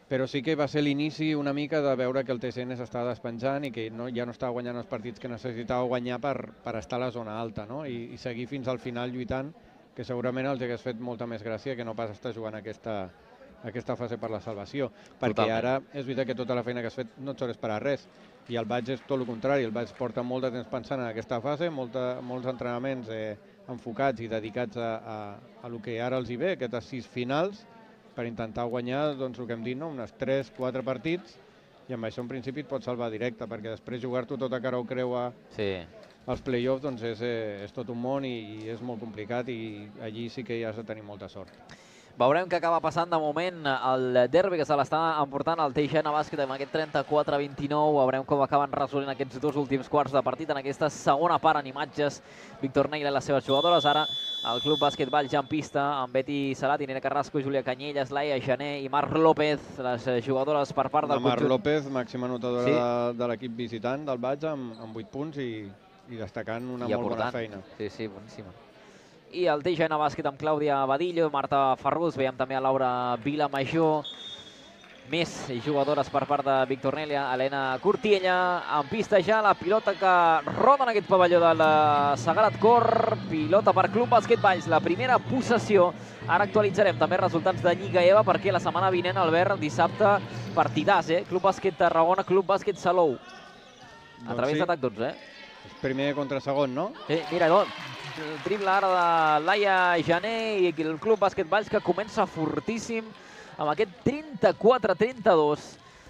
però sí que va ser l'inici una mica de veure que el TSN s'estava despenjant i que ja no estava guanyant els partits que necessitava guanyar per estar a la zona alta, no? I seguir fins al final lluitant, que segurament els hagués fet molta més gràcia que no pas estar jugant aquesta fase per la salvació. Perquè ara és veritat que tota la feina que has fet no et sol esperar res. I el Valls és tot el contrari, el Valls porta molt de temps pensant en aquesta fase, molts entrenaments enfocats i dedicats a el que ara els hi ve, aquestes 6 finals, per intentar guanyar, doncs, el que hem dit, unes 3-4 partits, i amb això en principi et pot salvar directe, perquè després jugar-t'ho tot a cara o creu als play-offs doncs és tot un món i és molt complicat, i allí sí que hi has de tenir molta sort. Veurem què acaba passant de moment el derbi que se l'està emportant el Teixena Bàsquet amb aquest 34-29. Veurem com acaben resolent aquests 2 últims quarts de partit en aquesta segona part en imatges. Víctor Neila i les seves jugadores. Ara el Club Bàsquet Valls ja en pista amb Betty Salat, Irene Carrasco, Júlia Canyelles, Laia Gené i Mar López, les jugadores per part del conjunt. Mar López, màxima anotadora de l'equip visitant del Valls amb 8 punts i destacant una molt bona feina. Sí, boníssima. I el Teixena Bàsquet amb Clàudia Badillo, Marta Ferrús, veiem també a Laura Vilamajor, més jugadores per part de Víctor Neila, Helena Cortiella, en pista ja la pilota que roda en aquest pavelló del Sagrat Cor, pilota per Club Bàsquet Valls, la primera possessió. Ara actualitzarem també resultats de Lliga EVA perquè la setmana vinent, Albert, dissabte, partidàs, Club Bàsquet Tarragona, Club Bàsquet Salou, a través d'Atac 12. Primer contra segon, no? Mira, el triple ara de Laia Gené i el Club Bàsquet Valls que comença fortíssim amb aquest 34-32.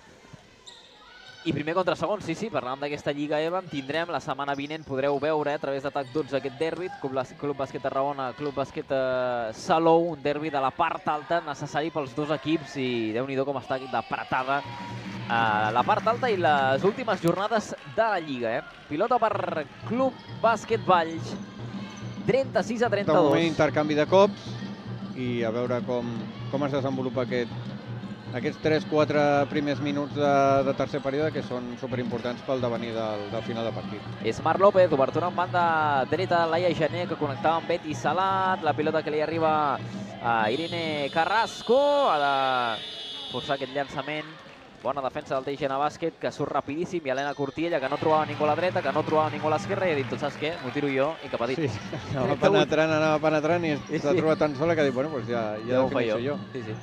I primer contra segon, sí, parlant d'aquesta Lliga EVA, en tindrem la setmana vinent, podreu veure a través d'Atac 12 aquest derbi, Club Bàsquet Tarragona, Club Bàsquet Salou, un derbi de la part alta necessari pels dos equips i Déu-n'hi-do com està d'apretada la part alta i les últimes jornades de la Lliga. Pilota per Club Bàsquet Valls, 36-32. De moment intercanvi de cops i a veure com es desenvolupa aquests 3-4 primers minuts de tercer període que són superimportants pel devenir del final de partit. És Mar López, obertura en banda dreta de Laia Gené que connectava amb Betty Salat, la pilota que li arriba a Irene Carrasco, ha de forçar aquest llançament. Bona defensa del Teixena Bàsquet, que surt rapidíssim, i Helena Cortiella, que no trobava ningú a la dreta, que no trobava ningú a l'esquerra, i ha dit, saps què? M'ho tiro jo, i cap a dit. Sí, anava penetrant i s'ha trobat tan sola que ha dit, bueno, doncs ja defineixo jo.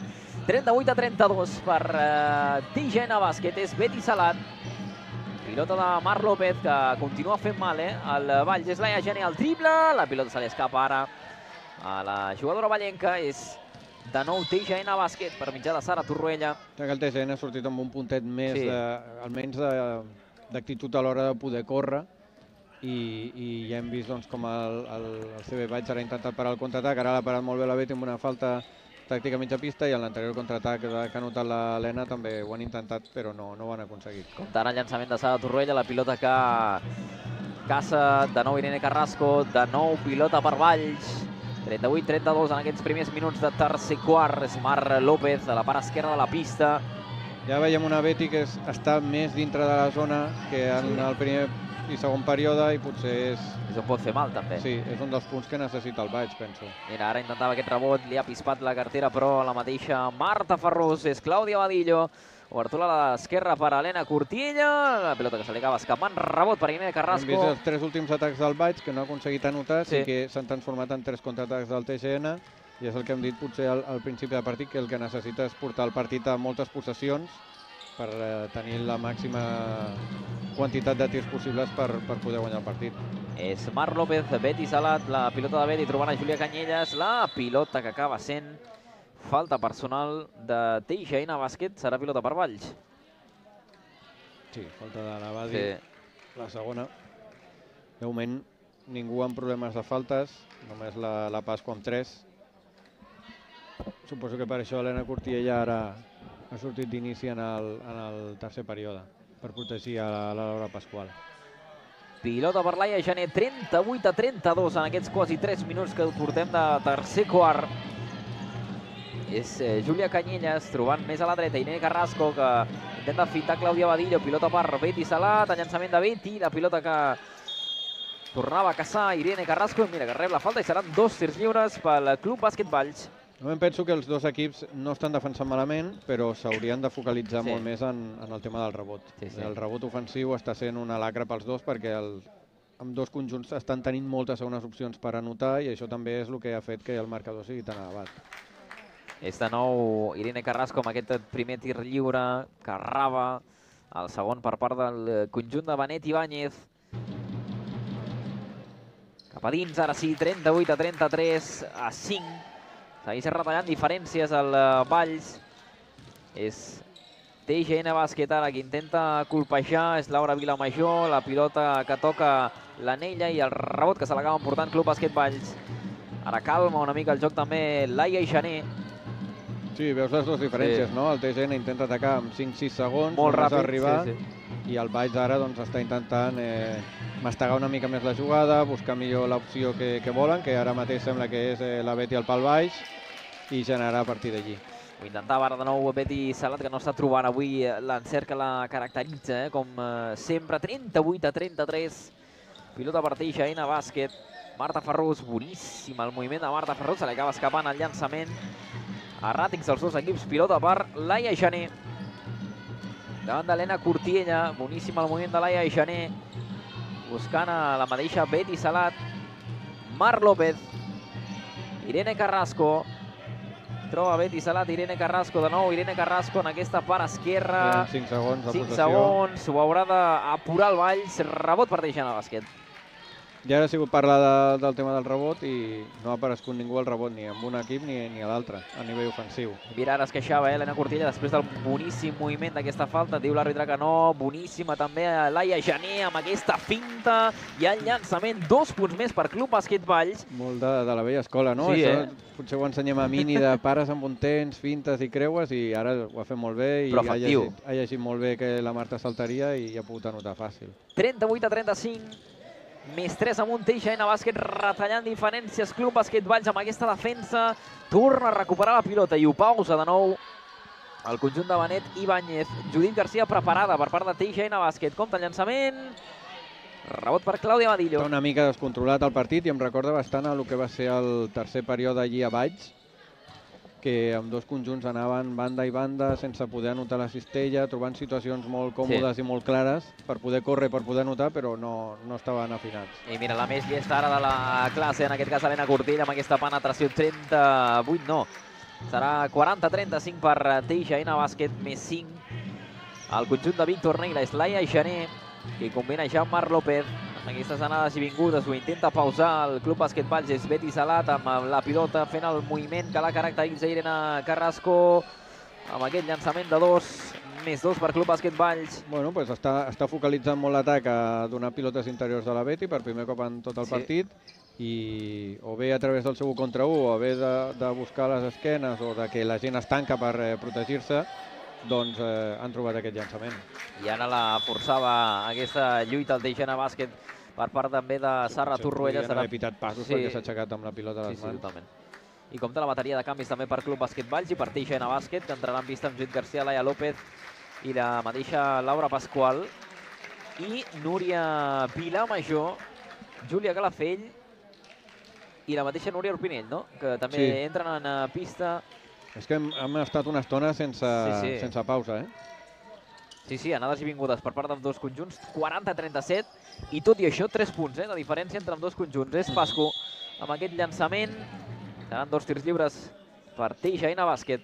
38-32 per Teixena Bàsquet, és Betty Salat. Pilota de Mar López, que continua fent mal, el Valls. És Laia Gené al triple, la pilota se li escapa ara a la jugadora vallenca, és de nou Teixena Bàsquet per mitjà de Sara Torroella. Que el TSN ha sortit amb un puntet més, almenys d'actitud a l'hora de poder córrer, i ja hem vist com el CB Valls ara ha intentat parar el contraatac, ara l'ha parat molt bé la Betty amb una falta tàctica a mitja pista, i en l'anterior contraatac que ha notat l'Helena també ho han intentat, però no ho han aconseguit. Comptant el llançament de Sara Torroella, la pilota que caça de nou Irene Carrasco, de nou pilota per Valls. 38-32 en aquests primers minuts de tercer quart. És Mar López a la part esquerra de la pista. Ja veiem una Betty que està més dintre de la zona que en el primer i segon període, i potser és... Això pot fer mal, també. Sí, és un dels punts que necessita el Valls, penso. Mira, ara intentava aquest rebot, li ha pispat la cartera, però la mateixa Marta Ferrús, és Clàudia Badillo. Obertura a l'esquerra per Helena Cortiella, la pilota que se li acaba escapant, rebot per Irene Carrasco. Hem vist els 3 últims atacs del Valls que no ha aconseguit anotar, sí que s'han transformat en 3 contraatacs del TSN, i és el que hem dit potser al principi del partit, que el que necessita és portar el partit a moltes possessions per tenir la màxima quantitat de tirs possibles per poder guanyar el partit. És Mar López, Betty Salat, la pilota de Betty trobant a Júlia Canyelles, la pilota que acaba sent falta personal de Teixena Bàsquet, serà pilota per Valls. Sí, falta de la Badi, la segona. De moment, ningú amb problemes de faltes, només la Pasqua amb 3. Suposo que per això Helena Cortiella ara ha sortit d'inici en el tercer període, per protegir a la Laura Pasqual. Pilota per Laia Gené, 38-32 en aquests quasi 3 minuts que portem de tercer quart. És Júlia Canyelles trobant més a la dreta, Irene Carrasco que intenta fintar Clàudia Badillo, pilota per Betty Salat, el llançament de Betty, la pilota que tornava a caçar Irene Carrasco, mira que rep la falta i seran 2 tirs lliures pel Club Bàsquet Valls. Em penso que els dos equips no estan defensant malament, però s'haurien de focalitzar molt més en el tema del rebot. El rebot ofensiu està sent una lacra pels dos perquè amb dos conjunts estan tenint moltes segones opcions per anotar i això també és el que ha fet que el marcador sigui tan elevat. És de nou Irene Carrasco amb aquest primer tir lliure que arraba el segon per part del conjunt de Benet Ibáñez. Cap a dins, ara sí, 38-33-5. Segueix retallant diferències al Valls. És TGN Bàsquet ara que intenta colpejar, és Laura Vilamajor, la pilota que toca l'anella i el rebot que se l'acaba emportant Club Bàsquet Valls. Ara calma una mica el joc també Laia i Jané. Sí, veus les dues diferències, no? El TGN intenta atacar amb 5-6 segons, molt ràpid, arribar, i el Valls ara està intentant mastegar una mica més la jugada, buscar millor l'opció que volen, que ara mateix sembla que és la Betty al pal baix, i generar a partir d'allí. Ho intentava ara de nou Betty Salat, que no està trobant avui l'encert que la caracteritza, com sempre. 38-33. Pilota per TGN Bàsquet. Marta Ferrús, boníssim el moviment de Marta Ferrús, se li acaba escapant el llançament. Erràtics els dos equips, pilota per Laia Jané. Davant d'Helena Cortiella, boníssim el moviment de Laia Jané. Buscant a la mateixa Betty Salat. Mar López. Irene Carrasco. Troba Betty Salat, Irene Carrasco de nou. Irene Carrasco en aquesta part esquerra. 5 segons de 5 segons, ho haurà d'apurar el Valls. Rebot per TGN Bàsquet. Ja ara ha sigut parlar del tema del rebot i no ha aparegut ningú al rebot, ni amb un equip ni a l'altre, a nivell ofensiu. Mira, ara es queixava Helena Cortiella després del boníssim moviment d'aquesta falta. Diu l'àrbitre que no. Boníssima també Laia Jané amb aquesta finta i el llançament. 2 punts més per Club Bàsquet Valls. Molt de la vella escola, no? Sí, això potser ho ensenyem a Mini de pares amb un temps, fintes i creues, i ara ho ha fet molt bé i ha llegit molt bé que la Marta saltaria i ha pogut anotar fàcil. 38-35. Més 3 amunt, TGN Bàsquet retallant diferències. Club Bàsquet Valls amb aquesta defensa torna a recuperar la pilota i ho pausa de nou el conjunt de Benet Ibáñez. Judit Garcia preparada per part de TGN Bàsquet. Compte el llançament. Rebot per Clàudia Badillo. Està una mica descontrolat el partit i em recorda bastant a el que va ser el tercer període allí a Valls, que amb dos conjunts anaven banda i banda sense poder anotar la cistella, trobant situacions molt còmodes i molt clares per poder córrer, per poder anotar, però no estaven afinats. I mira, la més llesta ara de la classe, en aquest cas Helena Cortiella, amb aquesta penetració 38, no. Serà 40-35 per TGN Bàsquet, més 5. El conjunt de Víctor Neila és Laia Jané, que combina ja amb Mar López. Amb aquestes anades i vingudes ho intenta pausar el Club Bàsquet Valls, és Betty Salat amb la pilota fent el moviment que la caracteritza Irene Carrasco amb aquest llançament de 2, més 2 per Club Bàsquet Valls. Bueno, doncs està focalitzant molt l'atac a donar pilotes interiors de la Betty per primer cop en tot el partit, i o bé a través del seu 1 contra 1 o bé de buscar les esquenes o de que la gent es tanca per protegir-se, doncs han trobat aquest llançament. I ara la forçava aquesta lluita al TGN Bàsquet per part també de Sara Torroella. Podrien haver pitat passos perquè s'ha aixecat amb la pilota a les mans. Totalment. I compta la bateria de canvis també per Club Bàsquet Valls i per TGN Bàsquet, que entrarà en vista amb Judit Garcia, Laia López i la mateixa Laura Pasqual i Núria Vilamajor, Júlia Calafell i la mateixa Núria Orpinell, no? Que també entren en pista. És que hem estat una estona sense pausa, Sí, anades i vingudes per part dels dos conjunts, 40-37, i tot i això 3 punts de diferència entre els dos conjunts. És Pasco amb aquest llançament. Seran 2 tirs lliures per TGN Bàsquet.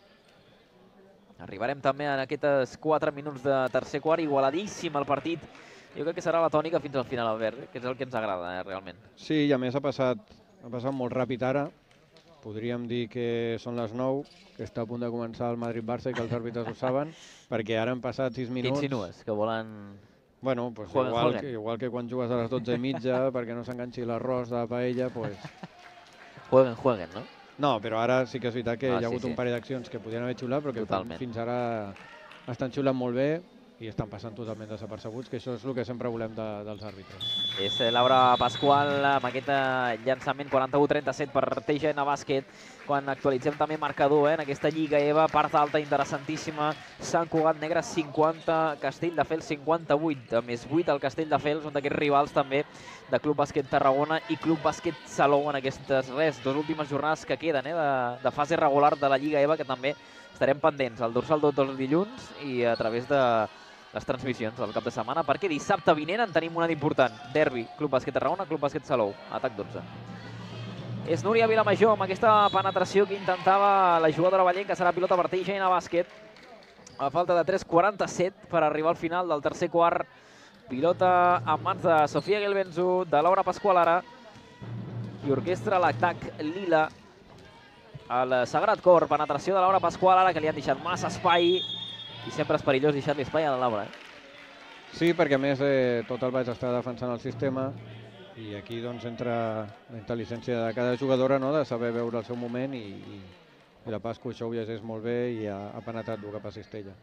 Arribarem també en aquests 4 minuts de tercer quart, igualadíssim el partit. Jo crec que serà la tònica fins al final, Albert, que és el que ens agrada, realment. Sí, i a més ha passat molt ràpid ara. Podríem dir que són les 9, que està a punt de començar el Madrid-Barça i que els àrbitres ho saben, perquè ara han passat 6 minuts. Què insinues? Que volen... Bueno, pues igual que quan jugues a les 12:30 perquè no s'enganxi l'arròs de la paella, pues... Jueguen, no? No, però ara sí que és veritat que hi ha hagut un parell d'accions que podien haver xulat, però que fins ara estan xulant molt bé i estan passant totalment desapercebuts, que això és el que sempre volem dels àrbitres. És Laura Pasqual amb aquest llançament 41-37 per TGN Bàsquet. quan actualitzem també marcador en aquesta Lliga EVA, part alta interessantíssima, Sant Cugat Negre 50, Castelldefels 58, a més 8 al Castelldefels, un d'aquests rivals també de Club Bàsquet Tarragona i Club Bàsquet Salou en aquestes dues últimes jornades que queden de fase regular de la Lliga EVA, que també estarem pendents al dorsal dels dilluns i a través de les transmissions del cap de setmana, perquè dissabte vinent en tenim una d'important, derbi, Club Bàsquet Tarragona, Club Bàsquet Salou, atac 12. És Núria Vilamajor amb aquesta penetració que intentava la jugadora vallenca, serà pilota per Teixeina Bàsquet. A falta de 3:47 per arribar al final del tercer quart. Pilota en mans de Sofia Gelbenzu, de Laura Pasqual ara, i orquestra l'atac lila al Sagrat Cor. Penetració de Laura Pasqual ara, que li han deixat massa espai, i sempre és perillós deixar-li espai a la Laura. Sí, perquè a més tot el Baix està defensant el sistema, i aquí doncs entra la intel·ligència de cada jugadora, de saber veure el seu moment, i la Pascu això ho llegeix molt bé i ha penetrat dur cap a cistella.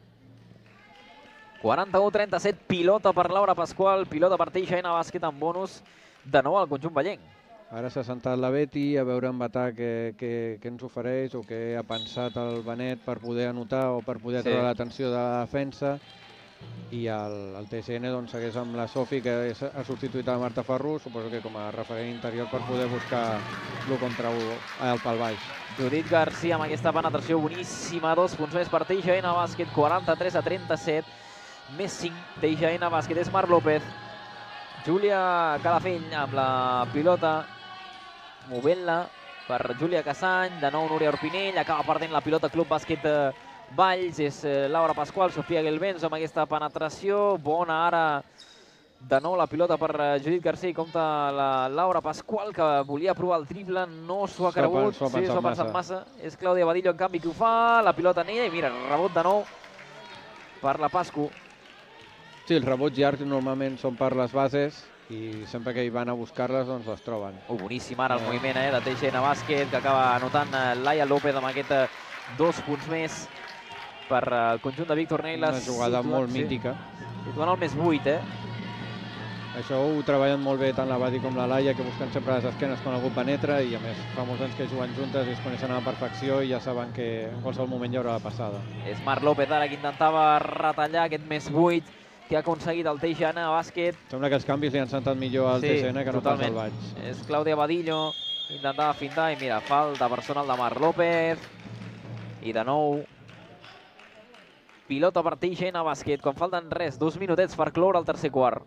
41-37, pilota per Laura Pasqual, pilota per Teixeina Bàsquet amb bonus de nou al conjunt vallenc. Ara s'ha sentat la Beti a veure en Batà què ens ofereix o què ha pensat el Benet per poder anotar o per poder treure l'atenció de la defensa, i el TSN doncs segueix amb la Sofi, que ha substituït a Marta Ferrus, suposo que com a referent interior per poder buscar l'1 contra 1 al pal baix. Judit Garcia amb aquesta penetració boníssima, 2 punts més per Teixeina Bàsquet, 43-37, més 5, Teixeina Bàsquet, és Marc López. Júlia Calafell amb la pilota, movent-la per Júlia Cassany, de nou Núria Orpinell, acaba perdent la pilota Club Bàsquet Valls, és Laura Pasqual, Sofia Gelbenzu amb aquesta penetració, bona ara de nou la pilota per Judit Garcia, i compta la Laura Pasqual, que volia provar el triple, no s'ho ha cregut, s'ho ha pensat massa, és Clàudia Badillo en canvi que ho fa, la pilota en ella, i mira, rebot de nou per la Pascu. Sí, els rebots llargs normalment són per les bases, i sempre que hi van a buscar-les doncs les troben. Boníssim ara el moviment de Teixeina Bàsquet, que acaba anotant Laia López amb aquest 2 punts més per el conjunt de Víctor Neilas. Una jugada molt mítica. Situant el més 8, Això ho treballen molt bé tant la Badi com la Laia, que busquen sempre les esquenes quan algú penetra, i a més fa molts anys que juguen juntes i es coneixen a la perfecció i ja saben que en qualsevol moment hi haurà la passada. És Marc López ara que intentava retallar aquest més 8 que ha aconseguit el Teixeina Bàsquet. Sembla que els canvis li han sentat millor al TSN que no pas al Baix. És Clàudia Badillo, intentava fintar, i mira, falta personal de Marc López. I de nou pilota per Teixeina Bàsquet, quan falten 2 minutets per cloure el tercer quart.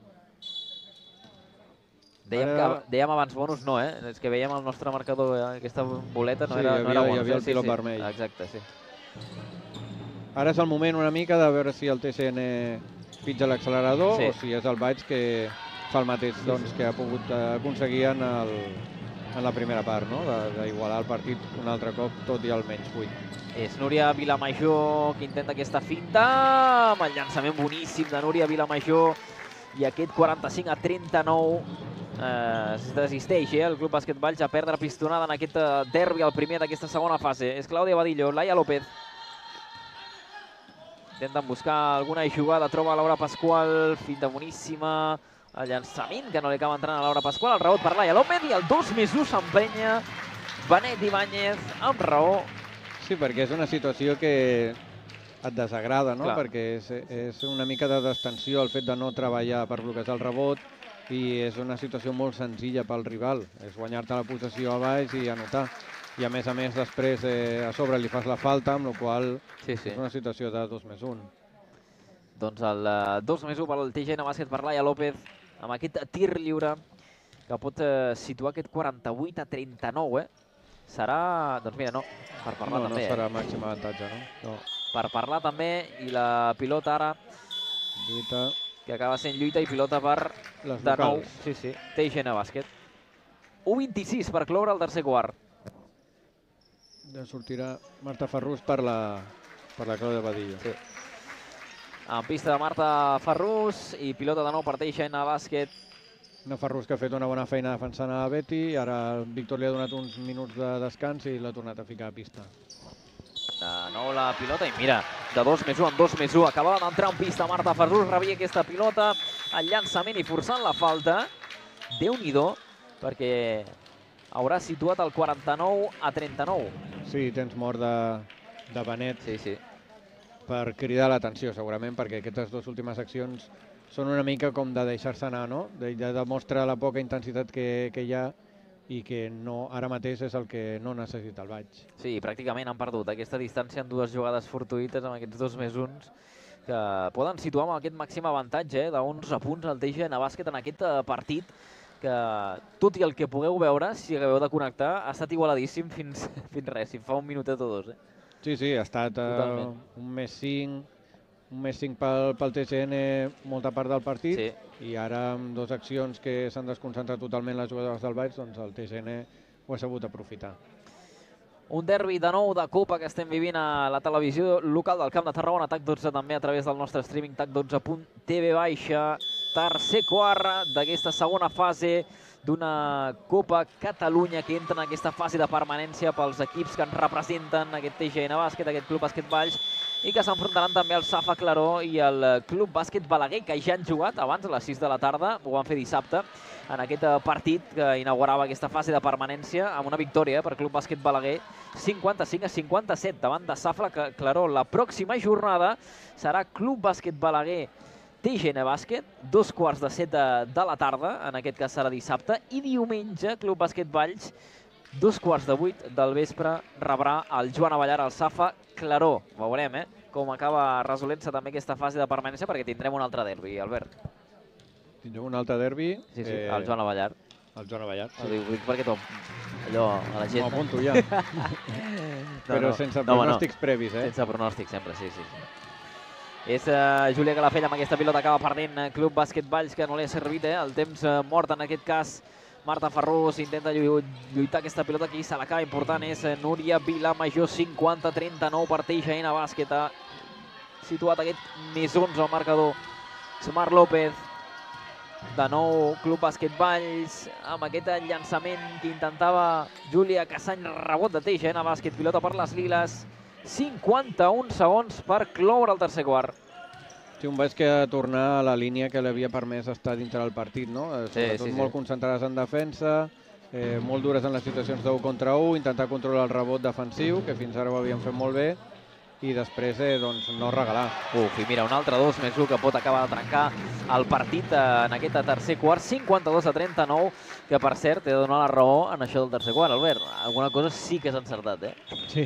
Dèiem abans bonus, no, és que veiem el nostre marcador, aquesta boleta no era bonus. Hi havia el pilot vermell. Exacte, sí. Ara és el moment una mica de veure si el TSN pitja l'accelerador o si és el Baix que fa el mateix que ha pogut aconseguir en la primera part, d'igualar el partit un altre cop, tot i el menys 8. És Núria Vilamajor que intenta aquesta finta, amb el llançament boníssim de Núria Vilamajor, i aquest 45-39 es desisteix el Club Bàsquet Valls a perdre pistonada en aquest derbi, el primer d'aquesta segona fase. És Clàudia Badillo, Laia López. Intenten buscar alguna jugada, troba Laura Pasqual, finta boníssima, el llançament que no li acaba entrant a Laura Pasqual, el rebot per Laia López, i el 2+1 s'emprenya Benet Ibáñez amb raó. Sí, perquè és una situació que et desagrada, perquè és una mica de destensió el fet de no treballar per bloquejar el rebot, i és una situació molt senzilla pel rival, és guanyar-te la possessió a baix i anotar. I a més després a sobre li fas la falta, amb la qual és una situació de 2+1. Doncs el 2+1 pel Teixeina Bàsquet per Laia López, amb aquest tir lliure que pot situar aquest 48-39, Serà, doncs mira, no, per parlar també. No serà màxim avantatge, no? Per parlar també, i la pilota ara, que acaba sent lluita i pilota per, de nou, Teixeina Bàsquet. 1:26 per cloure el tercer quart. Ja sortirà Marta Ferrus per la Clàudia Badillo. En pista de Marta Ferrus i pilota de nou per Teixeina Bàsquet. Una Ferrus que ha fet una bona feina defensant a la Beti, ara el Víctor li ha donat uns minuts de descans i l'ha tornat a ficar a pista. De nou la pilota i mira, de 2+1 en 2+1, acabava d'entrar en pista Marta Ferrus, rebia aquesta pilota, el llançament i forçant la falta. Déu-n'hi-do, perquè haurà situat el 49-39. Sí, tens mort de Benet. Sí. Per cridar l'atenció, segurament, perquè aquestes dues últimes accions són una mica com de deixar-se anar, no? De demostrar la poca intensitat que hi ha i que ara mateix és el que no necessita el Valls. Sí, pràcticament han perdut aquesta distància en dues jugades fortuïtes amb aquests 2+1 que poden situar amb aquest màxim avantatge d'11 punts al TGN Bàsquet en aquest partit que, tot i el que pugueu veure, si acabeu de connectar, ha estat igualadíssim fins res, fa un minutet o dos. Sí, ha estat un +5 pel TGN molta part del partit i ara amb dues accions que s'han desconcentrat totalment les jugadores del Valls, doncs el TGN ho ha sabut aprofitar. Un derbi de nou de Copa que estem vivint a la televisió local del Camp de Tarragona, TAC12 també a través del nostre streaming tac12.tv-. Tercer quart d'aquesta segona fase d'una Copa Catalunya que entra en aquesta fase de permanència pels equips que ens representen, aquest TGN Bàsquet, aquest Club Bàsquet Valls, i que s'enfrontaran també el Safa Claró i el Club Bàsquet Balaguer, que ja han jugat abans a les 6 de la tarda, ho van fer dissabte, en aquest partit que inaugurava aquesta fase de permanència amb una victòria per Club Bàsquet Balaguer, 55-57 davant de Safa Claró. La pròxima jornada serà Club Bàsquet Balaguer TGN Bàsquet, 7:15 de la tarda, en aquest cas serà dissabte, i diumenge Club Bàsquet Valls, 7:15 del vespre, rebrà el Joan Avellar al Safa Claró. Veurem com acaba resolent-se també aquesta fase de permanència, perquè tindrem un altre derbi, Albert. Tindrem un altre derbi. Sí, el Joan Avellar. El Joan Avellar, sí. Ho dic perquè allò a la gent... M'ho apunto ja. Però sense pronòstics previs, Sense pronòstics, sempre, sí. És Júlia Calafell amb aquesta pilota, acaba perdent Club Bàsquet Valls, que no li ha servit, el temps mort en aquest cas. Marta Ferrús intenta lluitar aquesta pilota aquí, se l'acaba important, és Núria Vilamajor, 50-39 per TGN Bàsquet. Ha situat aquest +11 al marcador Samar López. De nou Club Bàsquet Valls amb aquest llançament que intentava Júlia Cassany, rebot de TGN Bàsquet, pilota per les liles. 51 segons per cloure el tercer quart. Sí, un Valls que ha tornat a la línia que li havia permès estar dintre del partit, no? Sobretot molt concentrades en defensa, molt dures en les situacions d'1 contra 1, intentar controlar el rebot defensiu, que fins ara ho havien fet molt bé, i després no regalar. I mira, un altre 2+1 que pot acabar de trencar el partit en aquest tercer quart, 52-39, que per cert he de donar la raó en això del tercer quart, Albert. Alguna cosa sí que s'ha encertat, Sí.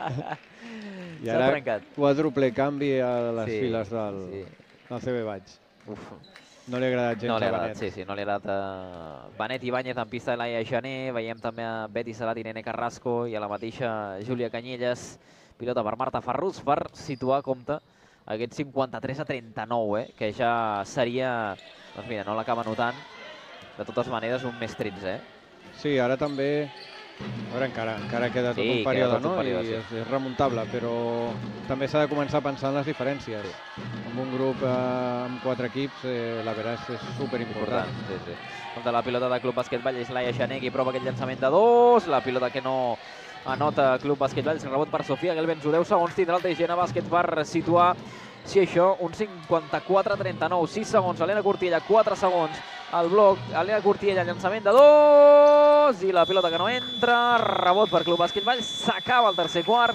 I ara quadruple canvi a les files del CB Valls. No li ha agradat gens a Benet. Sí, no li ha agradat Benet Ibáñez en pista de Laia Jané, veiem també a Betty Salat i Nene Carrasco i a la mateixa Júlia Canyelles. Pilota per Marta Ferrús per situar a compte aquest 53-39, que ja seria, doncs mira, no l'acaba notant, de totes maneres un +13. Sí, ara també, a veure, encara queda tot un període, no? I és remuntable, però també s'ha de començar a pensar en les diferències. Amb un grup amb 4 equips, la veritat és superimportant. Contra la pilota de Club Bàsquet Valls és Laia Jané, qui prova aquest llançament de 2, la pilota que no anota Club Bàsquet Valls, rebot per Sofia Gelbenzo, 10 segons tindrà el TGN Bàsquet per situar, si això, un 54-39, 6 segons, Helena Cortiella, 4 segons, el bloc, Helena Cortiella, llançament de 2, i la pilota que no entra, rebot per Club Bàsquet Valls, s'acaba el tercer quart,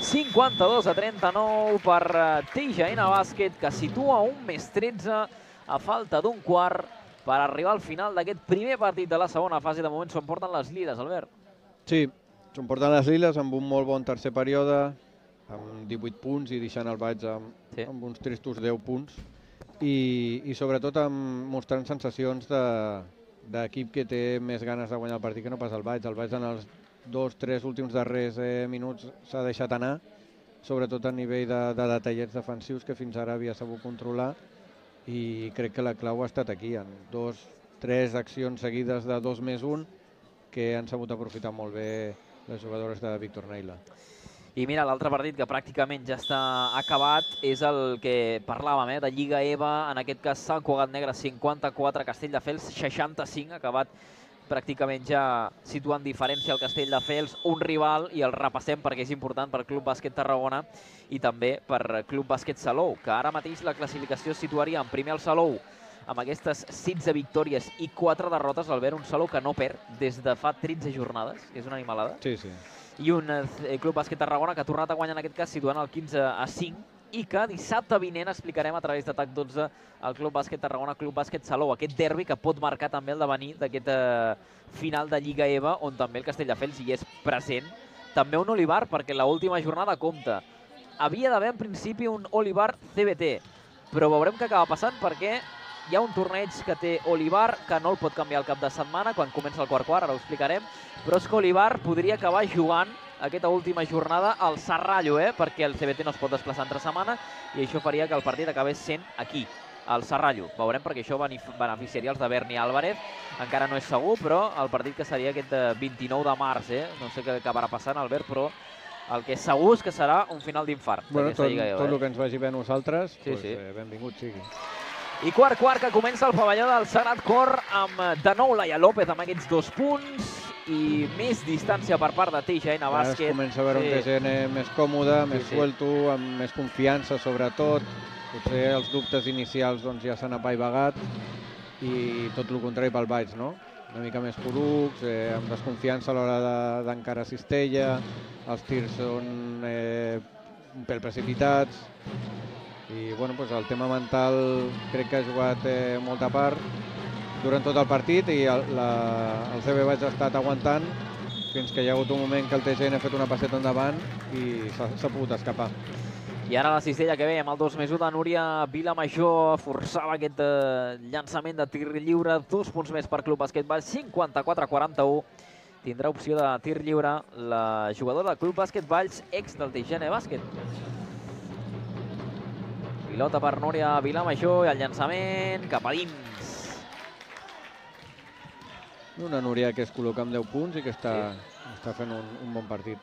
52-39 per TGN Bàsquet, que situa un +13 a falta d'un quart per arribar al final d'aquest primer partit de la segona fase. De moment s'ho porten les lides, Albert. Sí, s'ho porten les liles amb un molt bon tercer període, amb 18 punts i deixant el Valls amb uns tristos 10 punts. I sobretot mostrant sensacions d'equip que té més ganes de guanyar el partit que no pas el Valls. El Valls en els 2-3 últims darrers minuts s'ha deixat anar, sobretot a nivell de detallets defensius que fins ara havia sabut controlar, i crec que la clau ha estat aquí, en 2-3 accions seguides de 2+1 que han sabut aprofitar molt bé les jugadores de Víctor Neila. I mira, l'altre partit que pràcticament ja està acabat és el que parlàvem, de Lliga EVA, en aquest cas Sant Cugat Negre 54, Castelldefels 65, acabat pràcticament ja situant diferència al Castelldefels, un rival, i el repassem perquè és important per Club Bàsquet Tarragona i també per Club Bàsquet Salou, que ara mateix la classificació situaria en primer el Salou amb aquestes 16 victòries i 4 derrotes, Albert, un Salou que no perd des de fa 13 jornades, que és una animalada. Sí, sí. I un Club Bàsquet Tarragona que ha tornat a guanyar en aquest cas situant el 15-5 i que dissabte vinent explicarem a través de TAC12 el Club Bàsquet Tarragona, Club Bàsquet Salou, aquest derbi que pot marcar també el devenir d'aquest final de Lliga EVA, on també el Castelldefels hi és present. També un Olivar, perquè l'última jornada compta. Havia d'haver en principi un Olivar CBT, però veurem què acaba passant perquè hi ha un torneig que té Olivar que no el pot canviar al cap de setmana quan comença el quart, ara ho explicarem, però és que Olivar podria acabar jugant aquesta última jornada al Serrallo, perquè el CBT no es pot desplaçar entre setmana i això faria que el partit acabés sent aquí, al Serrallo. Veurem perquè això beneficiaria els de Berni Álvarez, encara no és segur, però el partit que seria aquest 29 de març, no sé què acabarà passant, Albert, però el que és segur és que serà un final d'infart. Bueno, tot el que ens vagi bé a nosaltres, benvingut sigui. I quart que comença el pavelló del Sagrat Cor amb de nou Laia López amb aquests 2 punts i més distància per part de TGN Bàsquet. Es comença a veure un TGN més còmode, més suelto, amb més confiança sobretot. Potser els dubtes inicials ja s'han apaivagat i tot el contrari pel baix, no? Una mica més porucs, amb desconfiança a l'hora d'encarar cistella, els tirs són un pèl precipitats i el tema mental crec que ha jugat molta part durant tot el partit i el CB Baix ha estat aguantant fins que hi ha hagut un moment que el TGN ha fet una passeta endavant i s'ha pogut escapar. I ara la cistella que veiem, el 2+1 de Núria Vilamajor, forçava aquest llançament de tir lliure, 2 punts més per Club Bàsquet Valls, 54-41. Tindrà opció de tir lliure la jugadora del Club Bàsquet Valls, ex del TGN Bàsquet. Pilota per Núria Vilamajor i el llançament cap a dins. Una Núria que es col·loca amb 10 punts i que està fent un bon partit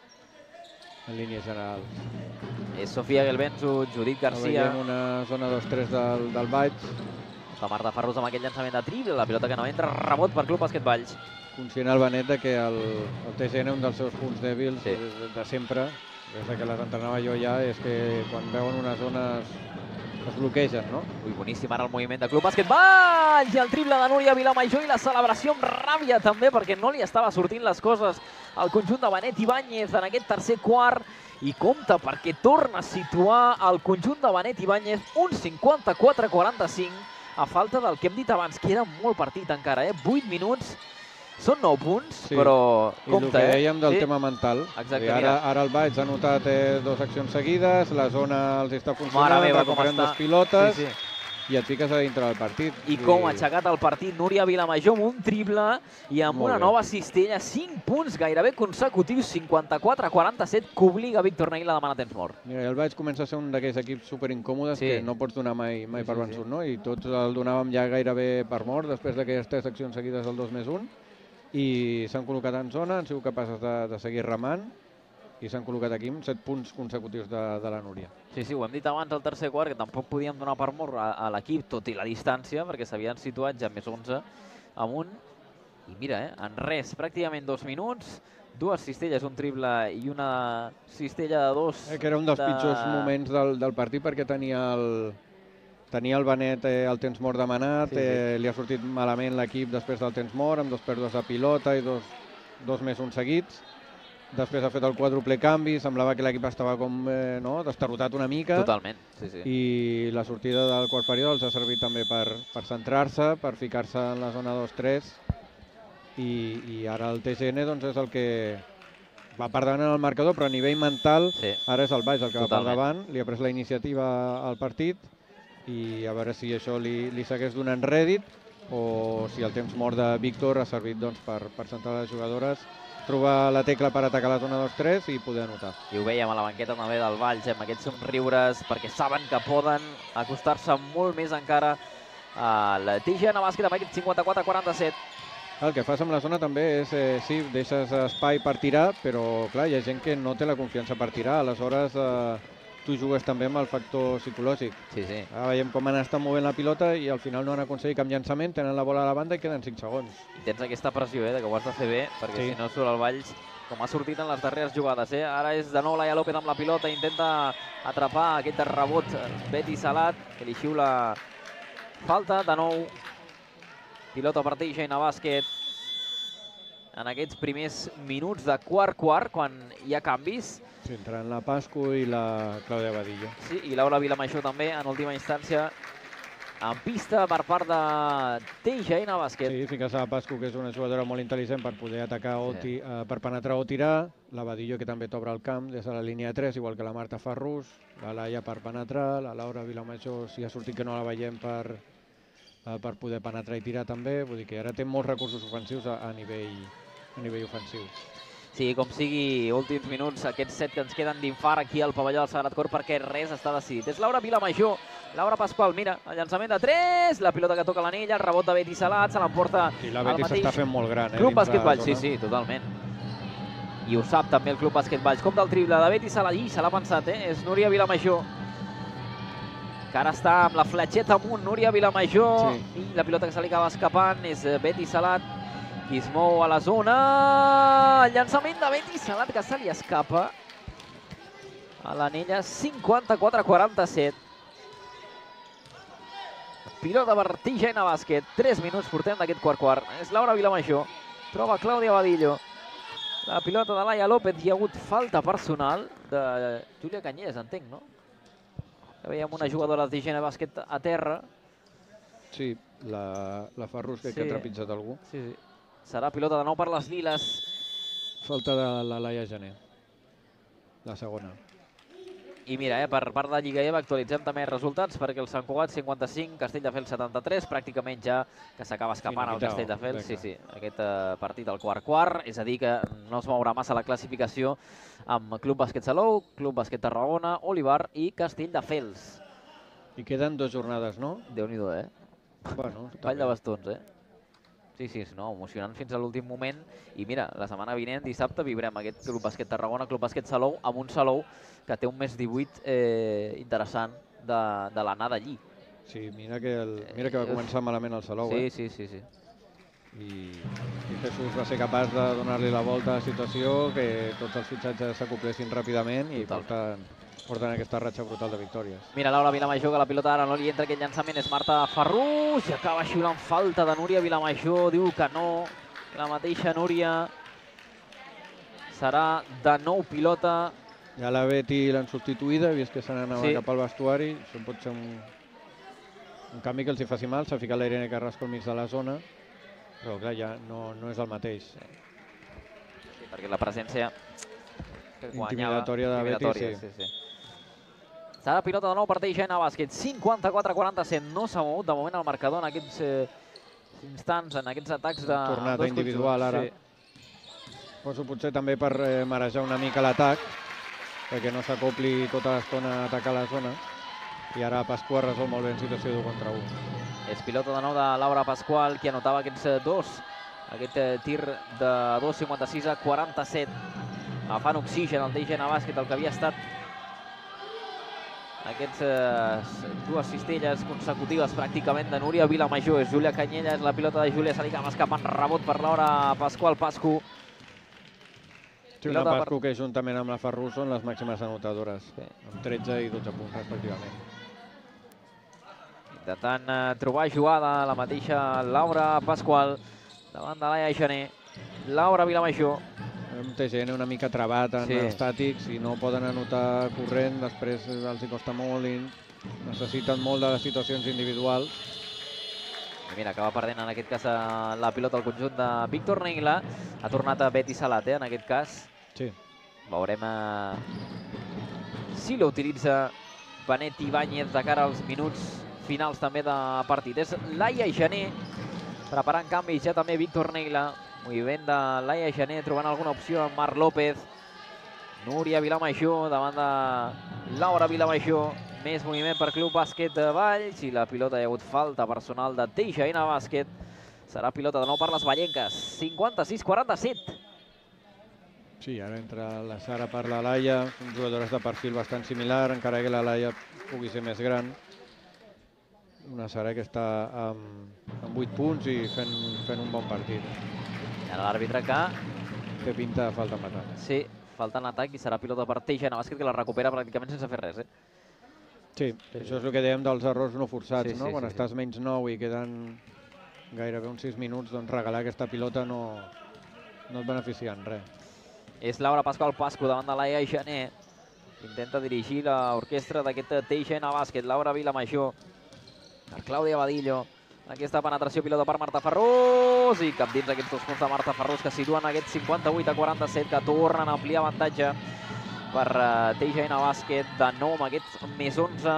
en línies generals. És Sofia Gelbenzo, Judit Garcia. Veiem una zona 2-3 del Baix. La Marta Ferrus amb aquell llançament de triple, la pilota que no entra, rebot per Club Bàsquet Valls. Conscient el Benet que el TGN, un dels seus punts dèbils de sempre, des que les entrenava jo ja, és que quan veuen unes zones es bloquegen, no? Ui, boníssim ara el moviment de Club Bàsquet Valls i el triple de Núria Vilamajor i la celebració amb ràbia també perquè no li estava sortint les coses al conjunt de Benet Ibáñez en aquest tercer quart i compte perquè torna a situar el conjunt de Benet Ibáñez un 54-45 a falta del que hem dit abans, que era molt partit encara, 8 minuts. Són 9 punts, però compte. I el que dèiem del tema mental. Ara el Baix ha notat 2 accions seguides, la zona els està funcionant, recuperen 2 pilotes i et fiques a dintre del partit. I com ha aixecat el partit Núria Vilamajor amb un triple i amb una nova cistella, 5 punts gairebé consecutius, 54-47, que obliga Víctor Neil a demanar temps mort. Mira, el Baix comença a ser un d'aquells equips superincòmodes que no pots donar mai per vençut, no? I tots el donàvem ja gairebé per mort després d'aquelles 3 accions seguides del 2+1. I s'han col·locat en zona, han sigut capaces de seguir remant i s'han col·locat aquí amb 7 punts consecutius de la Núria. Sí, ho hem dit abans al tercer quart, que tampoc podíem donar per mort a l'equip, tot i la distància, perquè s'havien situat ja més 11 amunt. I mira, en res, pràcticament 2 minuts, 2 cistelles, un triple i una cistella de 2. Que era un dels pitjors moments del partit perquè tenia el Benet el temps mort demanat, li ha sortit malament l'equip després del temps mort, amb 2 pèrdues de pilota i 2+1 seguits. Després ha fet el quàdruple canvi, semblava que l'equip estava com desterrotat una mica. Totalment, I la sortida del quart període els ha servit també per centrar-se, per ficar-se en la zona 2-3. I ara el TGN és el que va per davant en el marcador, però a nivell mental ara és el Baix el que va per davant, li ha pres la iniciativa al partit i a veure si això li segueix donant rèdit o si el temps mort de Víctor ha servit per centrar les jugadores, trobar la tecla per atacar la zona 2-3 i poder anotar. I ho veiem a la banqueta també del Valls, amb aquests somriures, perquè saben que poden acostar-se molt més encara a la TGN Bàsquet amb aquest 54-47. El que fas amb la zona també és, sí, deixes espai per tirar, però clar, hi ha gent que no té la confiança per tirar, aleshores tu jugues també amb el factor psicològic. Ara veiem com han estat movent la pilota i al final no han aconseguit cap llançament, tenen la bola a la banda i queden 5 segons. I tens aquesta pressió, de que ho has de fer bé, perquè si no surt el Valls, com ha sortit en les darreres jugades. Ara és de nou Laia López amb la pilota, intenta atrapar aquest rebot Betty Salat, que li xiula falta, de nou. Pilota per Teixeina Bàsquet. En aquests primers minuts de quart, quan hi ha canvis. Sí, entrant la Pascu i la Clàudia Badillo. Sí, i Laura Vilamajor també, en última instància, en pista per part de Teixeina Bàsquet. Sí, fiques a la Pascu, que és una jugadora molt intel·ligent per poder atacar, per penetrar o tirar. La Badillo, que també t'obre el camp des de la línia 3, igual que la Marta Ferrús. La Laia per penetrar, la Laura Vilamajor, si ha sortit que no la veiem, per poder penetrar i tirar també. Vull dir que ara té molts recursos ofensius a nivell ofensiu. Sí, com sigui, últims minuts, aquests 7 que ens queden d'infart aquí al pavelló del Sagrat Cor, perquè res està decidit. És Laura Vilamajor, Laura Pasqual, mira, el llançament de 3, la pilota que toca l'anella, el rebot de Betty Salat, se l'emporta i la Betty s'està fent molt gran, Club Bàsquet Valls, sí, totalment. I ho sap també el Club Bàsquet Valls. Com del triple de Betty Salat, se l'ha pensat, és Núria Vilamajor, que ara està amb la fletxeta amunt, Núria Vilamajor, i la pilota que se li acaba escapant és Betty Salat, qui es mou a la zona. El llançament de Betty Salat que se li escapa a l'anella. 54-47. Pilota per Teixeina Bàsquet. 3 minuts portem d'aquest quart. És Laura Vilamajor. Troba Clàudia Badillo. La pilota de Laia López. Hi ha hagut falta personal de Júlia Canyelles, entenc, no? Veiem una jugadora de Teixeina Bàsquet a terra. Sí, la Ferrús, que ha trepitjat algú. Sí. Serà pilota de nou per les Liles. Falta de la Laia Gené, la segona. I mira, per part de Lliga EVA actualitzem també resultats, perquè el Sant Cugat 55, Castelldefels 73, pràcticament ja que s'acaba escapant el Castelldefels. Sí, aquest partit al quart, és a dir que no es mourà massa la classificació amb Club Bàsquet Salou, Club Bàsquet Tarragona, Olivar i Castelldefels. I queden 2 jornades, no? Déu-n'hi-do, Bueno, Vall de bastons, Sí, no, emocionant fins a l'últim moment. I mira, la setmana vinent, dissabte, viurem aquest Club Bàsquet Tarragona, Club Bàsquet Salou, amb un Salou que té un més 18 interessant de l'anar d'allí. Sí, mira que va començar malament el Salou, Sí. I Jesús va ser capaç de donar-li la volta a la situació, que tots els fitxatges s'acoplessin ràpidament i porten aquesta ratxa brutal de victòries. Mira, Laura Vilamajor, que la pilota ara no li entra aquest llançament, és Marta Ferrús, i acaba xiulant falta de Núria Vilamajor, diu que no, la mateixa Núria. Serà de nou pilota. Ja la Betty l'han substituïda, he vist que se n'anava cap al vestuari, això pot ser un canvi que els hi faci mal, s'ha ficat la Irene Carrasco al mig de la zona, però clar, ja no és el mateix. Sí, perquè la presència intimidatòria de Betty, sí. Serà pilota de nou per Teixeina Bàsquet. 54-47. No s'ha mogut de moment el marcador en aquests instants, en aquests atacs de... Tornada individual ara. Poso potser també per marejar una mica l'atac, perquè no s'acopli tota l'estona a atacar la zona. I ara Pasqual resol molt bé en situació d'1 contra 1. És pilota de nou de Laura Pasqual, qui anotava aquests dos. Aquest tir de 2,56-47. Agafant oxigen el Teixeina Bàsquet, el que havia estat aquestes 2 cistelles consecutives pràcticament de Núria Vilamajor. És Júlia Canyelles, la pilota de Júlia se li acaba escapant, rebot per Laura Pasqual. Pascu. Sí, una Pascu que juntament amb la Ferrús són les màximes anotadores, amb 13 i 12 punts respectivament. Intentant trobar jugada la mateixa Laura Pasqual davant de Laia Gené. Laura Vilamajor. Un TGN una mica trebat en estàtics i no poden anotar corrent, després els hi costa molt i necessiten molt de les situacions individuals. Mira, acaba perdent en aquest cas la pilota al conjunt de Víctor Neila. Ha tornat a Betty Salat, en aquest cas. Sí. Veurem si l'utilitza Benet Ibáñez de cara als minuts finals també de partit. És Laia Gené preparant canvis, ja també Víctor Neila. Moviment de Laia Gené, trobant alguna opció amb Marc López. Núria Vilamajor davant de Laura Vilamajor. Més moviment per Club Bàsquet de Valls i la pilota hi ha hagut falta personal de Teixeina Bàsquet. Serà pilota de nou per les vallenques. 56-47. Sí, ara entra la Sara per la Laia. Són jugadores de perfil bastant similar, encara que la Laia pugui ser més gran. Una Sara que està amb 8 punts i fent un bon partit. Ara l'àrbitre que... Té pinta de falta en atac. Sí, falta en atac i serà pilota per Teixeina Bàsquet, que la recupera pràcticament sense fer res. Sí, això és el que dèiem dels errors no forçats, no? Quan estàs menys 9 i queden gairebé uns 6 minuts, doncs regalar aquesta pilota no et beneficia en res. És Laura Pascual Pasco davant de Laia Gené. Intenta dirigir l'orquestra d'aquest TGN Bàsquet. Laura Vilamajor, per Clàudia Badillo. Aquesta penetració pilota per Marta Ferrós i cap dins aquests 2 punts de Marta Ferrós que situen aquest 58-47 que tornen a ampliar avantatge per TGN Bàsquet de nou amb aquests més 11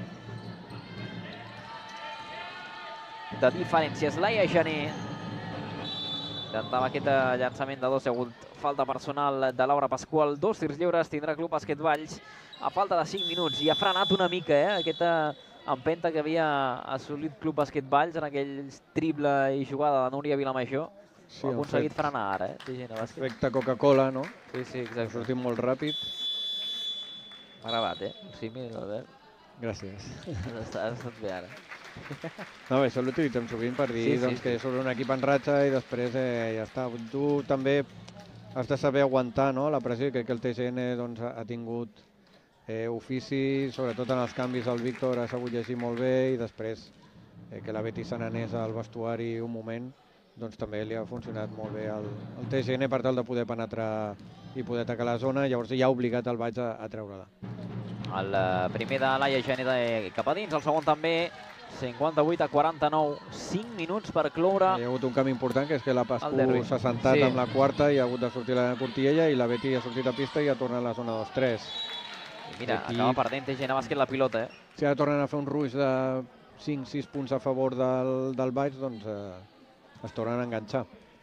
de diferències. Laia Gené intentava aquest llançament de 2, ha hagut falta personal de Laura Pascual. 2 tirs lliures tindrà Club Bàsquet Valls a falta de 5 minuts i ha frenat una mica aquesta empenta que havia assolit Club Bàsquet Valls en aquell triple i jugada de Núria Vilamajor. Ho ha aconseguit frenar ara, TGN Bàsquet. Efecte Coca-Cola, no? Sí, exacte. Ha sortit molt ràpid. M'ha agradat, el símil, Albert. Gràcies. Ha estat bé ara. No, això l'utilitzem sovint per dir que sobre un equip en ratxa i després ja està. Tu també has de saber aguantar la pressió, que el TGN ha tingut ofici, sobretot en els canvis el Víctor ha sabut llegir molt bé i després que la Betty se n'anés al vestuari un moment, doncs també li ha funcionat molt bé el TGN per tal de poder penetrar i poder atacar la zona, llavors ja ha obligat el Valls a treure-la. El primer de Laia Gené cap a dins, el segon també, 58-49, 5 minuts per cloure. Hi ha hagut un canvi important, que és que la Pascu s'ha sentat amb la quarta i ha hagut de sortir la Cortiella i la Betty ha sortit a pista i ha tornat a la zona 2-3. Mira, acaba perdent TGN Bàsquet la pilota, Si ara tornen a fer un ruix de 5-6 punts a favor del Valls, doncs es tornen a enganxar.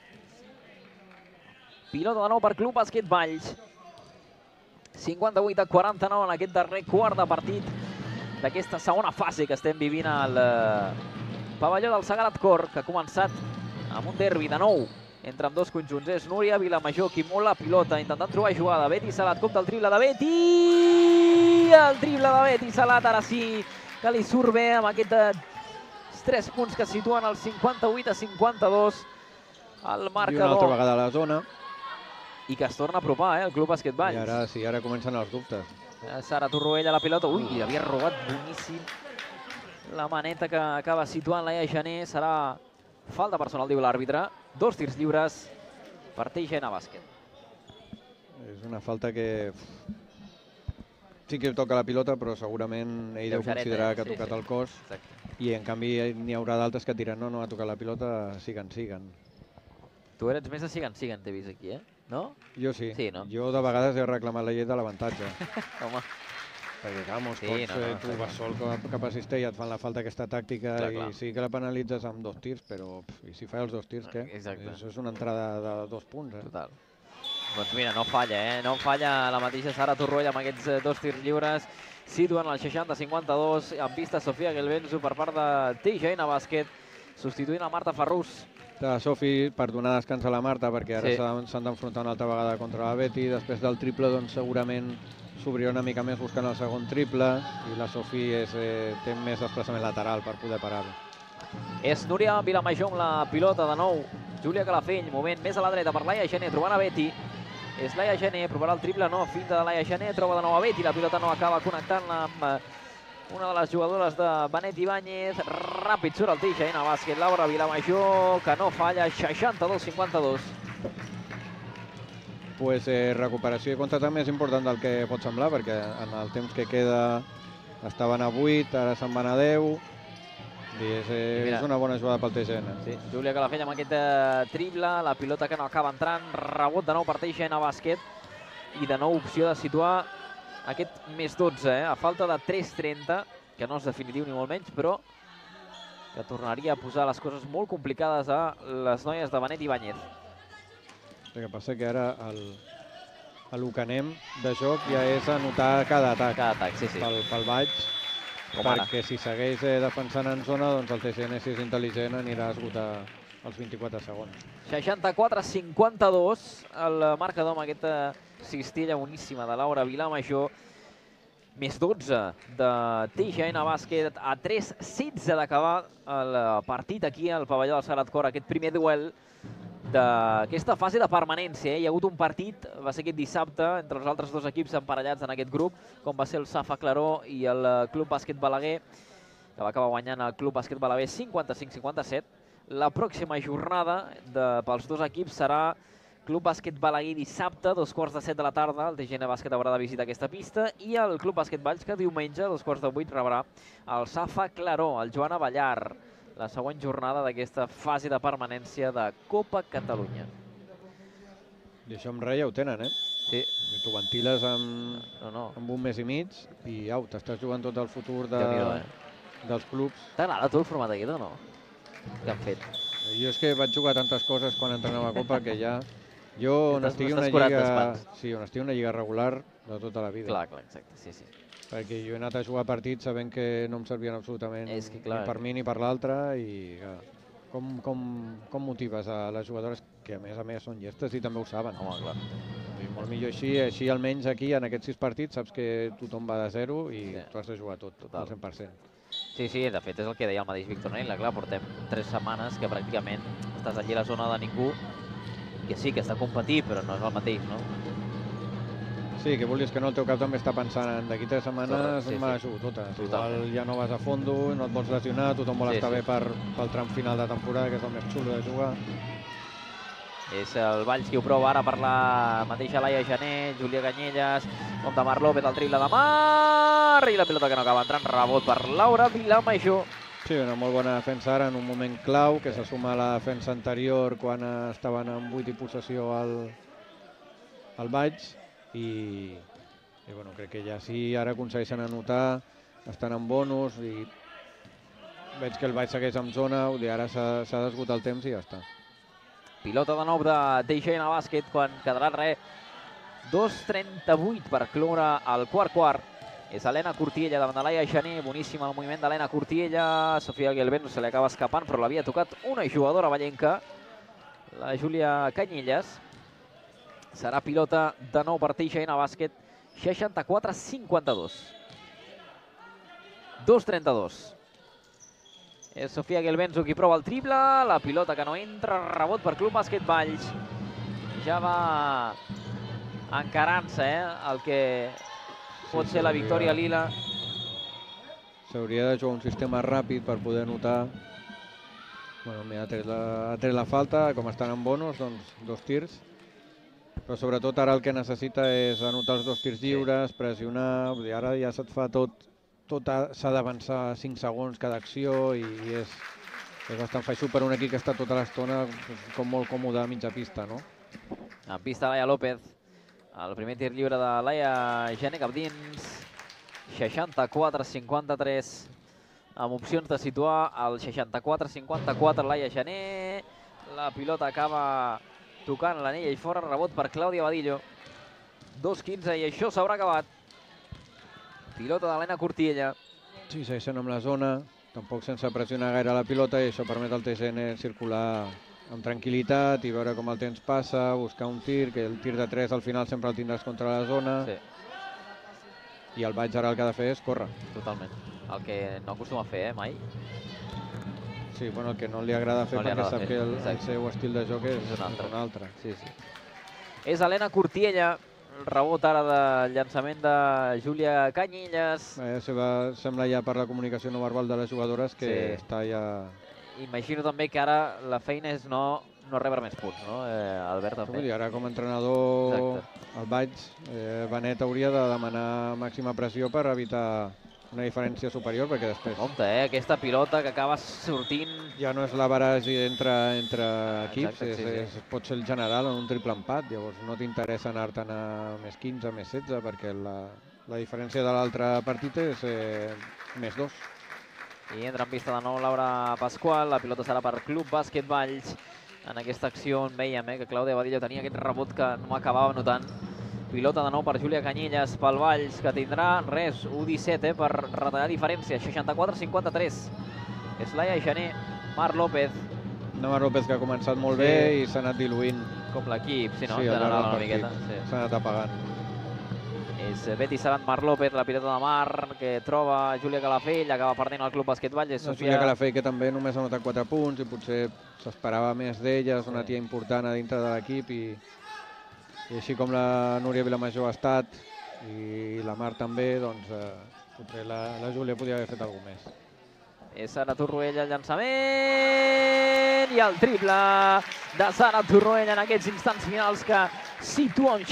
Pilota de nou per Club Bàsquet Valls. 58-49 en aquest darrer quart de partit d'aquesta segona fase que estem vivint al pavelló del Sagrat Cor, que ha començat amb un derbi de nou entre ambdós conjunts. És Núria Vilamajor qui mou la pilota, intentant trobar jugada. Betty Salat, compta el triple de Betty! El triple de Betty Salat, ara sí que li surt bé amb aquests 3 punts que situen el 58-52 al marcador. I una altra vegada a la zona. I que es torna a apropar, el Club Bàsquet Valls. I ara sí, ara comencen els dubtes. Sara Torroella la pilota. Ui, havia robat boníssim la maneta que acaba situant Laia Gené. Serà falta personal, diu l'àrbitre. 2 tirs lliures per TGN Bàsquet. És una falta que sí que toca la pilota, però segurament ell deu considerar que ha tocat el cos. I en canvi n'hi haurà d'altres que diran no ha tocat la pilota, siguen. Tu eres més de siguen, t'he vist aquí, no? Jo sí. Sí, no? Jo de vegades he reclamat la llei de l'avantatge. Home. Perquè, clar, molts cops tu vas sol cap a cister i et fan la falta aquesta tàctica i sí que la penalitzes amb 2 tirs, però i si fa els 2 tirs, què? Exacte. Això és una entrada de 2 punts, Total. Doncs mira, no falla, no falla la mateixa Sara Torroella amb aquests 2 tirs lliures. Situen el 60-52 en pista Sofia Gelbenzo per part de TGN Bàsquet, substituint a Marta Ferrús. La Sofi per donar descans a la Marta, perquè ara s'han d'enfrontar una altra vegada contra la Betty. Després del triple, doncs segurament s'obrirà una mica més buscant el segon triple i la Sofi té més desplaçament lateral per poder parar-ho. És Núria Vilamajor amb la pilota de nou. Júlia Calafell, moment més a la dreta per Laia Gené, trobant a Betty. És Laia Gené, provarà el triple, no, finta de Laia Gené, troba de nou a Betty, la pilota no acaba connectant-la amb una de les jugadores de Benet Ibáñez. Ràpid surt el TGN Bàsquet, Laura Vilamajor, que no falla, 62-52. Pues recuperació i contraatac més important del que pot semblar, perquè en el temps que queda estaven a 8, ara se'n van a 10. És una bona jugada pel TGN. Sí, Júlia Calafell amb aquest triple, la pilota que no acaba entrant, rebot de nou per TGN Bàsquet i de nou opció de situar aquest més 12, a falta de 3.30, que no és definitiu ni molt menys, però que tornaria a posar les coses molt complicades a les noies de Benet Ibáñez. El que passa que ara el que anem de joc ja és anotar cada atac. Pel Valls, perquè si segueix defensant en zona, doncs el TGN, si és intel·ligent, anirà a esgotar els 24 segons. 64-52, el marcador amb aquesta cistella boníssima de Laura Vilamajor. Més 12 de TGN Bàsquet, a 3-16 d'acabar el partit aquí al pavelló del Sagrat Cor, aquest primer duel d'aquesta fase de permanència. Hi ha hagut un partit, va ser aquest dissabte, entre els altres dos equips emparellats en aquest grup, com va ser el Safa Claró i el Club Bàsquet Balaguer, que va acabar guanyant el Club Bàsquet Balaguer 55-57. La pròxima jornada pels dos equips serà Club Bàsquet Balaguer dissabte, 7:15 de la tarda. El TGN Bàsquet haurà de visitar aquesta pista. I el Club Bàsquet Valls, que diumenge, 8:15, rebrà el Safa Claró, el Joan Avellar. La següent jornada d'aquesta fase de permanència de Copa Catalunya. I això amb res ja ho tenen, eh? Sí. T'ho ventiles amb un mes i mig i au, t'estàs jugant tot el futur dels clubs. T'agrada tu el format aquest o no? Que han fet? Jo és que vaig jugar tantes coses quan entrenava a Copa que ja... Jo on estigui una lliga regular de tota la vida. Clar, exacte, sí. Perquè jo he anat a jugar partits sabent que no em servien absolutament ni per mi ni per l'altre i com motives a les jugadores que a més són llestes i també ho saben. Home, clar. I molt millor així almenys aquí en aquests 6 partits saps que tothom va de 0 i tu has de jugar tot, al 100%. Sí, de fet és el que deia el mateix Víctor Nella, clar, portem 3 setmanes que pràcticament estàs allí a la zona de ningú, que sí, que està competint, però no és el mateix, no? Sí, que vulguis que no, el teu cap també està pensant en d'aquí 3 setmanes me la jugo totes. Igual ja no vas a fondo, no et vols lesionar, tothom vol estar bé pel tram final de temporada, que és el més xulo de jugar. És el Valls qui ho prova ara per la mateixa Laia Gené, Júlia Canyelles, com de Mar López, el triple de Mar, i la pilota que no acaba entrant, rebot per Laura Vilamajor. Sí, una molt bona defensa ara en un moment clau, que se suma a la defensa anterior quan estaven en 8 i possessió al Valls. I bueno, crec que ja si ara aconsegueixen anotar, estan en bonus i veig que el Valls segueix en zona, ara s'ha d'esgotar el temps i ja està. Pilota de nou de TGN Bàsquet quan quedarà 2:38 per cloure el quart. És Helena Cortiella davant de Laia Gené, boníssim el moviment d'Helena Cortiella. Sofia Guilbert se li acaba escapant, però l'havia tocat una jugadora vallenca, la Júlia Canyelles. Serà pilota de nou per TGN Bàsquet, 64-52. 2:32. És Sofia Gelbenzo qui prova el triple, la pilota que no entra, rebot per Club Bàsquet Valls. Ja va encarant-se el que pot ser la victòria lila. S'hauria de jugar un sistema ràpid per poder anotar. Bueno, mira, ha tret la falta, com estan en bonus, doncs 2 tirs. Però sobretot ara el que necessita és anotar els 2 tirs lliures, pressionar, ara ja se't fa tot s'ha d'avançar 5 segons cada acció i és bastant feixuc per un equip que està tota l'estona com molt còmode a mitja pista, no? En pista Laia López, el primer tir lliure de Laia Gené cap dins, 64-53, amb opcions de situar el 64-54 Laia Gené, la pilota acaba tocant l'anella i fora, rebot per Clàudia Badillo, 2:15 i això s'haurà acabat. Pilota d'Helena Cortiella. Sí, segueixen amb la zona, tampoc sense pressionar gaire la pilota i això permet al TGN circular amb tranquil·litat i veure com el temps passa, buscar un tir, que el tir de 3 al final sempre el tindràs contra la zona. Sí. I el Valls ara el que ha de fer és córrer. Totalment. El que no acostuma a fer, mai. Sí, bueno, el que no li agrada fer perquè sap que el seu estil de joc és un altre. Sí. És Helena Cortiella. El rebot ara de llançament de Júlia Canyelles. Sembla ja per la comunicació no verbal de les jugadores que està ja... Imagino també que ara la feina és no rebre més punts, no, Albert? També. Ara com a entrenador el Valls, Benet hauria de demanar màxima pressió per evitar una diferència superior, perquè després... Compte, aquesta pilota que acaba sortint... Ja no és l'average entre equips, pot ser el general en un triple empat, llavors no t'interessa anar-te'n a més 15, més 16, perquè la diferència de l'altre partit és més 2. I entra en pista de nou Laura Pasqual, la pilota serà per Club Bàsquet Valls. En aquesta acció on vèiem que Clàudia Badillo tenia aquest rebot que no acabava notant. Pilota de nou per Júlia Canyelles, pel Valls, que tindrà 1:17 per retallar diferència, 64-53. És Laia Gené, Mar López. Mar López que ha començat molt bé i s'ha anat diluint. Com l'equip, sí, no? En general, una miqueta. S'ha anat apagant. És Betty Salat, Marc López, la pilota de Mar, que troba Júlia Calafell, acaba perdent el Club Bàsquet Valls. Júlia Calafell, que també només ha notat 4 punts i potser s'esperava més d'ella, és una tia important a dintre de l'equip i així com la Núria Vilamajor ha estat i la Mar també, doncs potser la Júlia podria haver fet alguna més. És Sara Torroella el llançament i el triple de Sara Torroella en aquests instants finals que situa un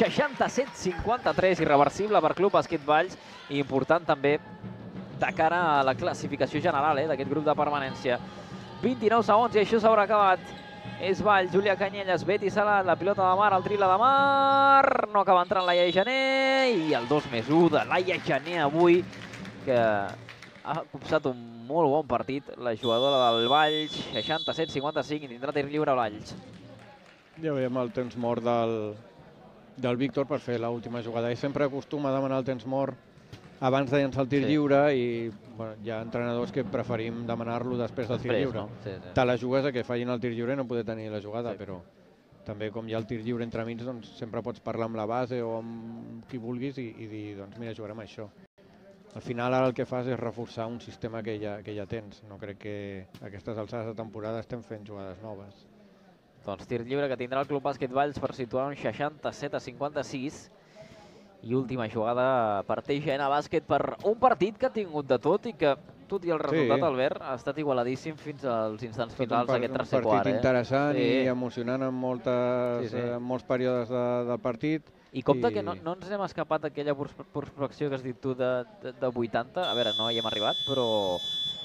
67-53, irreversible per Club Bàsquet Valls i important també de cara a la classificació general d'aquest grup de permanència. 29 segons i això s'haurà acabat. És Valls, Júlia Canyelles, Betty Salat, la pilota de Mar, el triple de Mar, no acaba entrant Laia Gené i el 2+1 de Laia Gené avui, que ha copsat un molt bon partit, la jugadora del Valls, 67-55, i tindrà tir lliure Valls. Ja veiem el temps mort del Víctor per fer l'última jugada. Ell sempre acostuma a demanar el temps mort abans de llançar el tir lliure i hi ha entrenadors que preferim demanar-lo després del tir lliure. Te la jugues a que facin el tir lliure i no poder tenir la jugada, però també com hi ha el tir lliure entremig, doncs sempre pots parlar amb la base o amb qui vulguis i dir, doncs mira, jugarem això. Al final ara el que fas és reforçar un sistema que ja tens. No crec que a aquestes alçades de temporada estem fent jugades noves. Doncs tir lliure que tindrà el Club Bàsquet Valls per situar un 67-56 i última jugada per TGN Bàsquet per un partit que ha tingut de tot i que, tot i el resultat, Albert, ha estat igualadíssim fins als instants finals d'aquest tercer quart. Un partit interessant i emocionant en molts períodes del partit. I compte que no ens hem escapat d'aquella prospecció que has dit tu de 80. A veure, no hi hem arribat, però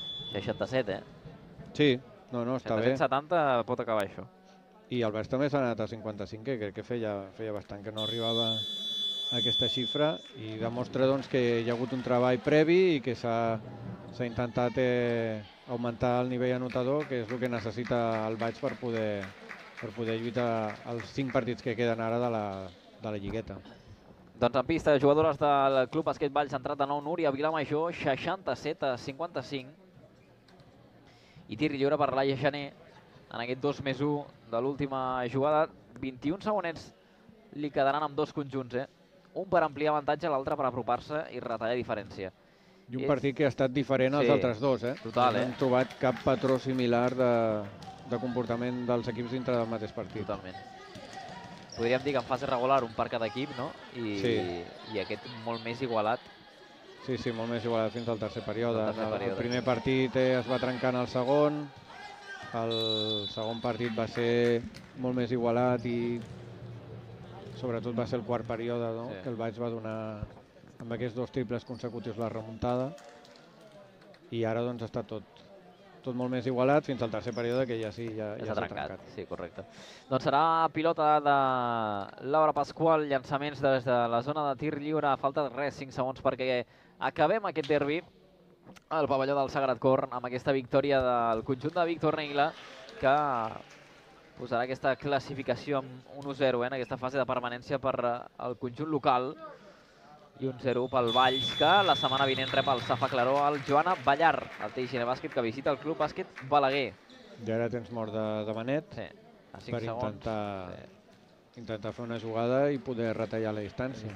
67, Sí, no, està bé. 70 pot acabar això. I el Valls també s'ha anat a 55, que crec que feia bastant que no arribava a aquesta xifra i demostra doncs, que hi ha hagut un treball previ i que s'ha intentat augmentar el nivell anotador, que és el que necessita el Valls per poder lluitar els 5 partits que queden ara de la lligueta. Doncs en pista, jugadores del Club Bàsquet Valls, ha entrat de nou Núria Vilamajor, 67-55. I tir lliure per Laia Gené en aquest 2+1 de l'última jugada. 21 segonets li quedaran amb dos conjunts, un per ampliar avantatge, l'altre per apropar-se i retallar diferència. I un partit que ha estat diferent als altres dos. Total, no hem trobat cap patró similar de comportament dels equips dintre del mateix partit. Totalment. Podríem dir que en fase regular un per cada equip, no? I aquest molt més igualat. Sí, molt més igualat fins al tercer període. El primer partit es va trencar en el segon, el segon partit va ser molt més igualat i sobretot va ser el quart període, que el Valls va donar amb aquests dos triples consecutius la remuntada i ara doncs està tot molt més igualat fins al tercer període, que ja s'ha trencat. Sí, correcte. Doncs serà pilota de Laura Pasqual, llançaments des de la zona de tir lliure, a falta de res, 5 segons perquè acabem aquest derbi al pavelló del Sagrat Cor amb aquesta victòria del conjunt de Víctor Negla, que posarà aquesta classificació amb 1-0 en aquesta fase de permanència per al conjunt local i 1-0 pel Valls, que la setmana vinent rep el Safa Claró al Joana Ballar, el TGN Bàsquet, que visita el Club Bàsquet Balaguer. I ara tens mort de Benet per intentar fer una jugada i poder retallar la distància.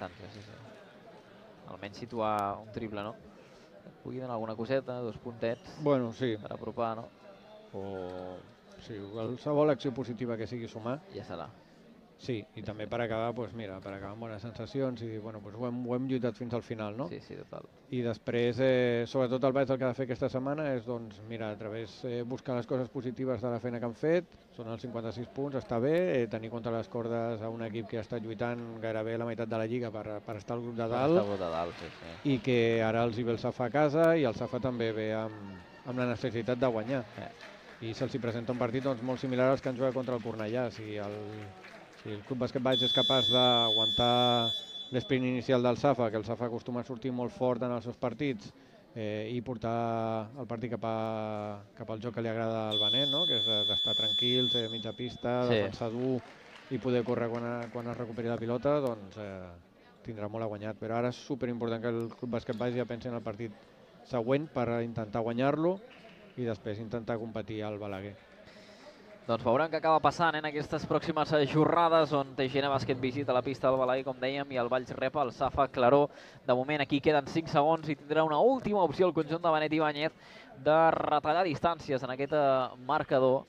Almenys situar un triple, no? Pugui donar alguna coseta, 2 puntets. Bueno, sí. Per apropar, no? O sí, qualsevol acció positiva que sigui sumar. Ja serà. Sí, i també per acabar, doncs mira, per acabar amb bones sensacions i dir, bueno, doncs ho hem lluitat fins al final, no? Sí, total. I després, sobretot el Valls el que ha de fer aquesta setmana és, doncs, mira, a través buscar les coses positives de la feina que han fet, són els 56 punts, està bé, tenir contra les cordes a un equip que ha estat lluitant gairebé la meitat de la lliga per estar al grup de dalt, i que ara els hi ve el Safa a casa i el Safa també ve amb la necessitat de guanyar. I se'ls presenta un partit molt similar als que han jugat contra el Cornellà. Si el Club Bàsquet Valls és capaç d'aguantar l'esprint inicial del Safa, que el Safa acostuma a sortir molt fort en els seus partits, i portar el partit cap al joc que li agrada al Benet, que és d'estar tranquils, mitja pista, defensar dur i poder córrer quan es recuperi la pilota, doncs tindrà molt a guanyat. Però ara és superimportant que el Club Bàsquet Valls ja pensi en el partit següent per intentar guanyar-lo i després intentar competir al Balaguer. Doncs veurem què acaba passant en aquestes pròximes jornades on Teixena Bàsquet visita la pista del Balaguer, com dèiem, i el Valls rep el Safa Claró. De moment aquí queden 5 segons i tindrà una última opció el conjunt de Benet Ibáñez de retallar distàncies en aquest marcador.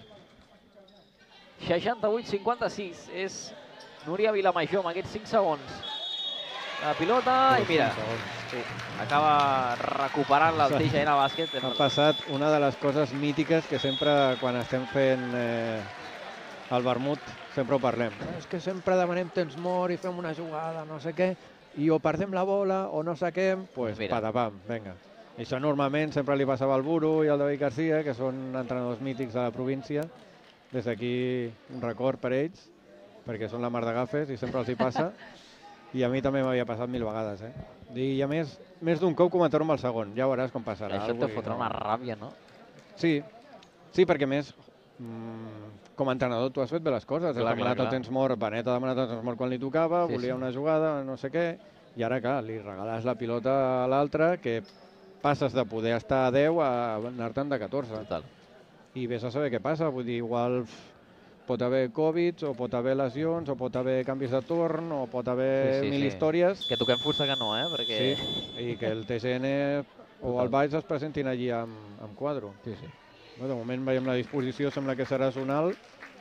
68-56 és Núria Vilamajor amb aquests 5 segons. La pilota i mira, acaba recuperant el Teixena Bàsquet. Ha passat una de les coses mítiques que sempre quan estem fent el vermut sempre ho parlem. És que sempre demanem temps mort i fem una jugada, no sé què, i o perdem la bola o no saquem, doncs patapam, vinga. I això normalment sempre li passava al Buru i al David Garcia, que són entrenadors mítics de la província. Des d'aquí un record per ells, perquè són la mar de gafes i sempre els hi passa. I a mi també m'havia passat 1000 vegades, I a més d'un cop comentar-ho amb el segon, ja veuràs com passarà. Això et deu fotre una ràbia, no? Sí, perquè més, com a entrenador tu has fet bé les coses, has demanat el temps mort, Benet ha demanat el temps mort quan li tocava, volia una jugada, no sé què, i ara, clar, li regales la pilota a l'altre, que passes de poder estar a 10 a anar-te'n de 14. Total. I vés a saber què passa, vull dir, igual pot haver Covid, o pot haver lesions, o pot haver canvis de torn, o pot haver 1000 històries. Que toquem fusta que no, perquè... Sí, i que el TGN o el Valls es presentin allí amb quadro. Sí. De moment veiem la disposició, sembla que serà zonal,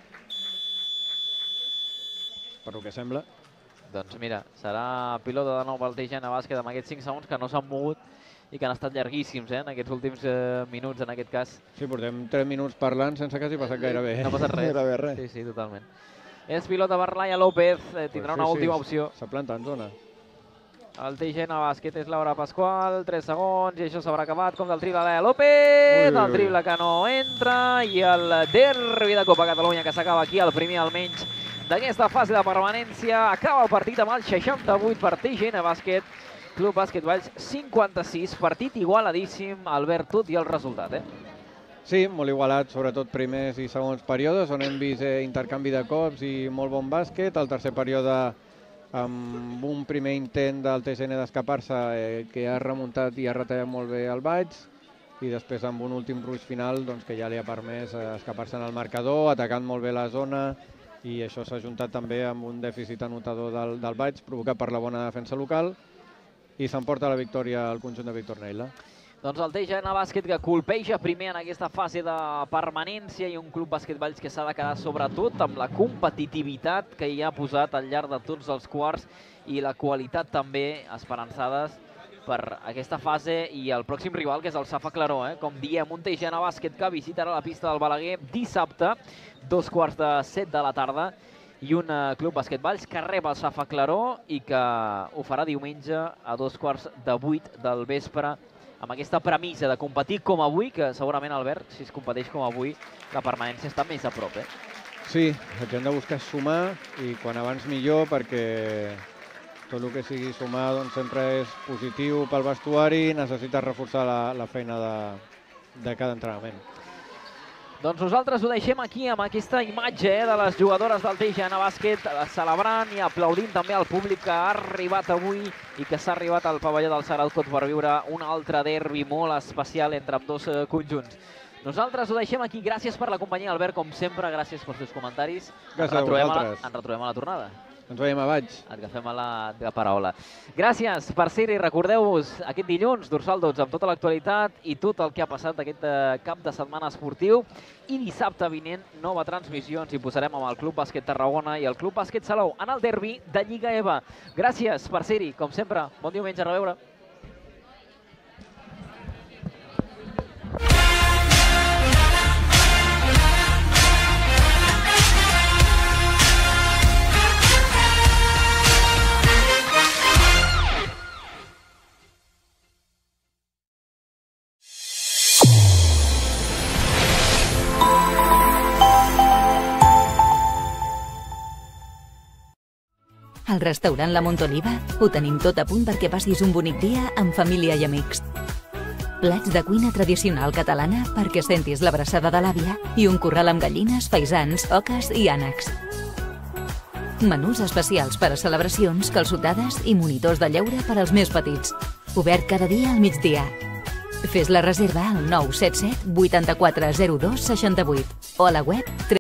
per lo que sembla. Doncs mira, serà pilota de nou pel Teixena Bàsquet amb aquests 5 segons que no s'han mogut i que han estat llarguíssims en aquests últims minuts, en aquest cas. Sí, portem 3 minuts parlant sense que hagi passat gairebé. No ha passat res. Sí, totalment. És pilota per Laia López, tindrà una última opció. S'ha plantat en zona. El Teixena Bàsquet és Laura Pasqual, 3 segons, i això s'haurà acabat com del triple Laia López. El triple que no entra, i el derbi de Copa Catalunya que s'acaba aquí, el primer almenys d'aquesta fase de permanència. Acaba el partit amb el 68 per Teixena Bàsquet. Club Bàsquet Valls 56, partit igualadíssim, Albert, tot i el resultat, Sí, molt igualat, sobretot primers i segons períodes, on hem vist intercanvi de cops i molt bon bàsquet. El tercer període amb un primer intent del TGN d'escapar-se que ha remuntat i ha retallat molt bé el Valls, i després amb un últim ruix final que ja li ha permès escapar-se en el marcador, atacant molt bé la zona, i això s'ha juntat també amb un dèficit anotador del Valls, provocat per la bona defensa local, i s'emporta la victòria al conjunt de Víctor Neila. Doncs el Teixena Bàsquet que colpeja primer en aquesta fase de permanència, i un Club Bàsquet Valls que s'ha de quedar sobretot amb la competitivitat que hi ha posat al llarg de tots els quarts i la qualitat també esperançades per aquesta fase i el pròxim rival, que és el Safa Claró. Com diem, un Teixena Bàsquet que visitarà la pista del Balaguer dissabte, 2:45 de la tarda, i un Club Bàsquet Valls que rep el Safa Claró i que ho farà diumenge a 2:45 del vespre, amb aquesta premissa de competir com avui, que segurament, Albert, si es competeix com avui, la permanència està més a prop. Sí, el que hem de buscar és sumar, i quan abans millor, perquè tot el que sigui sumar sempre és positiu pel vestuari, necessita reforçar la feina de cada entrenament. Doncs nosaltres ho deixem aquí amb aquesta imatge de les jugadores del Teixena Bàsquet celebrant i aplaudint també al públic que ha arribat avui i que s'ha arribat al pavelló del Sagrat Cor per viure un altre derbi molt especial entre ambdós conjunts. Nosaltres ho deixem aquí. Gràcies per la companyia, Albert, com sempre. Gràcies pels teus comentaris. Gràcies a vosaltres. Ens retrobem a la tornada. Ens veiem a Valls. Et agafem a la paraula. Gràcies per ser-hi. Recordeu-vos, aquest dilluns, Dorsal 12, amb tota l'actualitat i tot el que ha passat aquest cap de setmana esportiu. I dissabte vinent, nova transmissió. Ens hi posarem amb el Club Bàsquet Tarragona i el Club Bàsquet Salou en el derbi de Lliga EVA. Gràcies per ser-hi, com sempre. Bon diumenge, a reveure. Al restaurant La Montoliva ho tenim tot a punt perquè passis un bonic dia amb família i amics. Plats de cuina tradicional catalana perquè sentis l'abraçada de l'àvia i un corral amb gallines, faisans, oques i ànecs. Menús especials per a celebracions, calçotades i monitors de lleure per als més petits. Obert cada dia al migdia. Fes la reserva al 977 84 02 68 o a la web